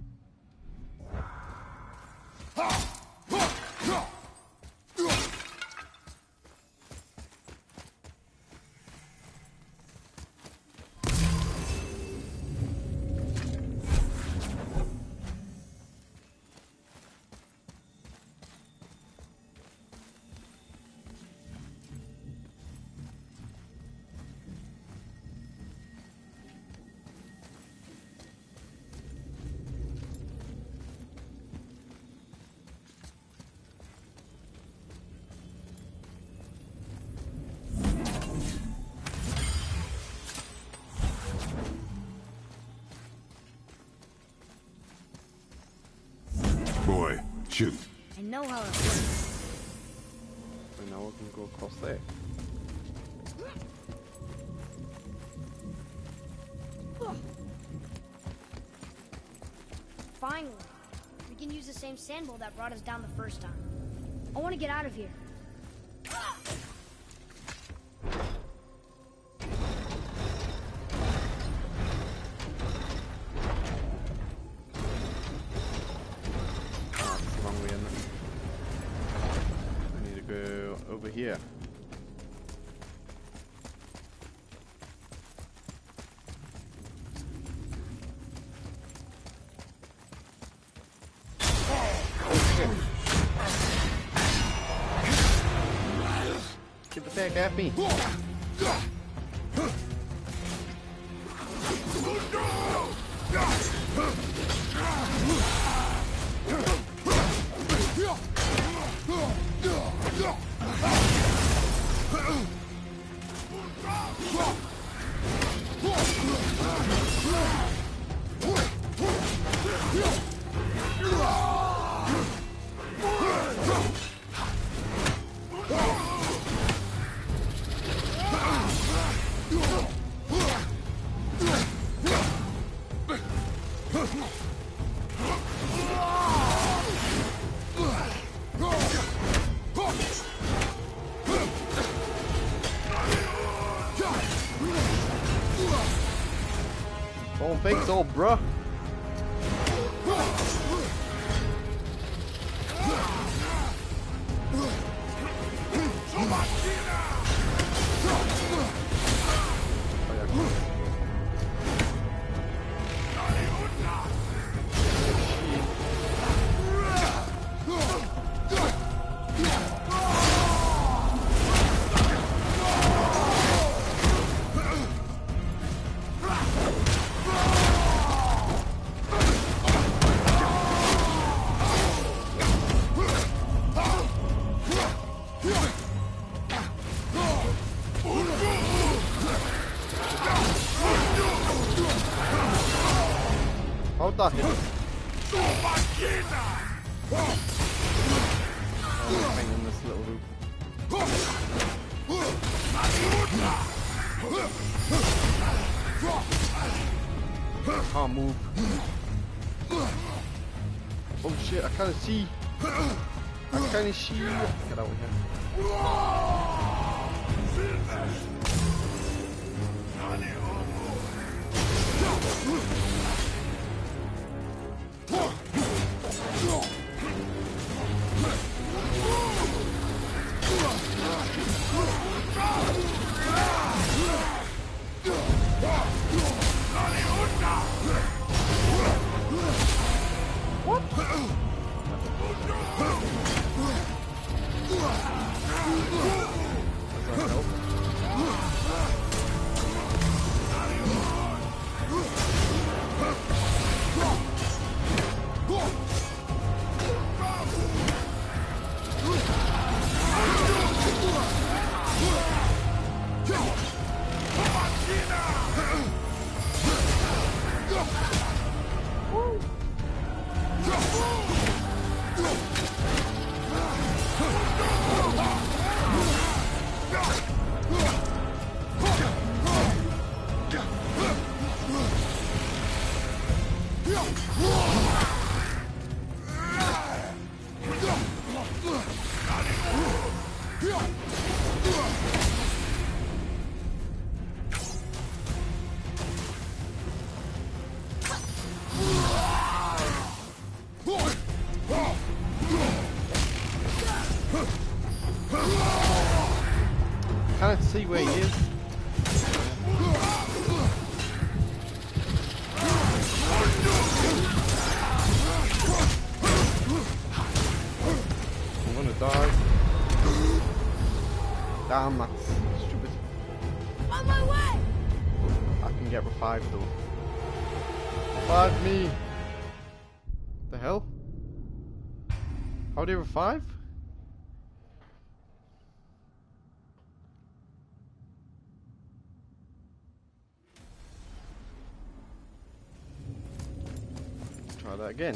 Boy, shoot. I know how it works. So now we can go across there. Finally, we can use the same sandbowl that brought us down the first time. I want to get out of here. That's the wrong way in there. I need to go over here. Get the heck at me! Don't think so, bruh. How the hell? Oh, hang in this little loop. Can't move. Oh shit, I can't see. I can't see. Get out of here. Can't see where he is. I'm gonna die. Damn, that's stupid. On my way! I can get revived though. Revive me! The hell? How do you revive? Let's try that again.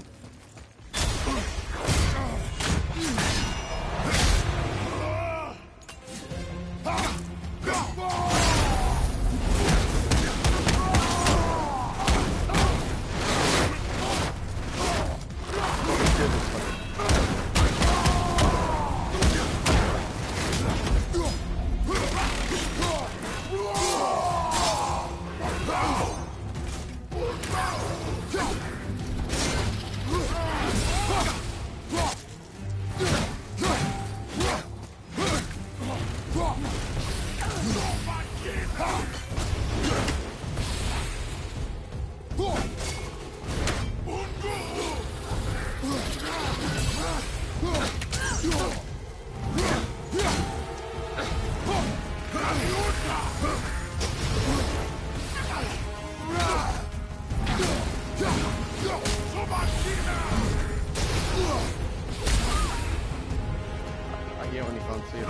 I hear when you can't see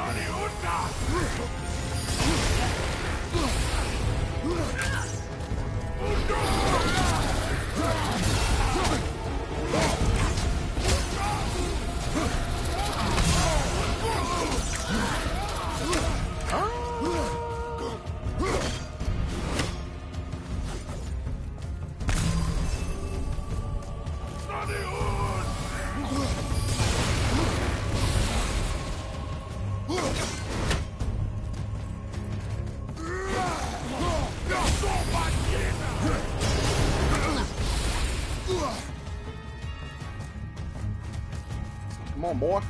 Come on, boy.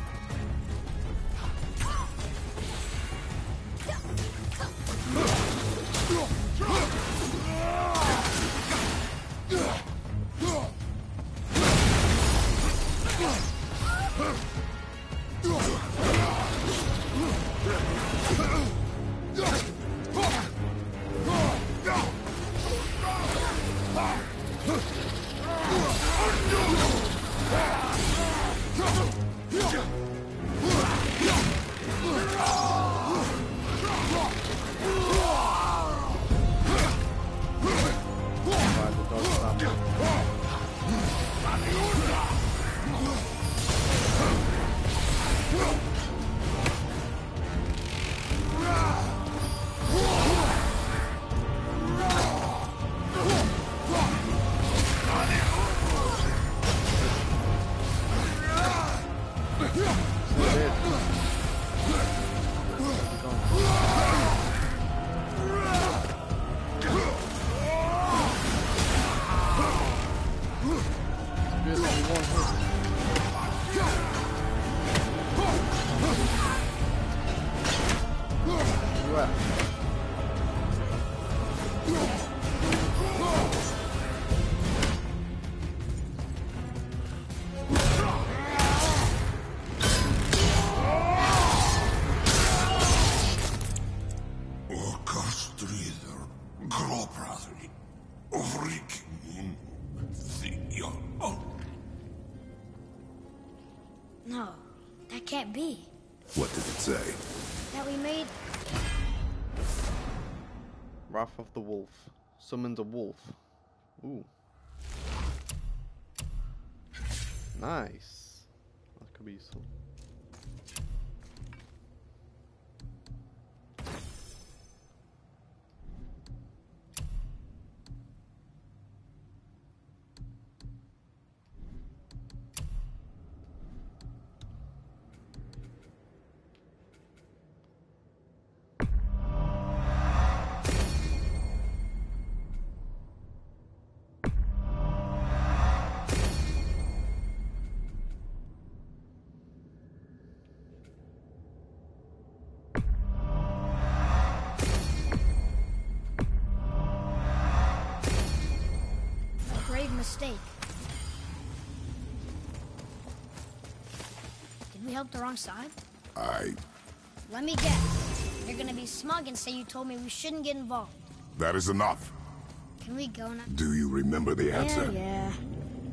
No, that can't be. What did it say? That we made... Wrath of the Wolf. Summoned a wolf. Ooh. Nice. That could be useful. mistake. Did we help the wrong side? I... Let me guess. You're gonna be smug and say you told me we shouldn't get involved. That is enough. Can we go now? Do you remember the answer? Yeah, yeah.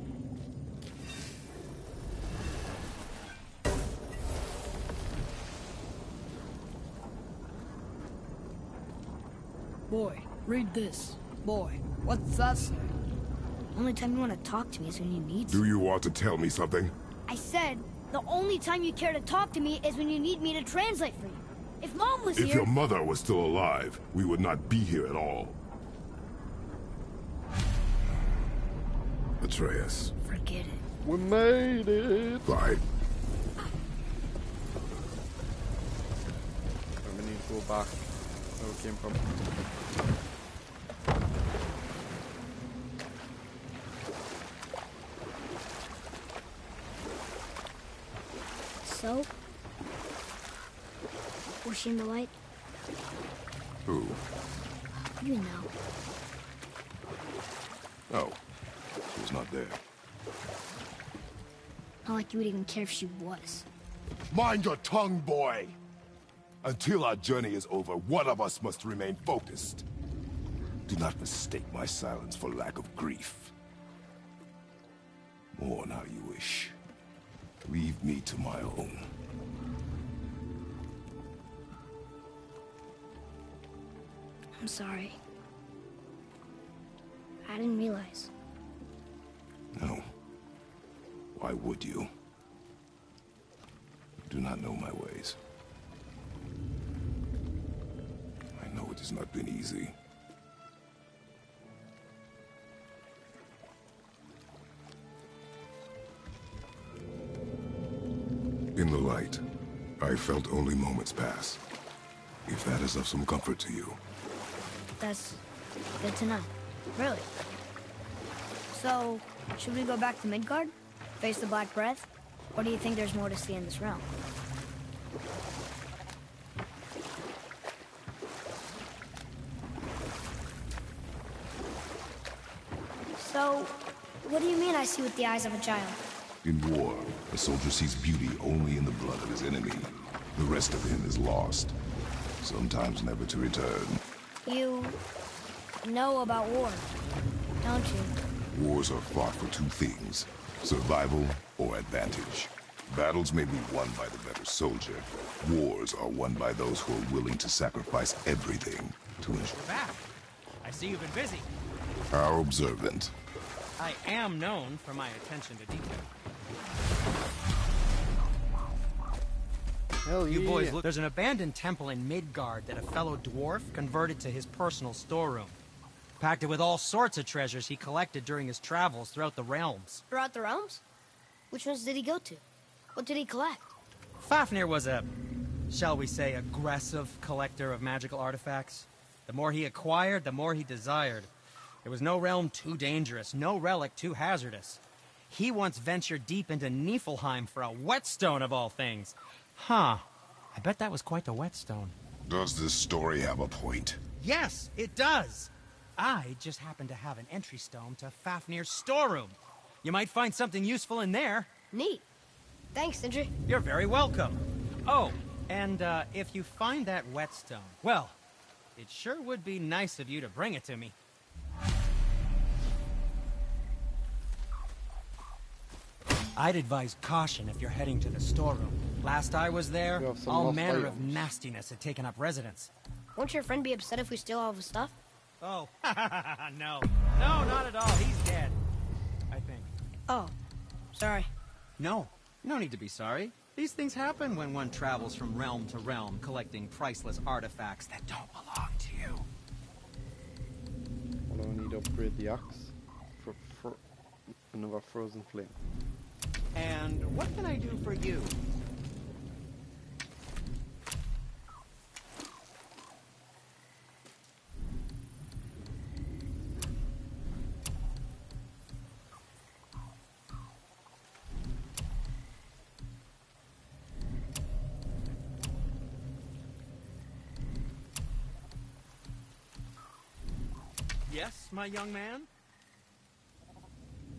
Boy, read this. Boy, what's that say? Only time you want to talk to me is when you need Do you want to tell me something? I said, the only time you care to talk to me is when you need me to translate for you. If Mom was If here... your mother was still alive, we would not be here at all. Atreus. Forget it. We made it. Fine. We need to go back where we came from. So? Was she in the light? Who? You know. Oh. She was not there. Not like you would even care if she was. Mind your tongue, boy! Until our journey is over, one of us must remain focused. Do not mistake my silence for lack of grief. Mourn how you wish. Leave me to my own. I'm sorry. I didn't realize. No. Why would you? You do not know my ways. I know it has not been easy. In the light, I felt only moments pass. If that is of some comfort to you. That's good to know. Really. So, should we go back to Midgard? Face the Black Breath? Or do you think there's more to see in this realm? So, what do you mean I see with the eyes of a child? In war, a soldier sees beauty only in the blood of his enemy. The rest of him is lost, sometimes never to return. You know about war, don't you? Wars are fought for two things, survival or advantage. Battles may be won by the better soldier. Wars are won by those who are willing to sacrifice everything to ensure. You're back. I see you've been busy. How observant. I am known for my attention to detail. Hell You yeah. boys, look, there's an abandoned temple in Midgard that a fellow dwarf converted to his personal storeroom. Packed it with all sorts of treasures he collected during his travels throughout the realms. Throughout the realms? Which ones did he go to? What did he collect? Fafnir was a, shall we say, aggressive collector of magical artifacts. The more he acquired, the more he desired. There was no realm too dangerous, no relic too hazardous. He once ventured deep into Niflheim for a whetstone of all things. Huh. I bet that was quite the whetstone. Does this story have a point? Yes, it does. I just happen to have an entry stone to Fafnir's storeroom. You might find something useful in there. Neat. Thanks, Sindri. You're very welcome. Oh, and uh, if you find that whetstone, well, it sure would be nice of you to bring it to me. I'd advise caution if you're heading to the storeroom. Last I was there, We have some all lost manner of items. nastiness had taken up residence. Won't your friend be upset if we steal all of his stuff? Oh, no. No, not at all. He's dead. I think. Oh, sorry. No, no need to be sorry. These things happen when one travels from realm to realm, collecting priceless artifacts that don't belong to you. Well, I need to upgrade the axe for, for another frozen flame. And what can I do for you? Yes, my young man?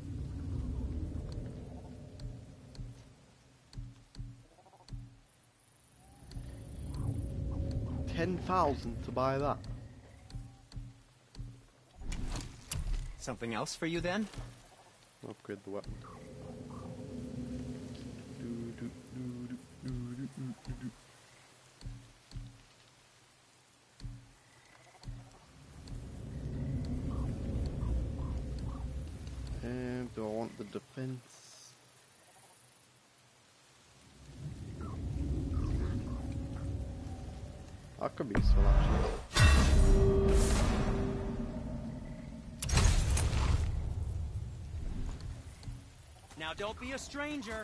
ten thousand to buy that. Something else for you then? Upgrade the weapon. Do, do, do, do, do, do, do, do. And do I want the defense? That could be useful actually. Now don't be a stranger.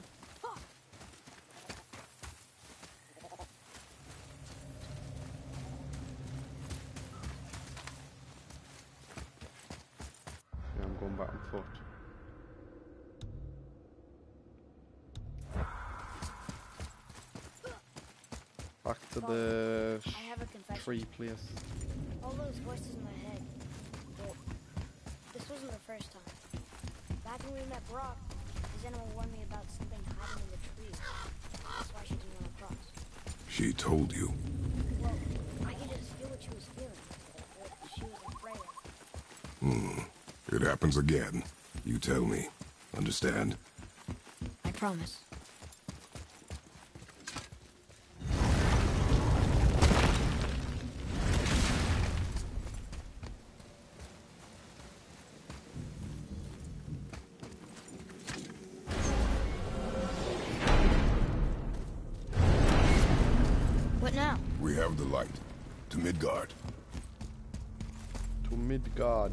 Yeah, I'm going back on foot. Back to the I have a confession. free place. All those voices in my head. Well, this wasn't the first time. Back when we met Brock, his animal warned me about something hiding in the trees. That's why she didn't want to cross. She told you. Well, I could just feel what she was feeling. What she was afraid of. Hmm. It happens again. You tell me. Understand? I promise. What now? We have the light. To Midgard. To Midgard.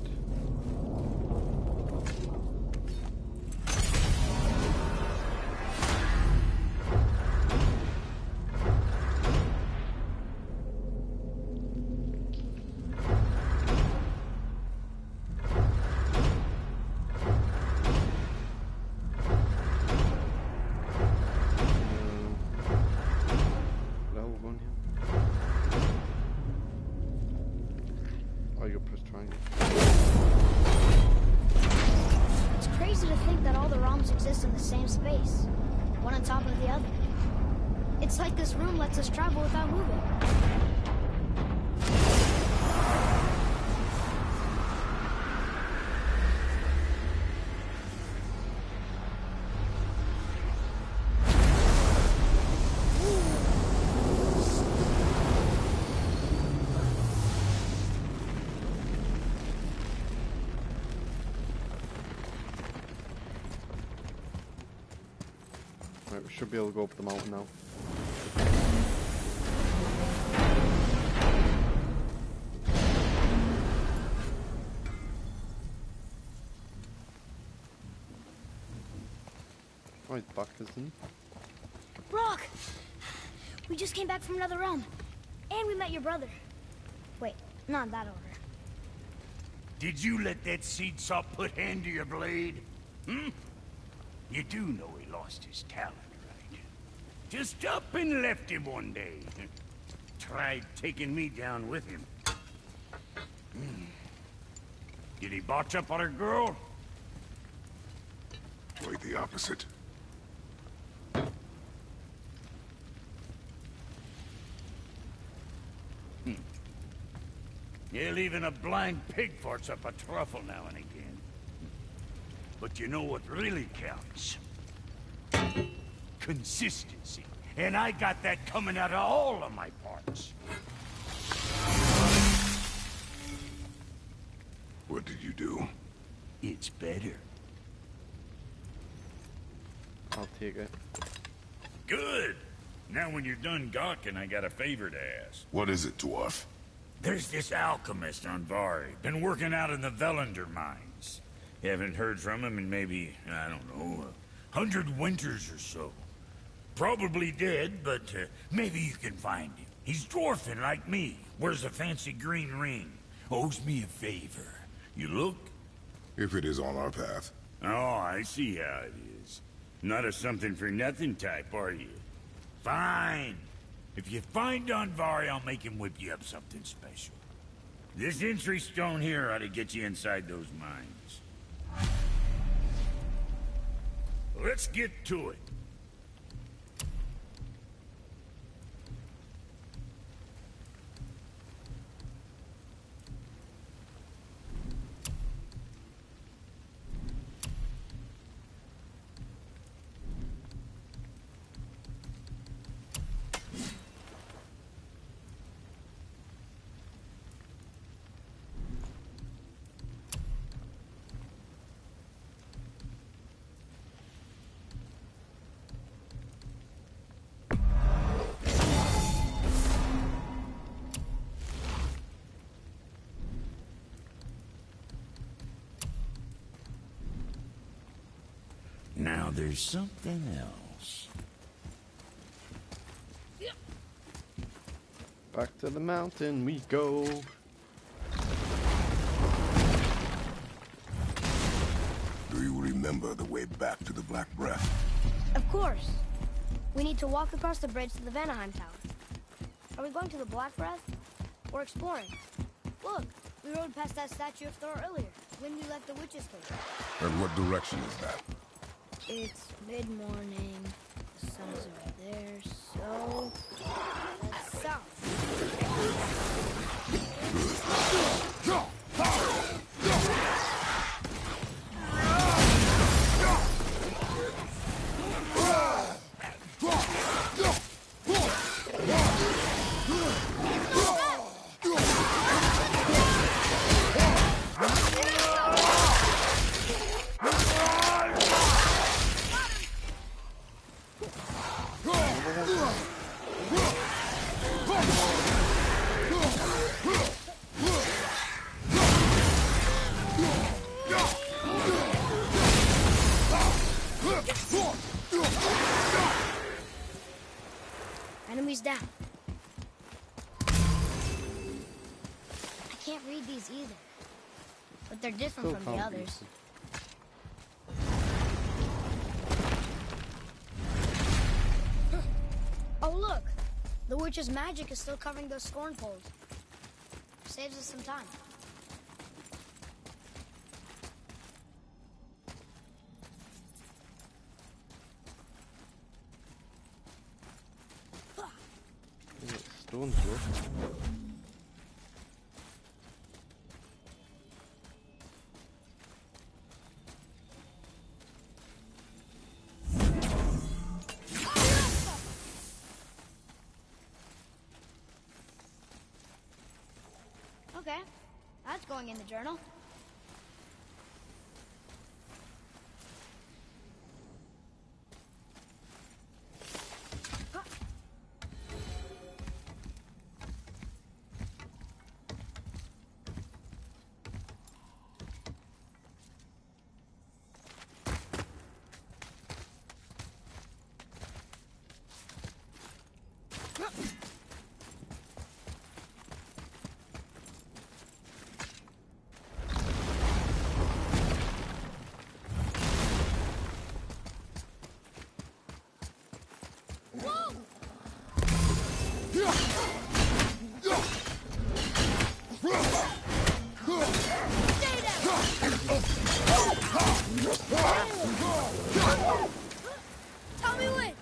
It's crazy to think that all the realms exist in the same space, one on top of the other. It's like this room lets us travel without moving. Right, we should be able to go up the mountain now. Oh, he's back, isn't he? Brock! We just came back from another realm. And we met your brother. Wait, not in that order. Did you let that seed sop put hand to your blade? Hmm? You do know he lost his talent, right? Just up and left him one day. Tried taking me down with him. Hmm. Did he botch up on a girl? Quite the opposite. Hmm. Yeah, even a blind pig farts up a truffle now and again. But you know what really counts? Consistency. And I got that coming out of all of my parts. What did you do? It's better. I'll take it. Good. Now when you're done gawking, I got a favor to ask. What is it, dwarf? There's this alchemist on Vari. Been working out in the Velander mines. Haven't heard from him in maybe, I don't know, a hundred winters or so. Probably dead, but uh, maybe you can find him. He's dwarfing like me. Wears a fancy green ring. Owes me a favor. You look? If it is on our path. Oh, I see how it is. Not a something-for-nothing type, are you? Fine. If you find Andvari, I'll make him whip you up something special. This entry stone here ought to get you inside those mines. Let's get to it. Now there's something else. Back to the mountain we go. Do you remember the way back to the Black Breath? Of course. We need to walk across the bridge to the Vanaheim Tower. Are we going to the Black Breath? Or exploring? Look, we rode past that statue of Thor earlier, when we left the Witch's Cave. And what direction is that? It's mid-morning. The sun is over there, so... that's south. Enemies down. I can't read these either, but they're different Still from the can't read. others. Oh look! The witch's magic is still covering those scorn poles. Saves us some time. Stones, bro. Okay, that's going in the journal. Tell me when.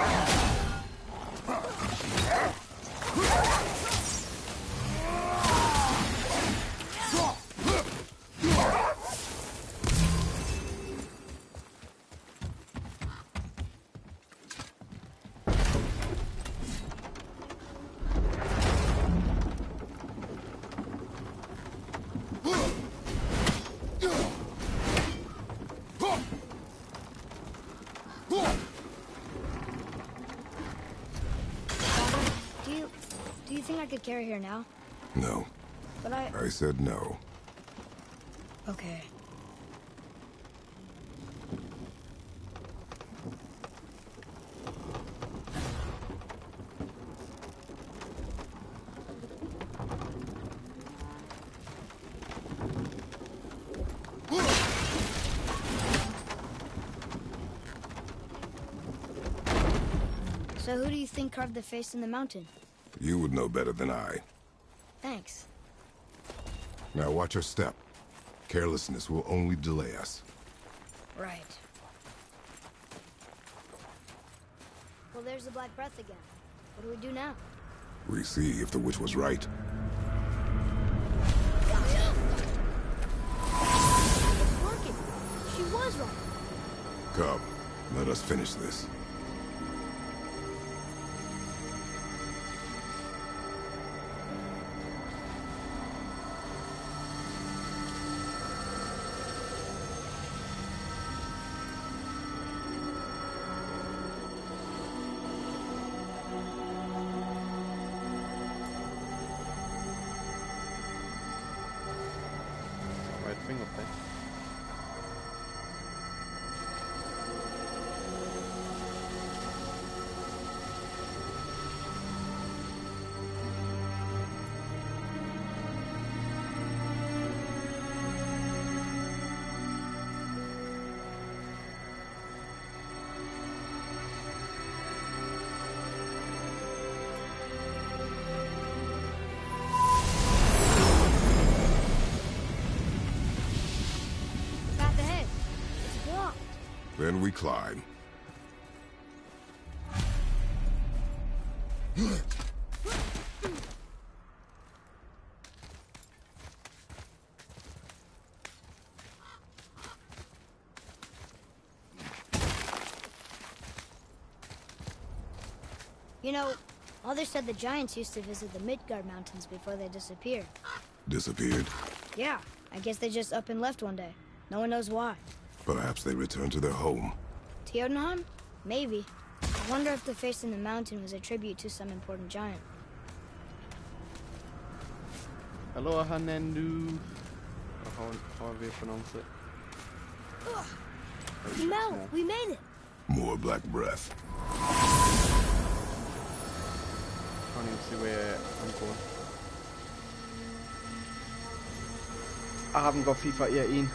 Do you, do you think I could carry her now? No. But I... I said no. Okay. So who do you think carved the face in the mountain? You would know better than I. Thanks. Now watch your step. Carelessness will only delay us. Right. Well, there's the Black Breath again. What do we do now? We see if the witch was right. It's working. She was right. Come, let us finish this. Right thing up there. Then we climb. You know, Mother said the giants used to visit the Midgard Mountains before they disappeared. Disappeared? Yeah, I guess they just up and left one day. No one knows why. Perhaps they returned to their home. To Jotunheim? Maybe. I wonder if the face in the mountain was a tribute to some important giant. Hello, Hanendu. Or how, however you pronounce it. Mel, we made it! More black breath. Can't even see where I'm going. I haven't got FIFA yet, Ian.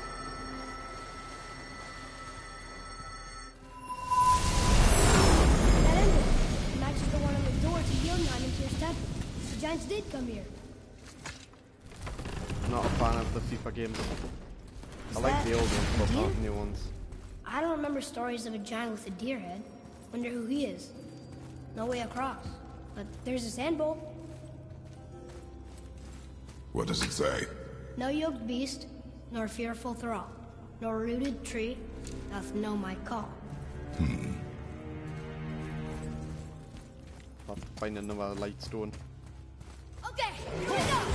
That ended. It matches the one on the door to Jotunheim and Tyr's temple. The giants did come here. I'm not a fan of the FIFA games. I like that the old ones, but deer? not new ones. I don't remember stories of a giant with a deer head. Wonder who he is. No way across. But there's a sand bowl. What does it say? No yoked beast, nor fearful thrall, nor rooted tree doth know my call. Hmm. I'll have to find another light stone. Okay, here we go!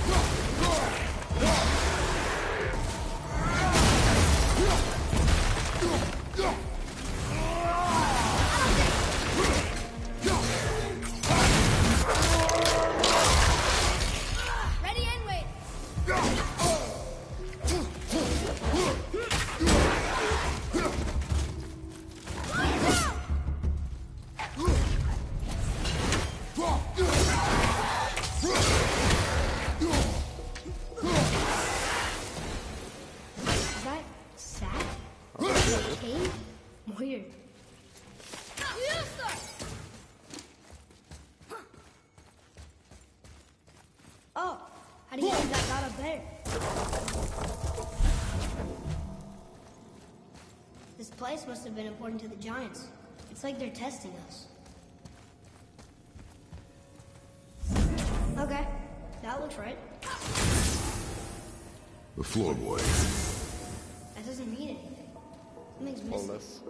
Ready and wait. Is that sad? Cave? Weird. Oh, how do you think that got up there? This place must have been important to the giants. It's like they're testing us. Okay, that looks right. The floorboy. That doesn't mean anything. Something's All missing. this.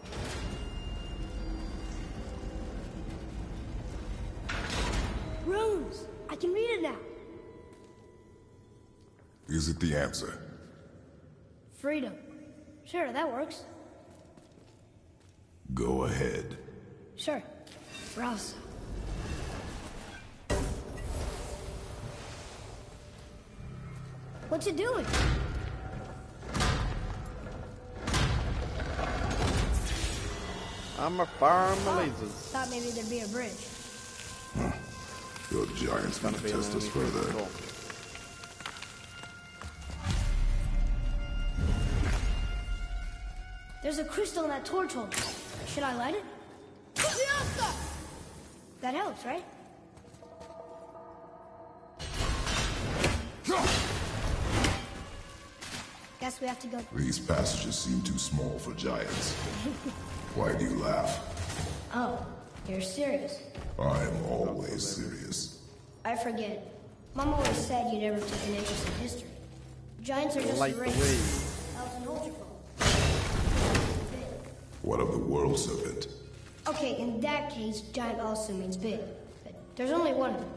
Runes! I can read it now. Is it the answer? Freedom. Sure, that works. Go ahead. Sure. Rouse. What you doing? I'm a farm Oh, lasers. thought maybe there'd be a bridge. Your giants Gonna gonna be an test us enemy further. control. There's a crystal in that torch holder. Should I light it? That helps, right? Guess we have to go. These passages seem too small for giants. Why do you laugh? Oh, you're serious. I'm always serious. I forget. Mom always said you never took an interest in history. Giants are just Light a the race. way. Elves and Ultra folk. What of the world serpent? Okay, in that case, giant also means big. But there's only one of them.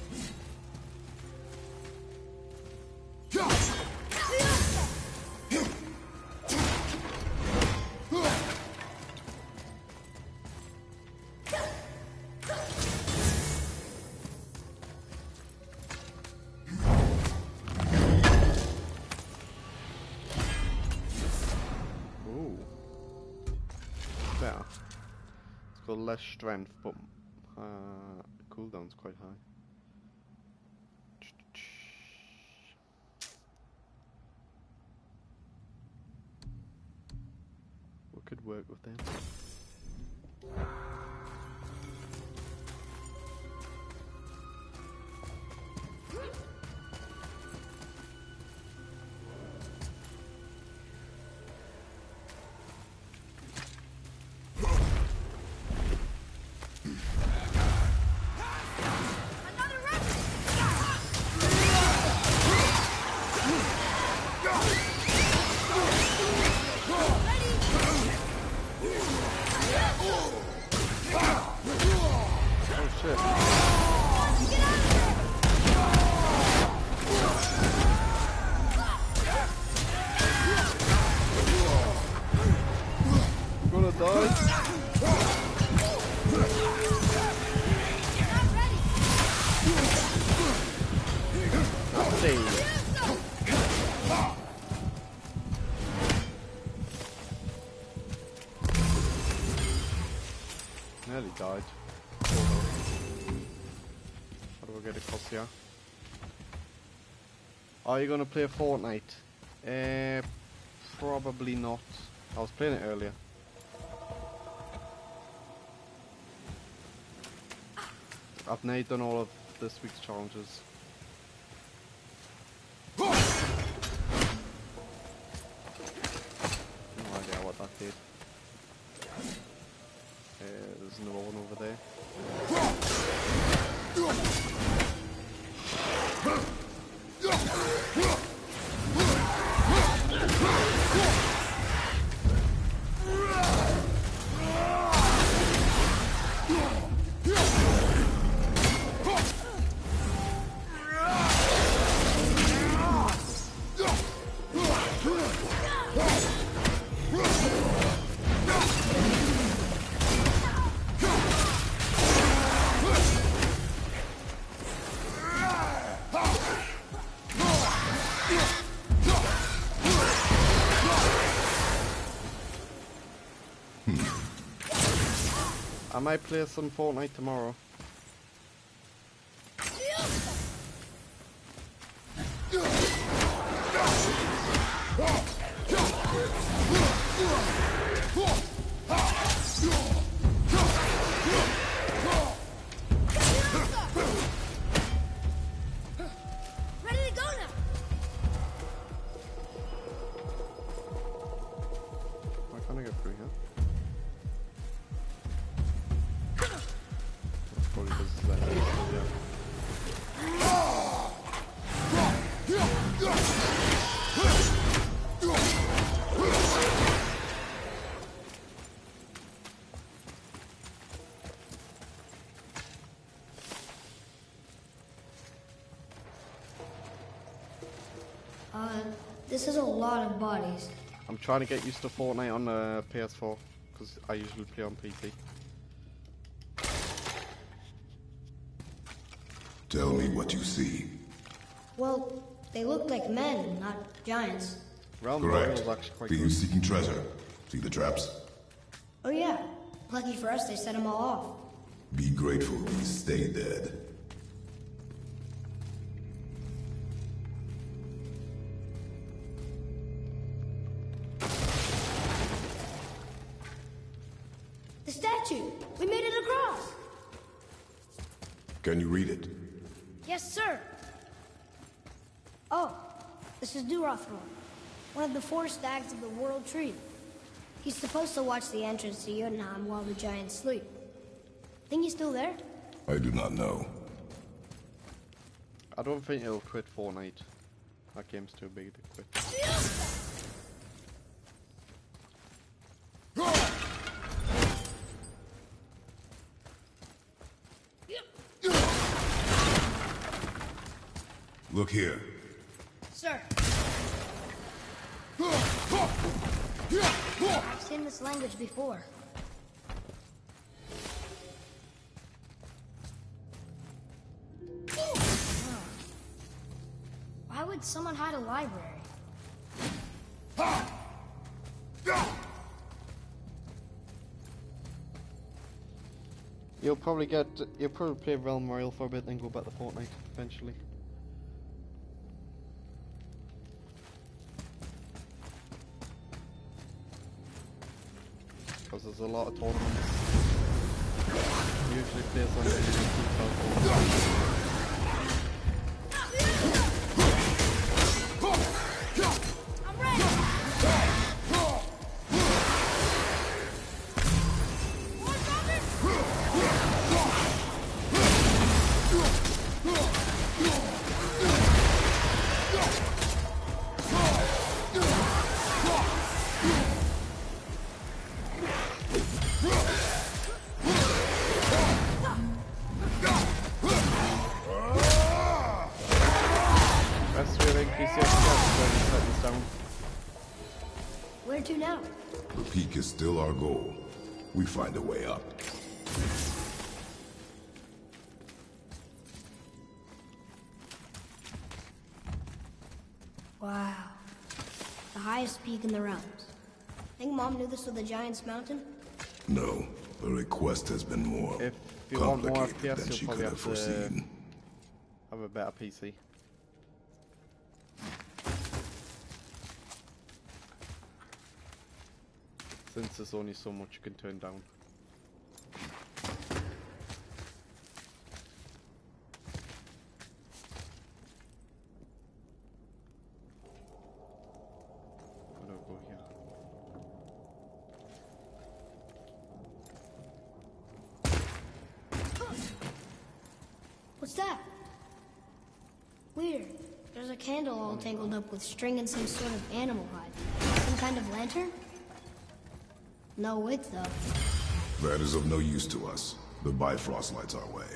Ooh. Better. It's got less strength, but uh, cooldown's quite high. What could work with them? Nearly died. How do I get across here? Are you gonna play Fortnite? Uh, probably not. I was playing it earlier. I've now done all of this week's challenges. No idea what that did. Uh, there's another one over there. I might play some Fortnite tomorrow. Ready to go now. Why can't I get through here? Probably because it's that easy, yeah. Uh, this is a lot of bodies. I'm trying to get used to Fortnite on the P S four because I usually play on P C. Tell me what you see. Well, they look like men, not giants. Realm Correct. is actually quite Be you good. seeking treasure? See the traps? Oh yeah, lucky for us they set them all off. Be grateful we stay dead. The statue! We made it across! Can you read it? Yes, sir! Oh, this is Durathror, one of the four stags of the World Tree. He's supposed to watch the entrance to Jotunheim while the giants sleep. Think he's still there? I do not know. I don't think it'll quit Fortnite. That game's too big to quit. Look here. Sir. I've seen this language before. Oh. Why would someone hide a library? You'll probably get, you'll probably play Realm Royale for a bit, then go back to Fortnite eventually. Because there's a lot of tournaments. Usually plays on the I'm ready! Where to now? The peak is still our goal. we find a way up. Wow. The highest peak in the realms. Think Mom knew this was the Giant's Mountain? No, the request has been more If you want more F complicated P S, than you'll she probably could have have to foreseen. have a better P C. Since there's only so much you can turn down. I don't go here. What's that? Weird. There's a candle all tangled up with string and some sort of animal hide. Some kind of lantern? No wick, though. That is of no use to us. The Bifrost lights our way.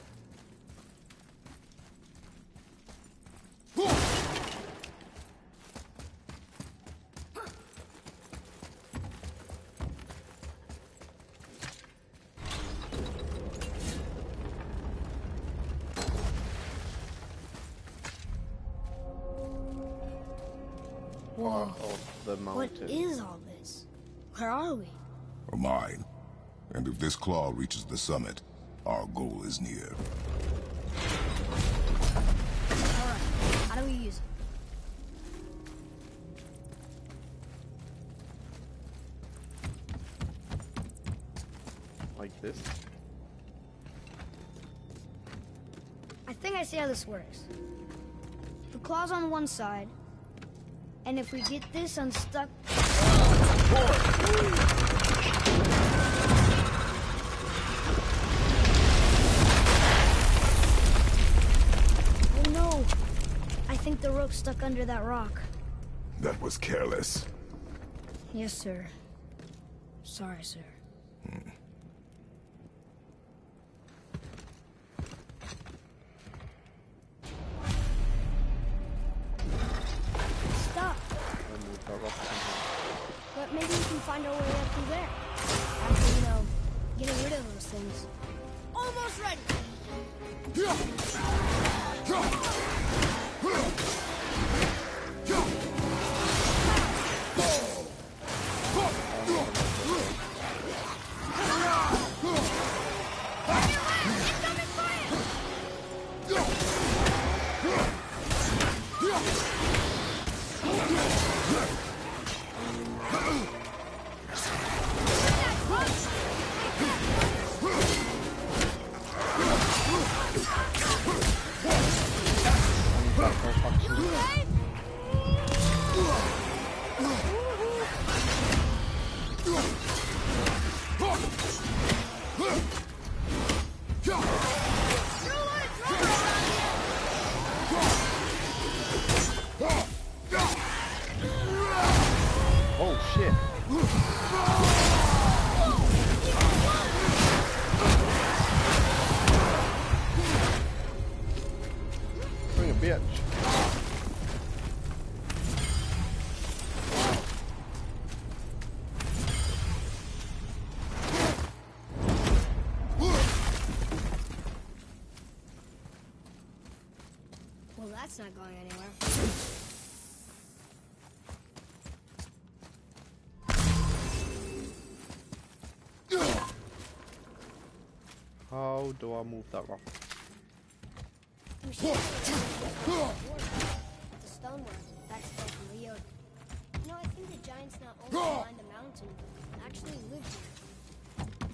Whoa. Of the What mountain. is all this? Where are we? A mine. And if this claw reaches the summit, our goal is near. Alright, how do we use it? Like this. I think I see how this works. The claw's on one side, and if we get this unstuck... Oh no! I think the rope's stuck under that rock. That was careless. Yes, sir. Sorry, sir. Stop! And move that rock somehow. But maybe we can find our way up through there. After, you know, getting rid of those things. Almost ready! Oh shit! Bring a bitch. Well, that's not going anywhere. How do I move that rock? We should the stonework. That's still from Leota. You know, I think the giants not only climbed the mountain, but actually lived here.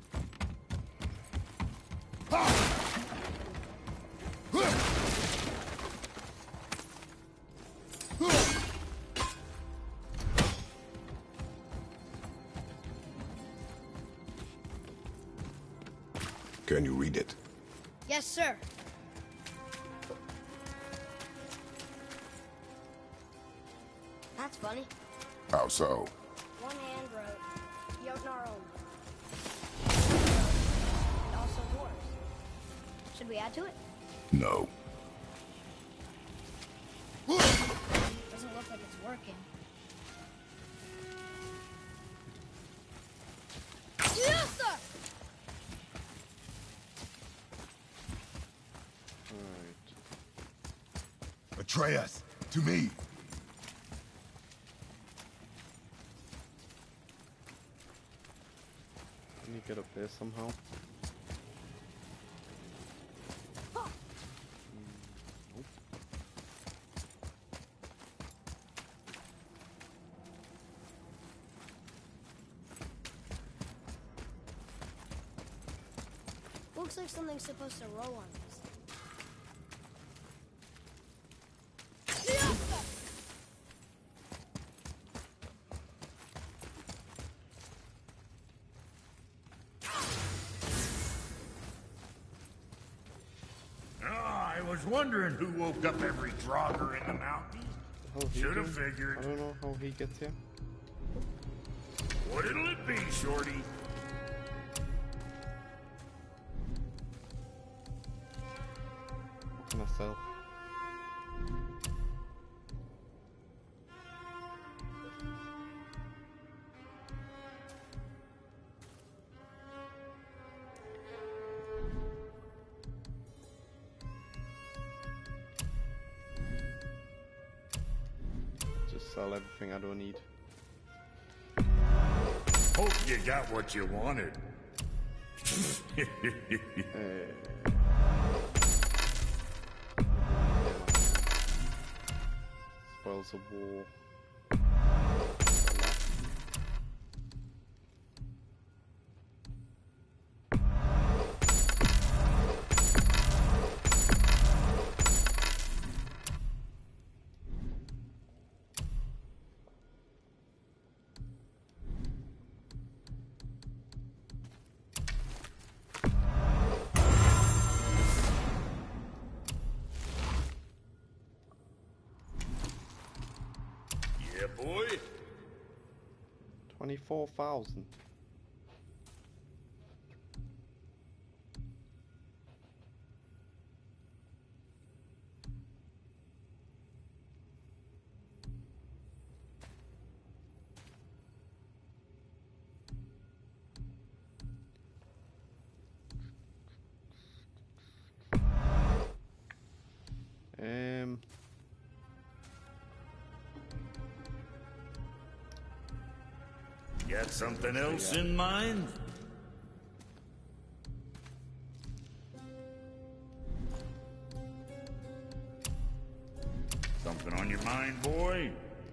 Can you read it? Yes, sir. That's funny. How so? One hand wrote, Jotnar only. And also dwarves. Should we add to it? No. Doesn't look like it's working. Atreus, to me. Can you get up there somehow? Looks like something's supposed to roll on this. Oh, I was wondering who woke up every Draugr in the mountains. Should have figured. I don't know how he gets here. What'll it be, Shorty? What can I sell? Just sell everything I don't need. Hope you got what you wanted. Spoils of war. Yeah, boy. Twenty-four thousand. Um. Got something else in mind? Something on your mind, boy?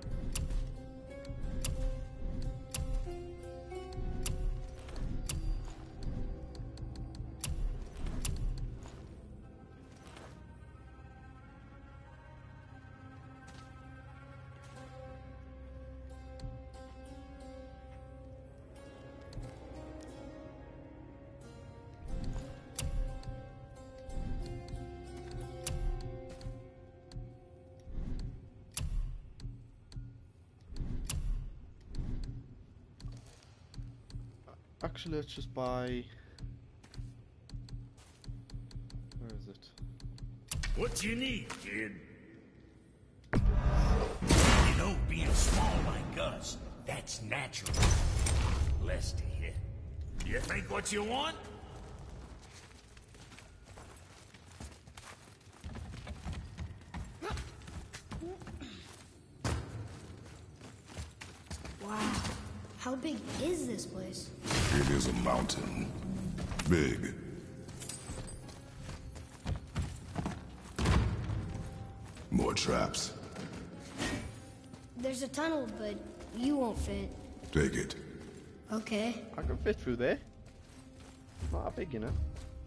Actually, let's just buy. Where is it? What you need, kid? You know, being small like us, that's natural. Less to hit. You think what you want? Wow. How big is this place? It is a mountain. Big. More traps. There's a tunnel, but you won't fit. Take it. Okay. I can fit through there. Not that big, you know.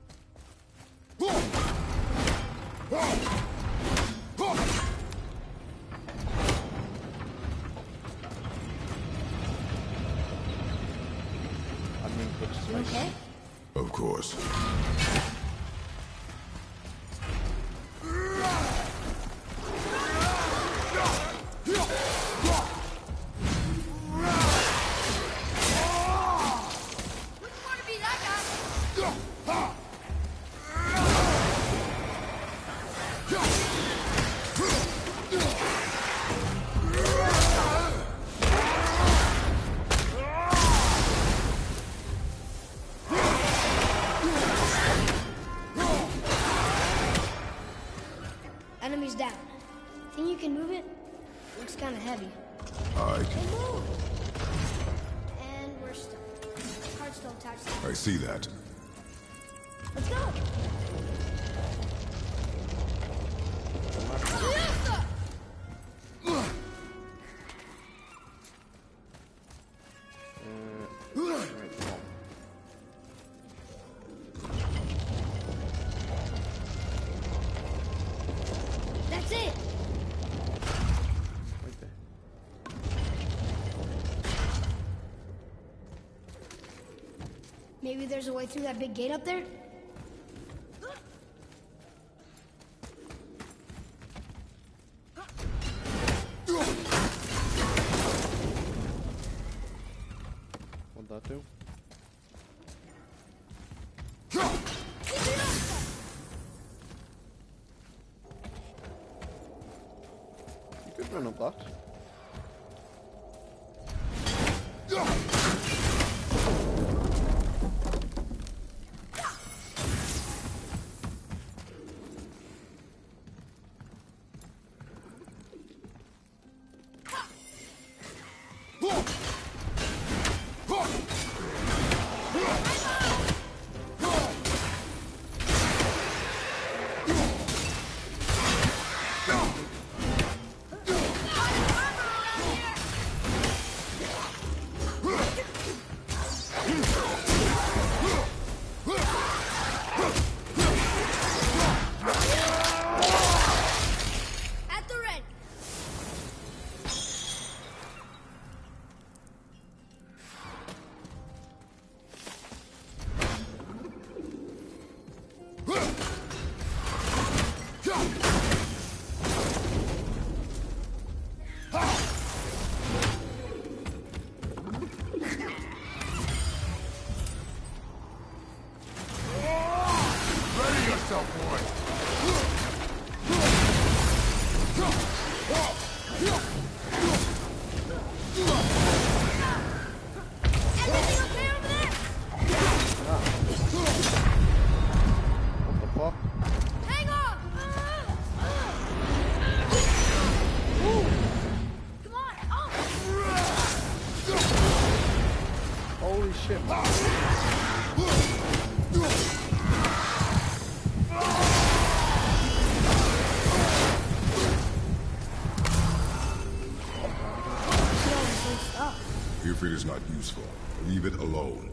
You okay? Of course. can move it? Looks kind of heavy. I Hey, can... move! And we're stuck. Cart's still attached. I see that. Let's go! Uh, right, come on. That's it! Right there. Maybe there's a way through that big gate up there? What'd that do? You could run up that. At the ready! Ready yourself, boy. Everything okay over there? What the fuck? Hang on! Come on! Oh! Holy shit. If it is not useful, leave it alone.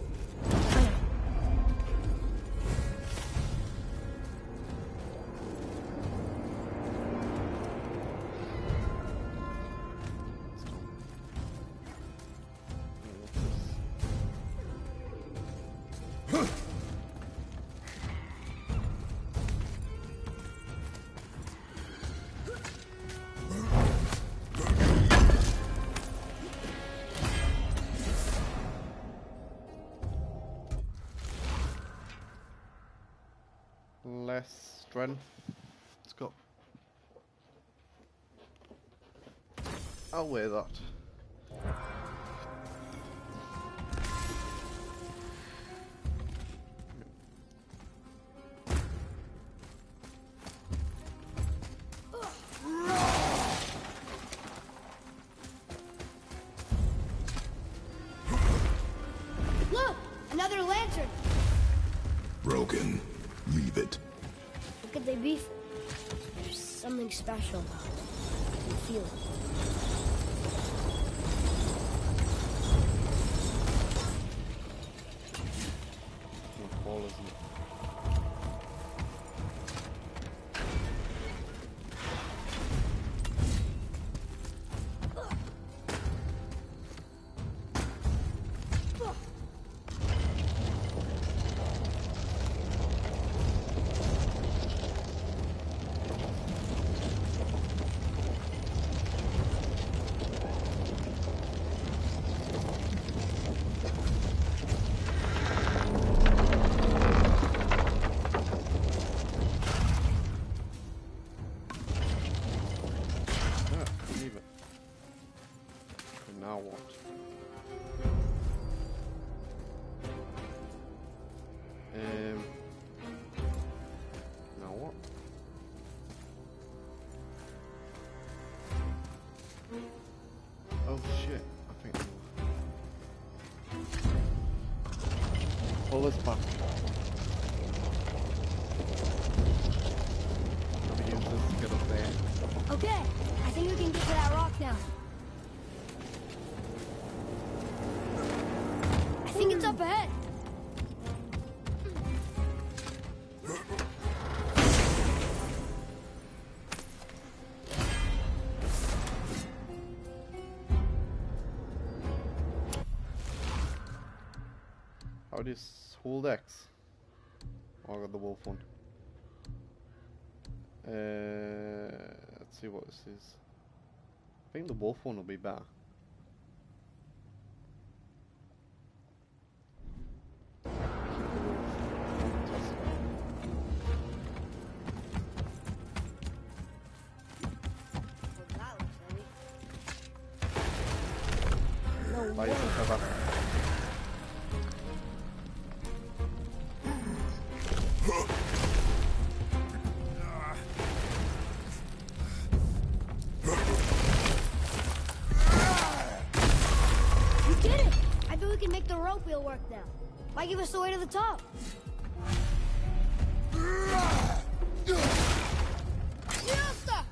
Less strength. Let's go. I'll wear that. Look! Another lantern! Broken. Leave it. What could they be for? There's something special about it. I can feel it. What ball is it? Pull us back. Let me use this to get up there. Okay, I think we can get to that rock now. I think it's up ahead. How do you hold X? Oh, I got the wolf one. Uh, let's see what this is. I think the wolf one will be better. Bye, Trevor. You did it! I bet we can make the rope wheel work now. Might give us the way to the top. Fiesta!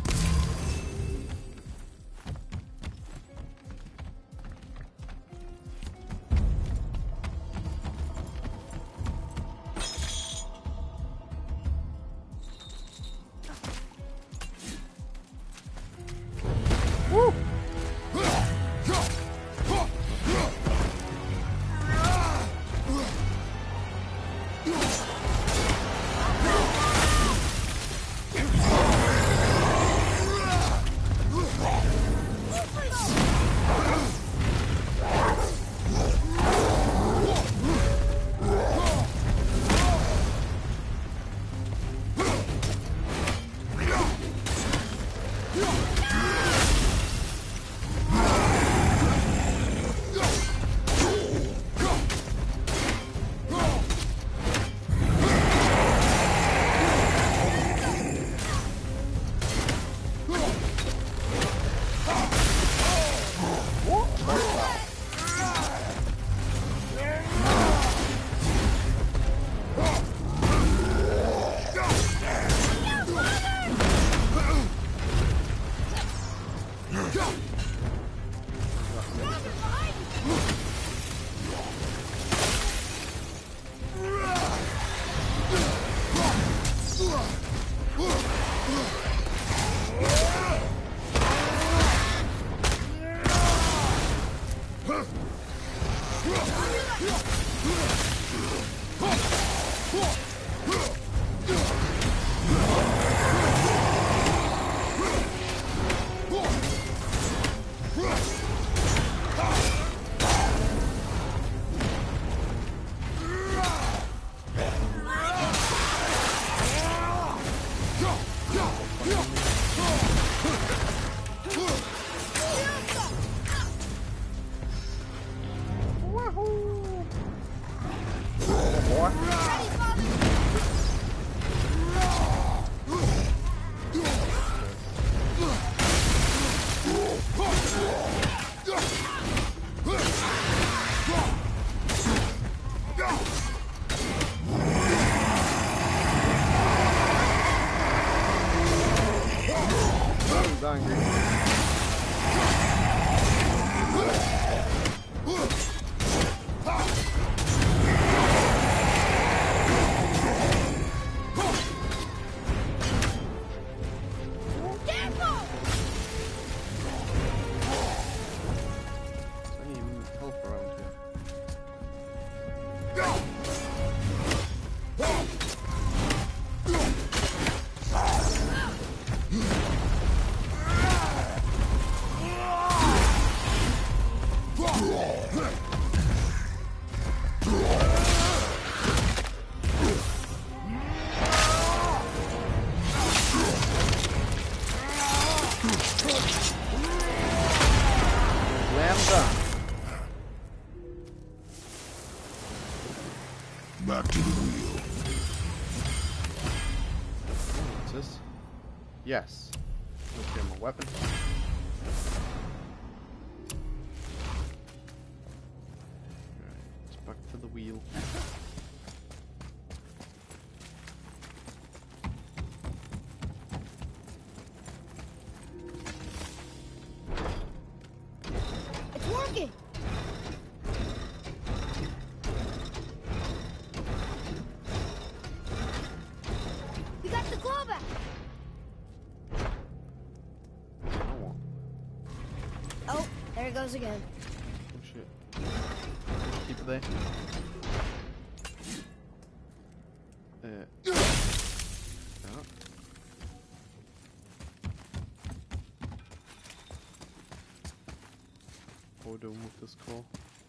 Back to the wheel. What's this? Yes. Let's get my weapon. Right, back to to the wheel. It's working! We got the claw back! Oh, Oh, there it goes again. oh shit. Keep it there. Uh, yeah. What are we doing with this claw?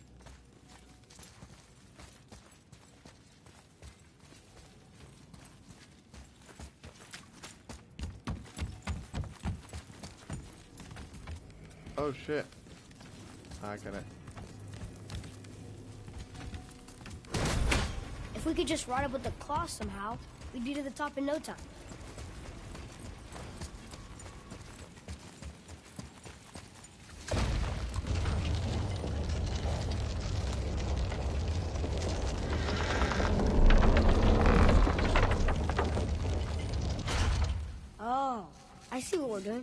Oh shit. I get it. If we could just ride up with the claw somehow, we'd be to the top in no time. Oh, I see what we're doing.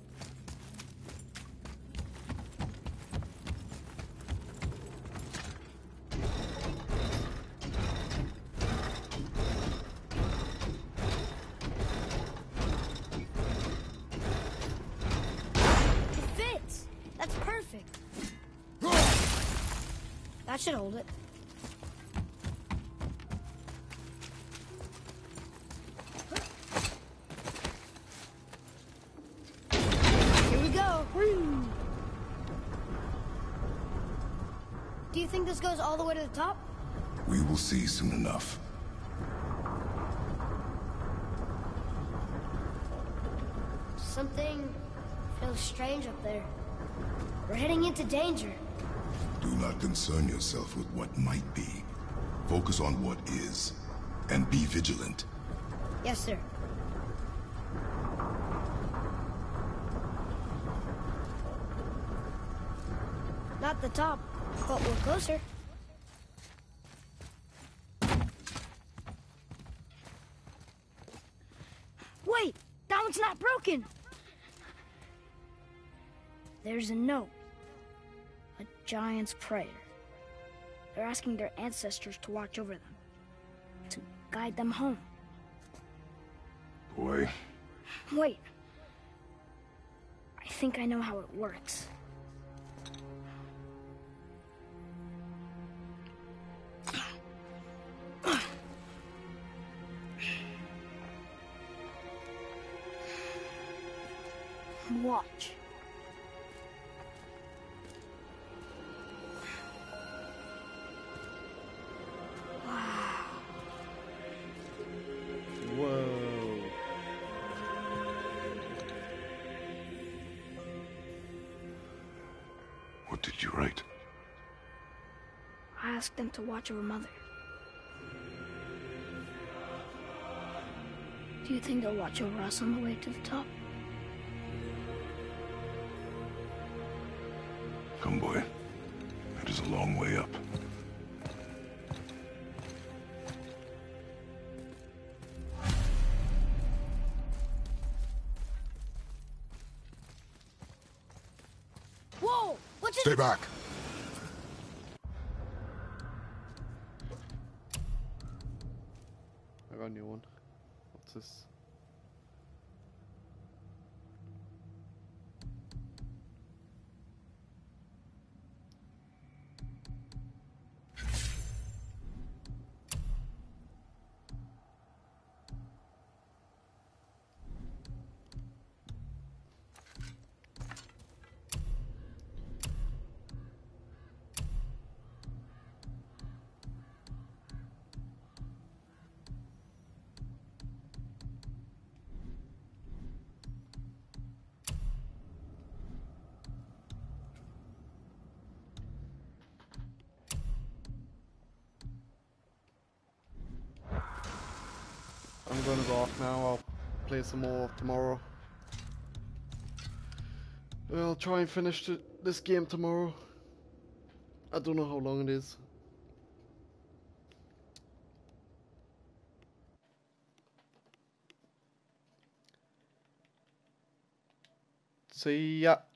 That should hold it. Here we go. Whee! Do you think this goes all the way to the top? We will see soon enough. Something feels strange up there. We're heading into danger. Do not concern yourself with what might be. Focus on what is, and be vigilant. Yes, sir. Not the top, but we're closer. Wait! That one's not broken! There's a note. A giant's prayer. They're asking their ancestors to watch over them. To guide them home. Boy. Wait. I think I know how it works. Watch. Whoa. What did you write? I asked them to watch over Mother. Do you think they'll watch over us on the way to the top? Come, boy. It is a long way up. Whoa! What's Stay it? back! I got a new one. What's this? I'm gonna go off now. I'll play some more tomorrow. I'll try and finish th this game tomorrow. I don't know how long it is. See ya.